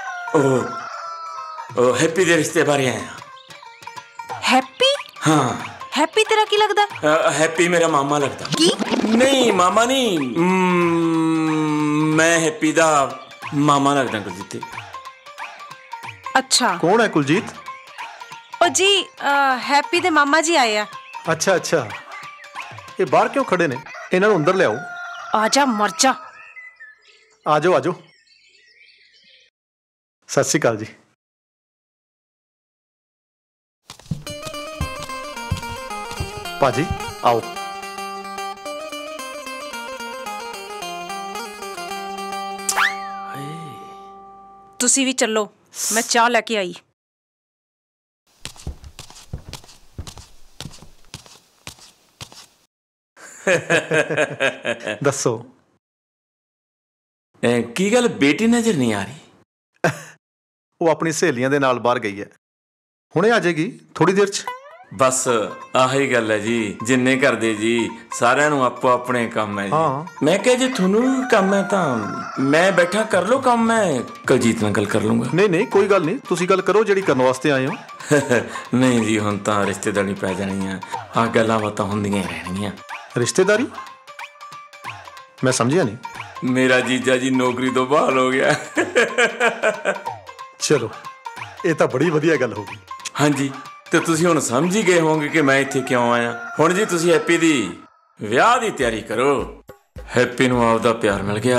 Speaker 17: ਉਹ ਹੈਪੀ ਦੇ ਰਿਸ਼ਤੇ ਬਾਰੇ ਆਇਆ।
Speaker 15: ਹੈਪੀ?
Speaker 17: ਹਾਂ।
Speaker 15: ਹੈਪੀ ਤੇਰਾ ਕੀ ਲੱਗਦਾ?
Speaker 17: ਹੈਪੀ ਮੇਰਾ ਮਾਮਾ ਲੱਗਦਾ।
Speaker 15: ਕੀ?
Speaker 17: ਨਹੀਂ ਮਾਮਾ ਨਹੀਂ, ਮੈਂ ਹੈਪੀ ਦਾ ਮਾਮਾ ਲੱਗਦਾ ਕੁਲਜੀਤ।
Speaker 15: ਅੱਛਾ
Speaker 18: ਕੌਣ ਹੈ ਕੁਲਜੀਤ?
Speaker 15: ਉਹ ਜੀ ਹੈਪੀ ਦੇ ਮਾਮਾ ਜੀ ਆਏ ਆ।
Speaker 18: ਅੱਛਾ ਅੱਛਾ, ਇਹ ਬਾਹਰ ਕਿਉਂ ਖੜੇ ਨੇ? ਇਹਨਾਂ ਨੂੰ ਅੰਦਰ ਲਿਆਓ।
Speaker 15: ਆ ਜਾ ਮਰ ਜਾ।
Speaker 18: ਆ ਜਾਓ ਆ ਜਾਓ। ਸਤਿ ਸ਼੍ਰੀ ਅਕਾਲ ਜੀ। ਭਾਜੀ ਆਓ।
Speaker 15: ਤੁਸੀਂ ਵੀ ਚੱਲੋ, ਮੈਂ ਚਾਹ ਲੈ ਕੇ ਆਈ।
Speaker 18: ਦੱਸੋ
Speaker 17: ਕੀ ਗੱਲ ਬੇਟੀ ਨਜ਼ਰ ਨਹੀਂ ਆ ਰਹੀ?
Speaker 18: ਉਹ ਆਪਣੀ ਸਹੇਲੀਆਂ ਦੇ ਨਾਲ ਬਾਹਰ ਗਈ ਹੈ, ਹੁਣੇ ਆ ਜਾਏਗੀ ਥੋੜੀ ਦੇਰ 'ਚ।
Speaker 17: ਬਸ ਆਹੀ ਗੱਲ ਹੈ ਜੀ, ਜਿੰਨੇ ਕਰਦੇ ਜੀ ਸਾਰਿਆਂ ਨੂੰ ਆਪੋ ਆਪਣੇ ਕੰਮ ਹੈ ਜੀ। ਮੈਂ ਕਿਹਾ ਜੇ ਤੁਹਾਨੂੰ ਵੀ ਕੰਮ ਹੈ ਤਾਂ ਮੈਂ ਬੈਠਾ ਕਰ ਲਓ ਕੰਮ, ਮੈਂ ਕੁਲਜੀਤ ਨਾਲ ਗੱਲ ਕਰ ਲੂੰਗਾ।
Speaker 18: ਨਹੀਂ ਨਹੀਂ ਕੋਈ ਗੱਲ ਨਹੀਂ, ਤੁਸੀਂ ਗੱਲ ਕਰੋ ਜਿਹੜੀ ਕਰਨ ਵਾਸਤੇ ਆਏ ਹੋ।
Speaker 17: ਨਹੀਂ ਜੀ ਹੁਣ ਤਾਂ ਰਿਸ਼ਤੇਦਾਰੀ ਪੈ ਜਾਣੀ ਆ, ਆਹ ਗੱਲਾਂ ਬਾਤਾਂ ਹੁੰਦੀਆਂ ਹੀ ਰਹਿਣਗੀਆਂ।
Speaker 18: ਰਿਸ਼ਤੇਦਾਰੀ? ਮੈਂ ਸਮਝਿਆ ਨਹੀਂ।
Speaker 17: ਮੇਰਾ ਜੀਜਾ ਜੀ ਨੌਕਰੀ ਤੋਂ ਬਹਾਲ ਹੋ ਗਿਆ।
Speaker 18: ਚਲੋ ਇਹ ਤਾਂ ਬੜੀ ਵਧੀਆ ਗੱਲ ਹੋ ਗਈ।
Speaker 17: ਹਾਂਜੀ, ਤੇ ਤੁਸੀਂ ਹੁਣ ਸਮਝ ਹੀ ਗਏ ਹੋਵੋਗੇ ਕਿ ਮੈਂ ਇੱਥੇ ਕਿਉਂ ਆਇਆ। ਹੁਣ ਜੀ ਤੁਸੀਂ ਹੈਪੀ ਦੀ ਵਿਆਹ ਦੀ ਤਿਆਰੀ ਕਰੋ। ਹੈਪੀ ਨੂੰ ਆਪਦਾ ਪਿਆਰ ਮਿਲ ਗਿਆ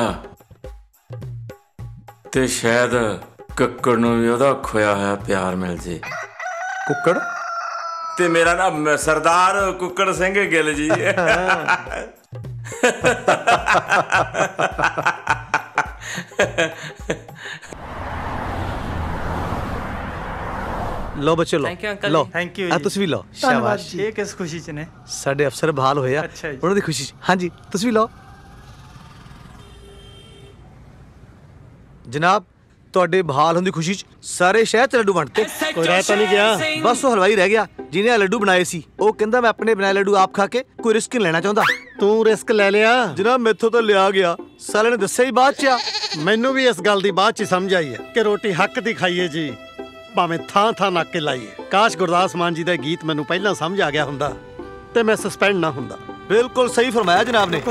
Speaker 17: ਤੇ ਸ਼ਾਇਦ ਕੁੱਕੜ ਨੂੰ ਵੀ ਉਹਦਾ ਖੋਇਆ ਹੋਇਆ ਪਿਆਰ ਮਿਲ ਜੇ।
Speaker 18: ਕੁੱਕੜ?
Speaker 17: ਤੇ ਮੇਰਾ ਨਾਮ ਸਰਦਾਰ ਕੁੱਕੜ ਸਿੰਘ ਗਿੱਲ ਜੀ।
Speaker 2: ਲਓ ਬੱਚੋ ਲਓ।
Speaker 20: Thank you, uncle
Speaker 2: ਲਓ
Speaker 20: ਜੀ। Thank you
Speaker 2: ਆ
Speaker 20: ਜੀ।
Speaker 2: ਤੁਸੀਂ ਵੀ ਲਓ।
Speaker 20: ਧੰਨਵਾਦ
Speaker 2: ਸ਼ਾਬਾਸ਼
Speaker 20: ਜੀ। ਇਹ ਕਿਸ ਖੁਸ਼ੀ 'ਚ ਨੇ?
Speaker 2: ਸਾਡੇ ਅਫਸਰ ਬਹਾਲ ਹੋਏ ਆ,
Speaker 20: ਅੱਛਾ ਜੀ।
Speaker 2: ਉਹਨਾਂ ਦੀ ਖੁਸ਼ੀ 'ਚ। ਹਾਂਜੀ ਤੁਸੀਂ ਵੀ ਲਓ। ਜਨਾਬ ਤੁਹਾਡੇ ਬਹਾਲ ਹੋਣ ਦੀ ਖੁਸ਼ੀ 'ਚ ਸਾਰੇ ਸ਼ਹਿਰ 'ਚ ਲੱਡੂ ਵੰਡਤੇ।
Speaker 3: ਕੋਈ ਰਹਿ ਤਾਂ ਨਹੀਂ ਗਿਆ?
Speaker 2: ਬਸ ਉਹ ਹਲਵਾਈ ਰਹਿ ਗਿਆ ਜਿਹਨੇ ਆ ਲੱਡੂ ਬਣਾਏ ਸੀ। ਉਹ ਕਹਿੰਦਾ ਮੈਂ ਆਪਣੇ ਬਣਾਏ ਲੱਡੂ ਆਪ ਖਾ ਕੇ ਕੋਈ ਰਿਸਕ ਨਹੀਂ ਲੈਣਾ ਚਾਹੁੰਦਾ।
Speaker 3: ਤੂੰ ਰਿਸਕ ਲੈ ਲਿਆ?
Speaker 2: ਜਨਾਬ ਮੈਥੋਂ ਤਾਂ ਲਿਆ ਗਿਆ, ਸਾਲੇ ਨੇ ਦੱਸਿਆ ਹੀ ਬਾਅਦ 'ਚ ਆ।
Speaker 3: ਮੈਨੂੰ ਵੀ ਇਸ ਗੱਲ ਦੀ ਬਾਅਦ 'ਚ ਸਮਝ ਆਈ ਹੈ ਕਿ ਰੋਟੀ ਹੱਕ ਦੀ ਖਾਈਏ ਜੀ, ਭਾਵੇਂ ਥਾਂ ਥਾਂ ਨੱਕ ਕੇ ਲਾਈਏ। ਕਾਸ਼ ਗੁਰਦਾਸ ਮਾਨ ਜੀ ਦਾ ਗੀਤ ਮੈਨੂੰ ਪਹਿਲਾਂ ਸਮਝ ਆ ਗਿਆ ਹੁੰਦਾ ਤੇ ਮੈਂ ਸਸਪੈਂਡ ਨਾ ਹੁੰਦਾ।
Speaker 2: ਬਿਲਕੁਲ ਸਹੀ ਫਰਮਾਇਆ ਜਨਾਬ ਨੇ।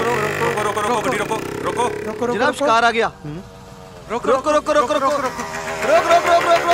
Speaker 2: ਜਨਾਬ ਸ਼ਿਕਾਰ ਆ ਗਿਆ। ਰੁਕੋ ਰੁਕੋ ਰੁਕੋ ਰੁਕੋ ਰੁਕੋ ਰੁਕੋ।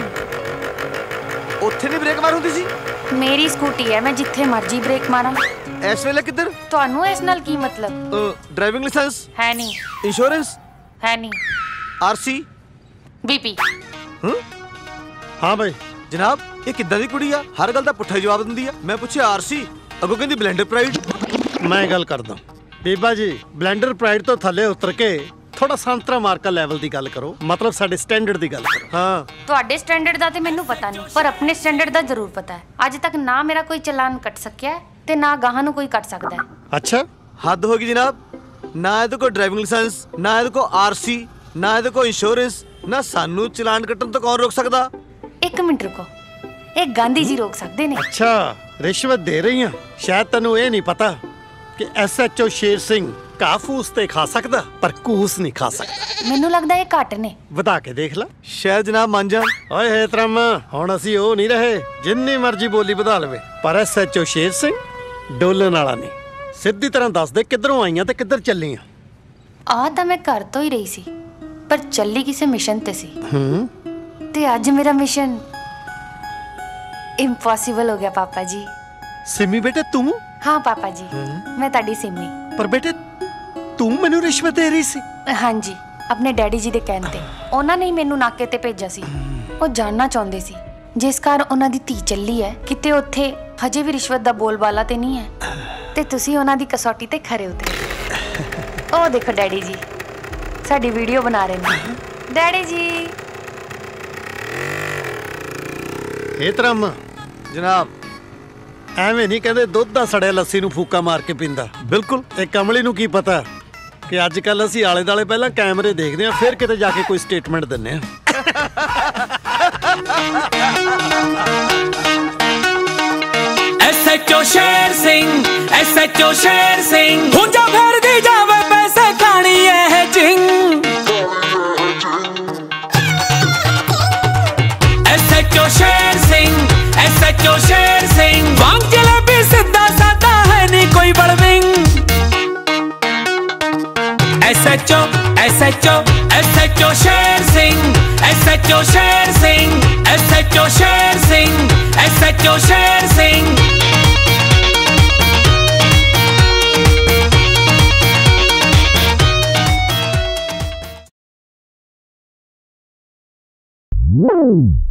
Speaker 2: ਉੱਥੇ ਨਹੀਂ ਬ੍ਰੇਕ ਮਾਰ ਹੁੰਦੀ ਸੀ?
Speaker 8: ਮੇਰੀ ਸਕੂਟੀ ਹੈ, ਮੈਂ ਜਿੱਥੇ ਮਰਜ਼ੀ ਬ੍ਰੇਕ ਮਾਰਾਂ।
Speaker 2: ਇਸ ਵੇਲੇ ਕਿੱਧਰ?
Speaker 8: ਤੁਹਾਨੂੰ ਇਸ ਨਾਲ ਕੀ ਮਤਲਬ?
Speaker 2: ਡਰਾਈਵਿੰਗ ਲਾਇਸੈਂਸ
Speaker 8: ਹੈ ਨਹੀਂ।
Speaker 2: ਇੰਸ਼ੋਰੈਂਸ
Speaker 8: ਹੈ ਨਹੀਂ।
Speaker 2: RC
Speaker 8: BP.
Speaker 3: ਹਾਂ ਬਈ।
Speaker 2: ਜਨਾਬ ਇਹ ਕਿੱਦਾਂ ਦੀ ਕੁੜੀ ਆ, ਹਰ ਗੱਲ ਦਾ ਪੁੱਠਾ ਜਵਾਬ ਦਿੰਦੀ ਆ। ਮੈਂ ਪੁੱਛਿਆ ਆਰਸੀ, ਅੱਗੋਂ ਕਹਿੰਦੀ ਬਲੈਂਡਰ ਪ੍ਰਾਈਡ।
Speaker 3: ਮੈਂ ਗੱਲ ਕਰਦਾ ਬੀਬਾ ਜੀ, ਬਲੈਂਡਰ ਪ੍ਰਾਈਡ ਤੋਂ ਥੱਲੇ ਉਤਰ ਕੇ ਥੋੜਾ ਸੰਤਰਾ ਮਾਰਕਾ ਲੈਵਲ ਦੀ ਗੱਲ ਕਰੋ, ਮਤਲਬ ਸਾਡੇ ਸਟੈਂਡਰਡ ਦੀ ਗੱਲ ਕਰੋ।
Speaker 2: ਹਾਂ
Speaker 8: ਤੁਹਾਡੇ ਸਟੈਂਡਰਡ ਦਾ ਤੇ ਮੈਨੂੰ ਪਤਾ ਨਹੀਂ, ਪਰ ਆਪਣੇ ਸਟੈਂਡਰਡ ਦਾ ਜ਼ਰੂਰ ਪਤਾ ਹੈ। ਅੱਜ ਤੱਕ ਨਾ ਮੇਰਾ ਕੋਈ ਚਲਾਨ ਕੱਟ ਸਕਿਆ ਤੇ ਨਾ ਗਾਹਾਂ ਨੂੰ ਕੋਈ ਕੱਟ ਸਕਦਾ ਹੈ।
Speaker 3: ਅੱਛਾ
Speaker 2: ਹੱਦ ਹੋ ਗਈ ਜਨਾਬ। ਨਾ ਇਹਦੇ ਕੋਲ ਡਰਾਈਵਿੰਗ ਲਾਇਸੈਂਸ, ਨਾ ਇਹਦੇ ਕੋਲ ਆਰਸੀ, ਨਾ ਇਹਦੇ ਕੋਲ ਇੰਸ਼ੋਰੈਂਸ, ਨਾ ਸਾਨੂੰ ਚਲਾਨ ਕੱਟਣ ਤੋਂ ਕੌਣ ਰੋਕ ਸਕਦਾ?
Speaker 8: ਇੱਕ ਮਿੰਟ ਰੁਕੋ, ਇਹ ਗਾਂਧੀ ਜੀ ਰੋਕ ਸਕਦੇ ਨੇ।
Speaker 3: ਅੱਛਾ ਰਿਸ਼ਵਤ ਦੇ ਰਹੀ ਆ? ਸ਼ਾਇਦ ਤੈਨੂੰ ਇਹ ਨਹੀਂ ਪਤਾ ਕਿ SHO ਸ਼ੇਰ ਸਿੰਘ ਕਾਫੂਸ ਤੇ ਖਾ ਸਕਦਾ ਪਰ ਕੂਸ ਨਹੀਂ ਖਾ ਸਕਦਾ।
Speaker 8: ਮੈਨੂੰ ਲੱਗਦਾ ਇਹ ਘੱਟ ਨੇ।
Speaker 3: ਵਧਾ ਕੇ ਦੇਖ ਲੈ।
Speaker 2: ਸ਼ਾਇਦ ਜਨਾਬ ਮੰਨ ਜਾਣ।
Speaker 3: ਓਏ ਹੇਤਰਮ, ਹੁਣ ਅਸੀਂ ਉਹ ਨਹੀਂ ਰਹੇ ਜਿੰਨੀ ਮਰਜ਼ੀ ਬੋਲੀ ਵਧਾ ਲਵੇ, ਪਰ SHO ਸ਼ੇਰ ਸਿੰਘ ਡੋਲਣ ਵਾਲਾ ਨਹੀਂ। ਸਿੱਧੀ ਤਰ੍ਹਾਂ ਦੱਸ ਦੇ ਕਿੱਧਰੋਂ ਆਈਆਂ ਤੇ ਕਿੱਧਰ ਚੱਲੀਆਂ?
Speaker 8: ਆ ਤਾਂ ਮੈਂ ਘਰ ਤੋਂ ਹੀ ਰਹੀ ਸੀ, ਪਰ ਚੱਲੀ ਕਿਸੇ ਮਿਸ਼ਨ ਤੇ ਸੀ। ਤੇ ਅੱਜ ਮੇਰਾ ਮਿਸ਼ਨ ਇੰਪੋਸੀਬਲ ਹੋ ਗਿਆ ਪਾਪਾ ਜੀ।
Speaker 3: ਸਿਮੀ ਬੇਟੇ ਤੂੰ?
Speaker 8: ਹਾਂ ਪਾਪਾ ਜੀ, ਮੈਂ ਤੁਹਾਡੀ ਸਿਮੀ।
Speaker 3: ਪਰ ਬੇਟੇ ਤੂੰ ਮੈਨੂੰ ਰਿਸ਼ਵਤ ਦੇ ਰਹੀ ਸੀ?
Speaker 8: ਹਾਂਜੀ, ਆਪਣੇ ਡੈਡੀ ਜੀ ਦੇ ਕਹਿਣ ਤੇ। ਉਹਨਾਂ ਨੇ ਮੈਨੂੰ ਨਾਕੇ ਤੇ ਭੇਜਿਆ ਸੀ। ਉਹ ਜਾਣਨਾ ਚਾਹੁੰਦੇ ਸੀ ਜਿਸ ਘਰ ਉਹਨਾਂ ਦੀ ਧੀ ਚੱਲੀ ਹੈ ਕਿਤੇ ਉੱਥੇ ਹਜੇ ਵੀ ਰਿਸ਼ਵਤ ਦਾ ਬੋਲਬਾਲਾ ਤੇ ਨਹੀਂ ਹੈ, ਤੇ ਤੁਸੀਂ ਉਹਨਾਂ ਦੀ ਕਸੌਟੀ ਤੇ ਖਰੇ ਉਤਰੇ। ਉਹ ਦੇਖੋ ਡੈਡੀ ਜੀ ਸਾਡੀ ਵੀਡੀਓ ਬਣਾ ਰਹੇ ਨੇ। ਡੈਡੀ ਜੀ।
Speaker 3: ਹੇਤਰਮ
Speaker 2: ਜਨਾਬ
Speaker 3: ਐਵੇਂ ਨਹੀਂ ਕਹਿੰਦੇ ਦੁੱਧ ਦਾ ਸੜਿਆ ਲੱਸੀ ਨੂੰ ਫੂਕਾ ਮਾਰ ਕੇ ਪੀਂਦਾ।
Speaker 2: ਬਿਲਕੁਲ।
Speaker 3: ਇਹ ਕਮਲੀ ਨੂੰ ਕੀ ਪਤਾ ਕਿ ਅੱਜ ਕੱਲ ਅਸੀਂ ਆਲੇ ਦਾਲੇ ਪਹਿਲਾਂ ਕੈਮਰੇ ਦੇਖਦੇ ਹਾਂ, ਫਿਰ ਕਿਤੇ ਜਾ ਕੇ ਕੋਈ ਸਟੇਟਮੈਂਟ ਦਿੰਨੇ ਆ।
Speaker 1: SHO ਸ਼ੇਰ ਸਿੰਘ, SHO ਸ਼ੇਰ ਸਿੰਘ, ਹੁੰਜਾ ਫੇਰਦੀ ਜਾਵੇ ਪੈਸੇ ਖਾਣੀ ਇਹ Zing. SHO Sher Singh, SHO Sher Singh, ਵਾਂਗ ਜਲੇਬੀ ਸਿੱਧਾ ਸਾਦਾ ਹੈ ਨਹੀਂ ਕੋਈ ਬਲਵਿੰਗ। SHO SHO Sher Singh, SHO Sher Singh, SHO Sher Singh, SHO Sher Singh.
Speaker 4: Woo!